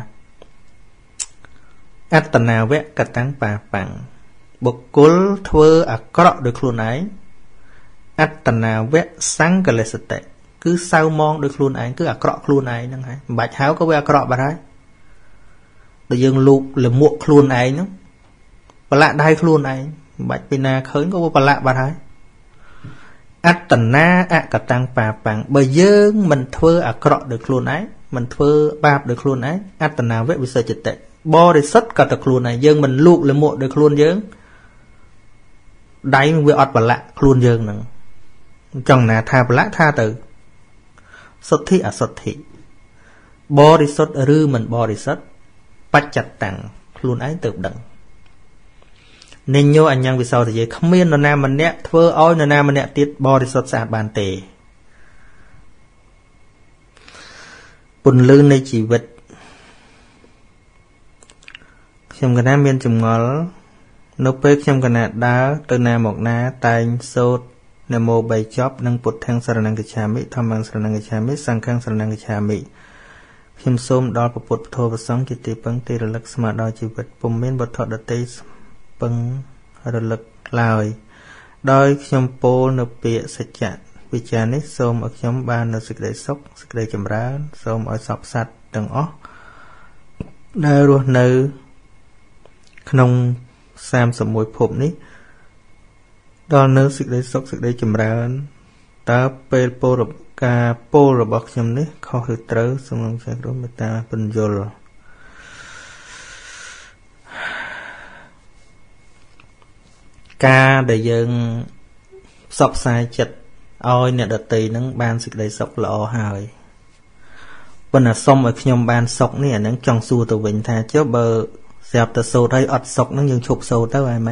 អត្តនាវៈកតាំងបាបាំងបុគ្គលធ្វើអាក្រក់ដោយខ្លួនឯងអត្តនាវៈសង្កលសតិគឺសៅมองដោយខ្លួនឯងគឺអាក្រក់ខ្លួនឯងហ្នឹងហើយមិនបាច់ហៅក៏វាអាក្រក់បាត់ហើយដល់យើងលូកលមួកខ្លួនឯងហ្នឹងប្រឡាក់ដៃខ្លួនឯងមិនបាច់ពីណាឃើញក៏វាប្រឡាក់បាត់ហើយអត្តនាអកតាំងបាបាំងបើយើងមិនធ្វើអាក្រក់ដោយខ្លួនឯងមិនធ្វើបាបដោយខ្លួនឯងអត្តនាវៈវិសុទ្ធិតិបរិសុទ្ធក៏តែខ្លួនឯងយើងមិនលូកលមួកដោយខ្លួនយើងដៃវាអត់ប្រឡាក់ខ្លួនយើងហ្នឹងចង់ណាថាប្រឡាក់ថាទៅសុទ្ធិអសុទ្ធិបរិសុទ្ធឬមិនបរិសុទ្ធបច្ចតੰខ្លួនឯងទៅដឹងនិញោអញ្ញងវិសោទយេគ្មាននរណាម្នាក់ធ្វើឲ្យនរណាម្នាក់ទៀតបរិសុទ្ធស្អាតបានទេ Pun lư này chỉ vật trong cái nam miền trùng ngõ nộp bếp trong cái nạt đá từ nam một ná tay sốt nam mô bay chóp nâng bụt thang sờ năng cái cha mỹ tham mang sờ năng cái cha mỹ sang khang sờ năng cái cha mỹ khiêm xôm đo bụt thô và sống chỉ tì băng tì lực smart đo chỉ vật bùm miên bụt thọ đợt tì băng lực lòi đôi khiêm pô nộp bịa sạch chặt vì cha nít xôm ở khiêm ba nộp sực đầy sốc sực đầy chầm rá xôm ở sọc sạch đằng ó nơi ruột nơi không sam sầm mùi phụp ní đo nơi sực đầy sốc sực đầy chầm rá ta pel pô rập ca pô rập bọc chầm ní khó hư trớ xôm lòng sạch đó người ta bình dồ ca để dân sọc sai chật ôi nè đợt tì nâng ban xịt lấy sọc lọ hời bên là xong ở nhom ban sọc nè nâng trong xua từ vịnh tha chứ bờ dẹp từ sâu thấy ọt sọc nâng dương chụp sâu tới ai mấy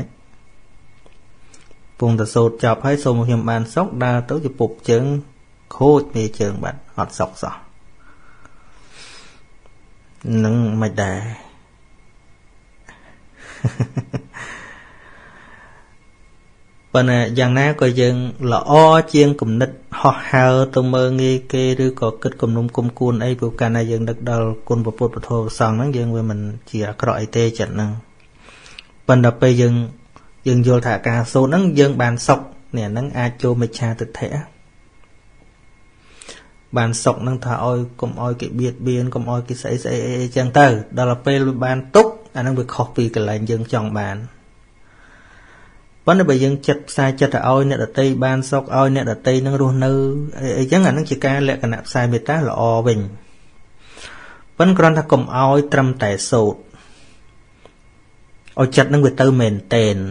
vùng từ sâu chọc hay sâu một nhom ban sọc đa tới chụp bục chừng khô mì chừng bạn ọt sọc sọc nâng mạch đà bên dạng ná coi dân là o chiên cùng nít họ hào từ mơ nghi kêឬក៏គិតគំនុំគុំគួនអីព្រោះកាលណាយើងដឹកដល់គុណពុទ្ធពធសង្ឃហ្នឹងយើងវាមិនជាអាក្រក់អីទេចិត្តហ្នឹងប៉ុន្តែពេលយើងយល់ថាការសូត្រហ្នឹងយើងបានសុខនេះហ្នឹងអាចចូលមិច្ឆាទិដ្ឋិបានសុខហ្នឹងថាឲ្យកុំឲ្យគេបៀតបៀនកុំឲ្យគេស្អីស្អីអីចឹងទៅដល់ពេលបានទុកអាហ្នឹងវាខុសពីកន្លែងយើងចង់បានប៉ុន្តែបើយើងចិត្តផ្សាយចិត្តឲ្យអ្នកដតីបានសុខឲ្យអ្នកដតីនឹងរស់នៅអីចឹងអានឹងជាការលក្ខណៈផ្សាយមេត្តាល្អវិញប៉ុន្តែគ្រាន់តែកុំឲ្យត្រឹមតែសូត្រឲ្យចិត្តនឹងវាទៅមែនតែន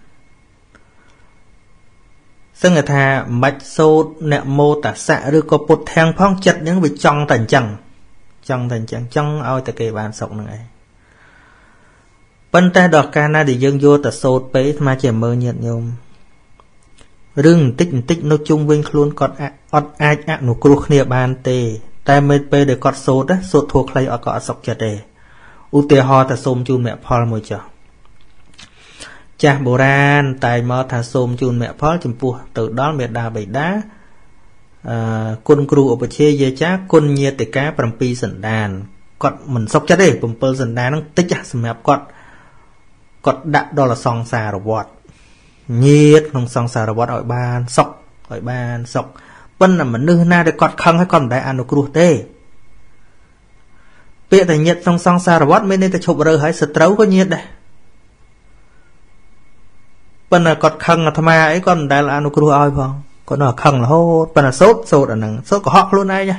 សឹងថាមិនសូត្រអ្នកមោតសៈឬក៏ពុទ្ធធាំងផងចិត្តនឹងវាចង់តែអញ្ចឹងចង់ឲ្យតែគេបានសុខនឹងឯងប៉ុន្តែដល់កាលណាដែលយើងយកទៅសូត្រពេកស្មើជាមើលញាតញោមរឿងបន្តិចនៅជុំវិញខ្លួនគាត់អត់អាចអនុគ្រោះគ្នាបានទេតែពេលដែលគាត់សូត្រធัวខ្លីអត់ក៏អត់សុខចិត្តទេឧទាហរណ៍ថាសូមជូនមគ្គផលមួយចុះចាស់បុរាណតែមកថាសូមជូនមគ្គផលចំពោះទៅដល់មេដាបិតាគុណគ្រូឧបជាយាចាគុណញាតិកា7សន្តានគាត់មិនសុខចិត្តទេ7សន្តានហ្នឹងតិចសម្រាប់គាត់ដាក់ដល់សង្សារវត្តញាតក្នុងសង្សារវត្តឲ្យបានសុខប៉ុន្តែមនុស្សណាដែលគាត់ខឹងហើយគាត់មិនដែលអនុគ្រោះទេពាក្យតែញាតក្នុងសង្សារវត្តមានន័យថាឈប់រើហើយសត្រូវក៏ញាតដែរប៉ុន្តែគាត់ខឹងអាត្មាអីគាត់មិនដែលអនុគ្រោះឲ្យផងគាត់នៅខឹងរហូតប៉ុន្តែសូត្រអាហ្នឹងសូត្រកុហកខ្លួនឯង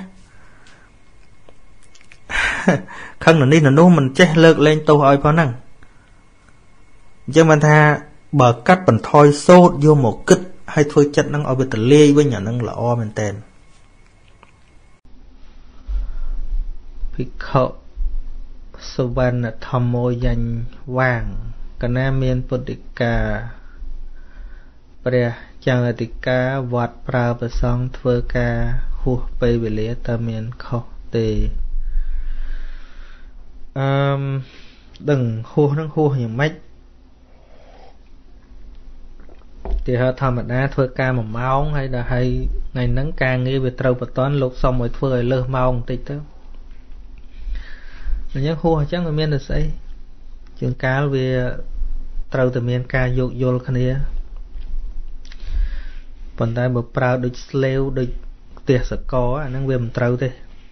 ខឹងនេះនោះមិនចេះលើកលែងទោសឲ្យផងហ្នឹងអញ្ចឹងបានថាបើកាត់បន្ថយសូត្រយកមកគិតឲ្យធ្វើចិត្តហ្នឹងឲ្យវាទលាយវិញអាហ្នឹងល្អមែនតើភិក្ខុសវណ្ណធម្មោយញ្ញវាងកណាមានពុទ្ធិកាព្រះចៅអធិការវត្តប្រើប្រសងធ្វើការហួសពេលវេលាតើមានខុសទេដឹងហួសហ្នឹងហួសយ៉ាងម៉េចទីហៅធម្មតាធ្វើការ1ម៉ោងហើយដល់ហើយថ្ងៃហ្នឹងការងារវាត្រូវបតនលោកសុំឲ្យធ្វើឲ្យលើសម៉ោងបន្តិចទៅអញ្ចឹងហួសអញ្ចឹងវាមានតែស្អីជាងកាលវាត្រូវតែមានការយោគយល់គ្នាប៉ុន្តែបើប្រើដូចស្លេវដូចផ្ទះសកអាហ្នឹងវាមិនត្រូវទេ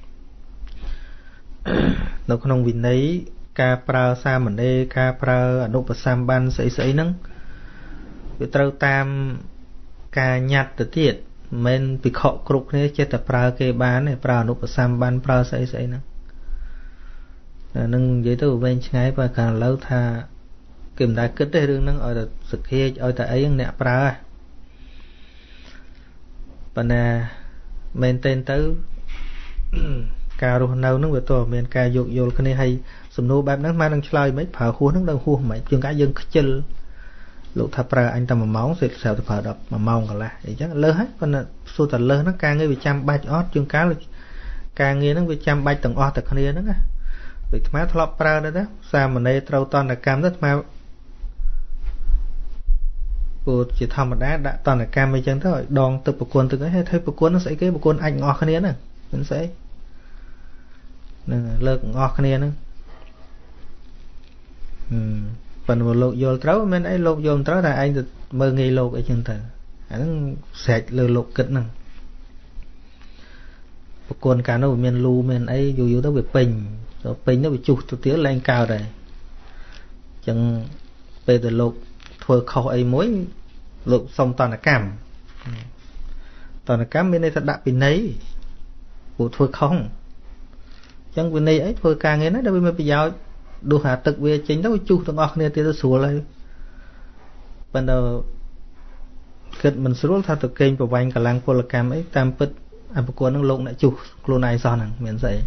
នៅក្នុងវិន័យការប្រើសាមណេរការប្រើអនុបសម្បានស្អីហ្នឹងវាត្រូវតាមការញ៉ាត់ទៅទៀតមិនមែនពិខុគ្រប់គ្នាចេះតែប្រើគេបានទេប្រើអនុបសម្បានប្រើស្អីហ្នឹងនឹងនិយាយទៅវែងឆ្ងាយបើកាលឥឡូវថាគេមិនដែលគិតទេរឿងហ្នឹងឲ្យតែសក្តិឲ្យតែអីអ្នកប្រើប៉ុន្តែមែនទែនទៅការរស់នៅហ្នឹងវាតើមានការយោគយល់គ្នាហើយសំណួរបែបហ្នឹងមកនឹងឆ្លើយមិនប្រើហួសហ្នឹងដឹងហួសមិនជាងកាយើងខ្ជិលលោកថាប្រើអញតែ1ម៉ោងស្រាប់តែប្រើ1ម៉ោងកន្លះអីចឹងលើសហើយប៉ុន្តែសួរតែលើសហ្នឹងការងារវាចាំបាច់អត់ជាងកាលការងារហ្នឹងវាចាំបាច់ទាំងអស់តែគ្នាហ្នឹងណាដូចអាត្មាធ្លាប់ប្រើទៅសាមណេរត្រូវតនកម្មទៅអាត្មាព្រោះជាធម្មតាដាក់តនកម្មអីចឹងទៅឲ្យដងទឹកប្រគុណទឹកអីហើយប្រគុណហ្នឹងស្អីគេប្រគុណអាចទាំងអស់គ្នាហ្នឹងមិនស្អីហ្នឹងលើកទាំងអស់គ្នាហ្នឹងប៉ុន្តែលោកយល់ត្រូវមិនអីលោកយល់ត្រូវតែឯងទៅមើលងាយលោកអីចឹងទៅអាហ្នឹងស្រេចលើលោកគិតហ្នឹងប្រគុណកាលនោះវាមានលូមានអីយូរទៅវាពេញទៅវាជុះទៅទៀតឡើងកើតហើយអញ្ចឹងពេលទៅលោកធ្វើខុសអីមួយលោកសុំតនកម្មមានន័យថាដាក់ពិន័យព្រោះធ្វើខុសអញ្ចឹងវិន័យអីធ្វើការងារណាដែលវាមានប្រយោជន៍ដួសអាទឹកវាចេញទៅជុះទាំងអស់គ្នាទៀតទៅស្រួលហើយប៉ុន្តែគិតមិនស្រួលថាទៅកេងប្រវាញ់កម្លាំងពលកម្មអីតាមពិតអភិគុណនឹងលោកអ្នកជុះខ្លួនឯងសោះហ្នឹងមានស្អី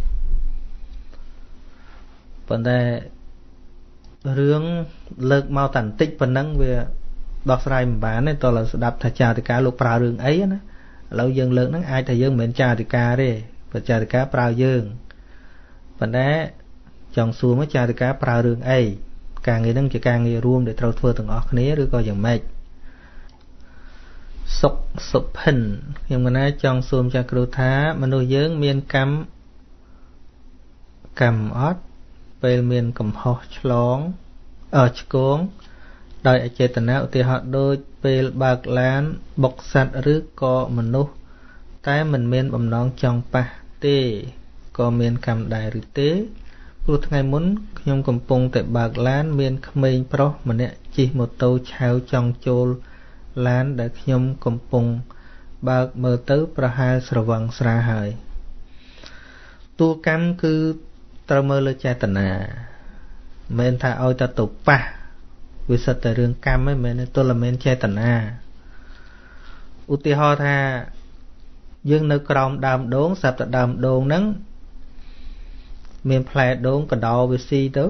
ប៉ុន្តែរឿងលើកមកតែបន្តិចប៉ុណ្ណឹងវាដោះស្រាយមិនបានទេតើស្ដាប់ថាចាតិកាលោកប្រើរឿងអីណាឥឡូវយើងលើកហ្នឹងអាចថាយើងមិនមែនចាតិកាទេបើចាតិកាប្រើយើងប៉ុន្តែចង់សួរមកចាតិកាប្រើរឿងអីការងារហ្នឹងជាការងាររួមដែលត្រូវធ្វើទាំងអស់គ្នាឬក៏យ៉ាងម៉េចសុខសុភិនខ្ញុំកណាចង់សួរចាស់គ្រូថាមនុស្សយើងមានកម្មអត់ពេលមានកំហុសឆ្លងឆ្គងដោយអចេតនាឧទាហរណ៍ដូចពេលបើកឡានបុកសត្វឬក៏មនុស្សតែមិនមានបំណងចង់ប៉ះទេក៏មានកម្មដែរឬទេព្រោះថ្ងៃមុនខ្ញុំកំពុងតែបើកឡានមានក្មេងប្រុសម្នាក់ជិះម៉ូតូឆាវចង់ចូលឡានដែលខ្ញុំកំពុងបើកមើលទៅប្រហែលស្រវឹងស្រាហើយតួកម្មគឺត្រូវមើលលើចេតនាមិនមែនថាឲ្យតែទៅប៉ះវាសិតតែរឿងកម្មឯងមិនមែនទល់តែមានចេតនាឧទាហរណ៍ថាយើងនៅក្រោមដើមដូងស្រាប់តែដើមដូងហ្នឹងមានផ្លែដូងកដោវាស៊ីទៅ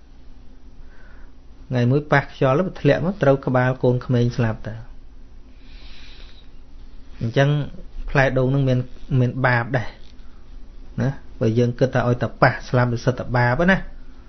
ថ្ងៃមួយប៉ះខ្យល់ទៅធ្លាក់មកត្រូវក្បាលកូនក្មេងស្លាប់ទៅអញ្ចឹងផ្លែដូងនឹងមានបាបដែរណាបើយើងគិតថាឲ្យតែប៉ះស្លាប់វាសិតតែបាបណា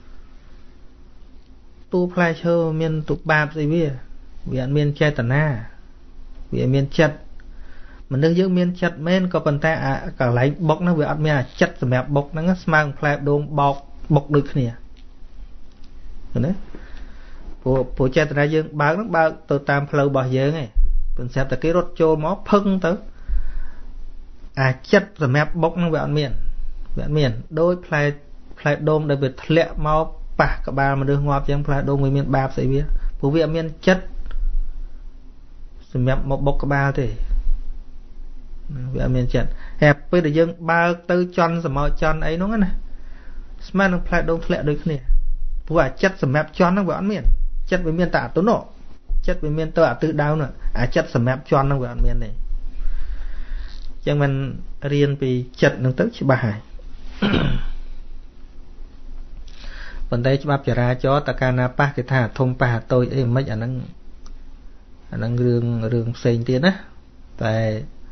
ទូផ្លែឈើមានទូបាបស្អីវាអត់មានចេតនាវាមានចិត្តមនុស្សយើងមានចិត្តមែនក៏ប៉ុន្តែអាកន្លែងបុកហ្នឹងវាអត់មានអាចិត្តសម្រាប់បុកហ្នឹងស្មើនឹងផ្លែដូងបោកបុកដូចគ្នាណាព្រោះចេតនាយើងបើកហ្នឹងបើកទៅតាមផ្លូវរបស់យើងឯងប៉ុន្តែតែគេរត់ចូលមកផឹងទៅអាចិត្តសម្រាប់បុកហ្នឹងវាអត់មានដូចផ្លែដូងដែលវាធ្លាក់មកប៉ះក្បាលមនុស្សងាប់ចឹងផ្លែដូងវាមានបាបស្អីវាព្រោះវាអត់មានចិត្តសម្រាប់មកបុកក្បាលទេវាអត់មានចិត្តហើយពេលដែលយើងបើកទៅចន់សមោចន់អីហ្នឹងណាស្មើនឹងផ្លែដូងធ្លាក់ដូចគ្នាព្រោះអាចិត្តសម្រាប់ចន់ហ្នឹងវាអត់មានចិត្តវាមានតែអតុណោចិត្តវាមានទៅអាទិសដៅហ្នឹងអាចិត្តសម្រាប់ចន់ហ្នឹងវាអត់មានទេអញ្ចឹងមិនរៀនពីចិត្តហ្នឹងទៅច្បាស់ហើយប៉ុន្តែច្បាប់ចរាចរណ៍តកាលណាប៉ះគេថាធំប៉ះតូចអីមិនអាហ្នឹងរឿងផ្សេងទៀតណាតែ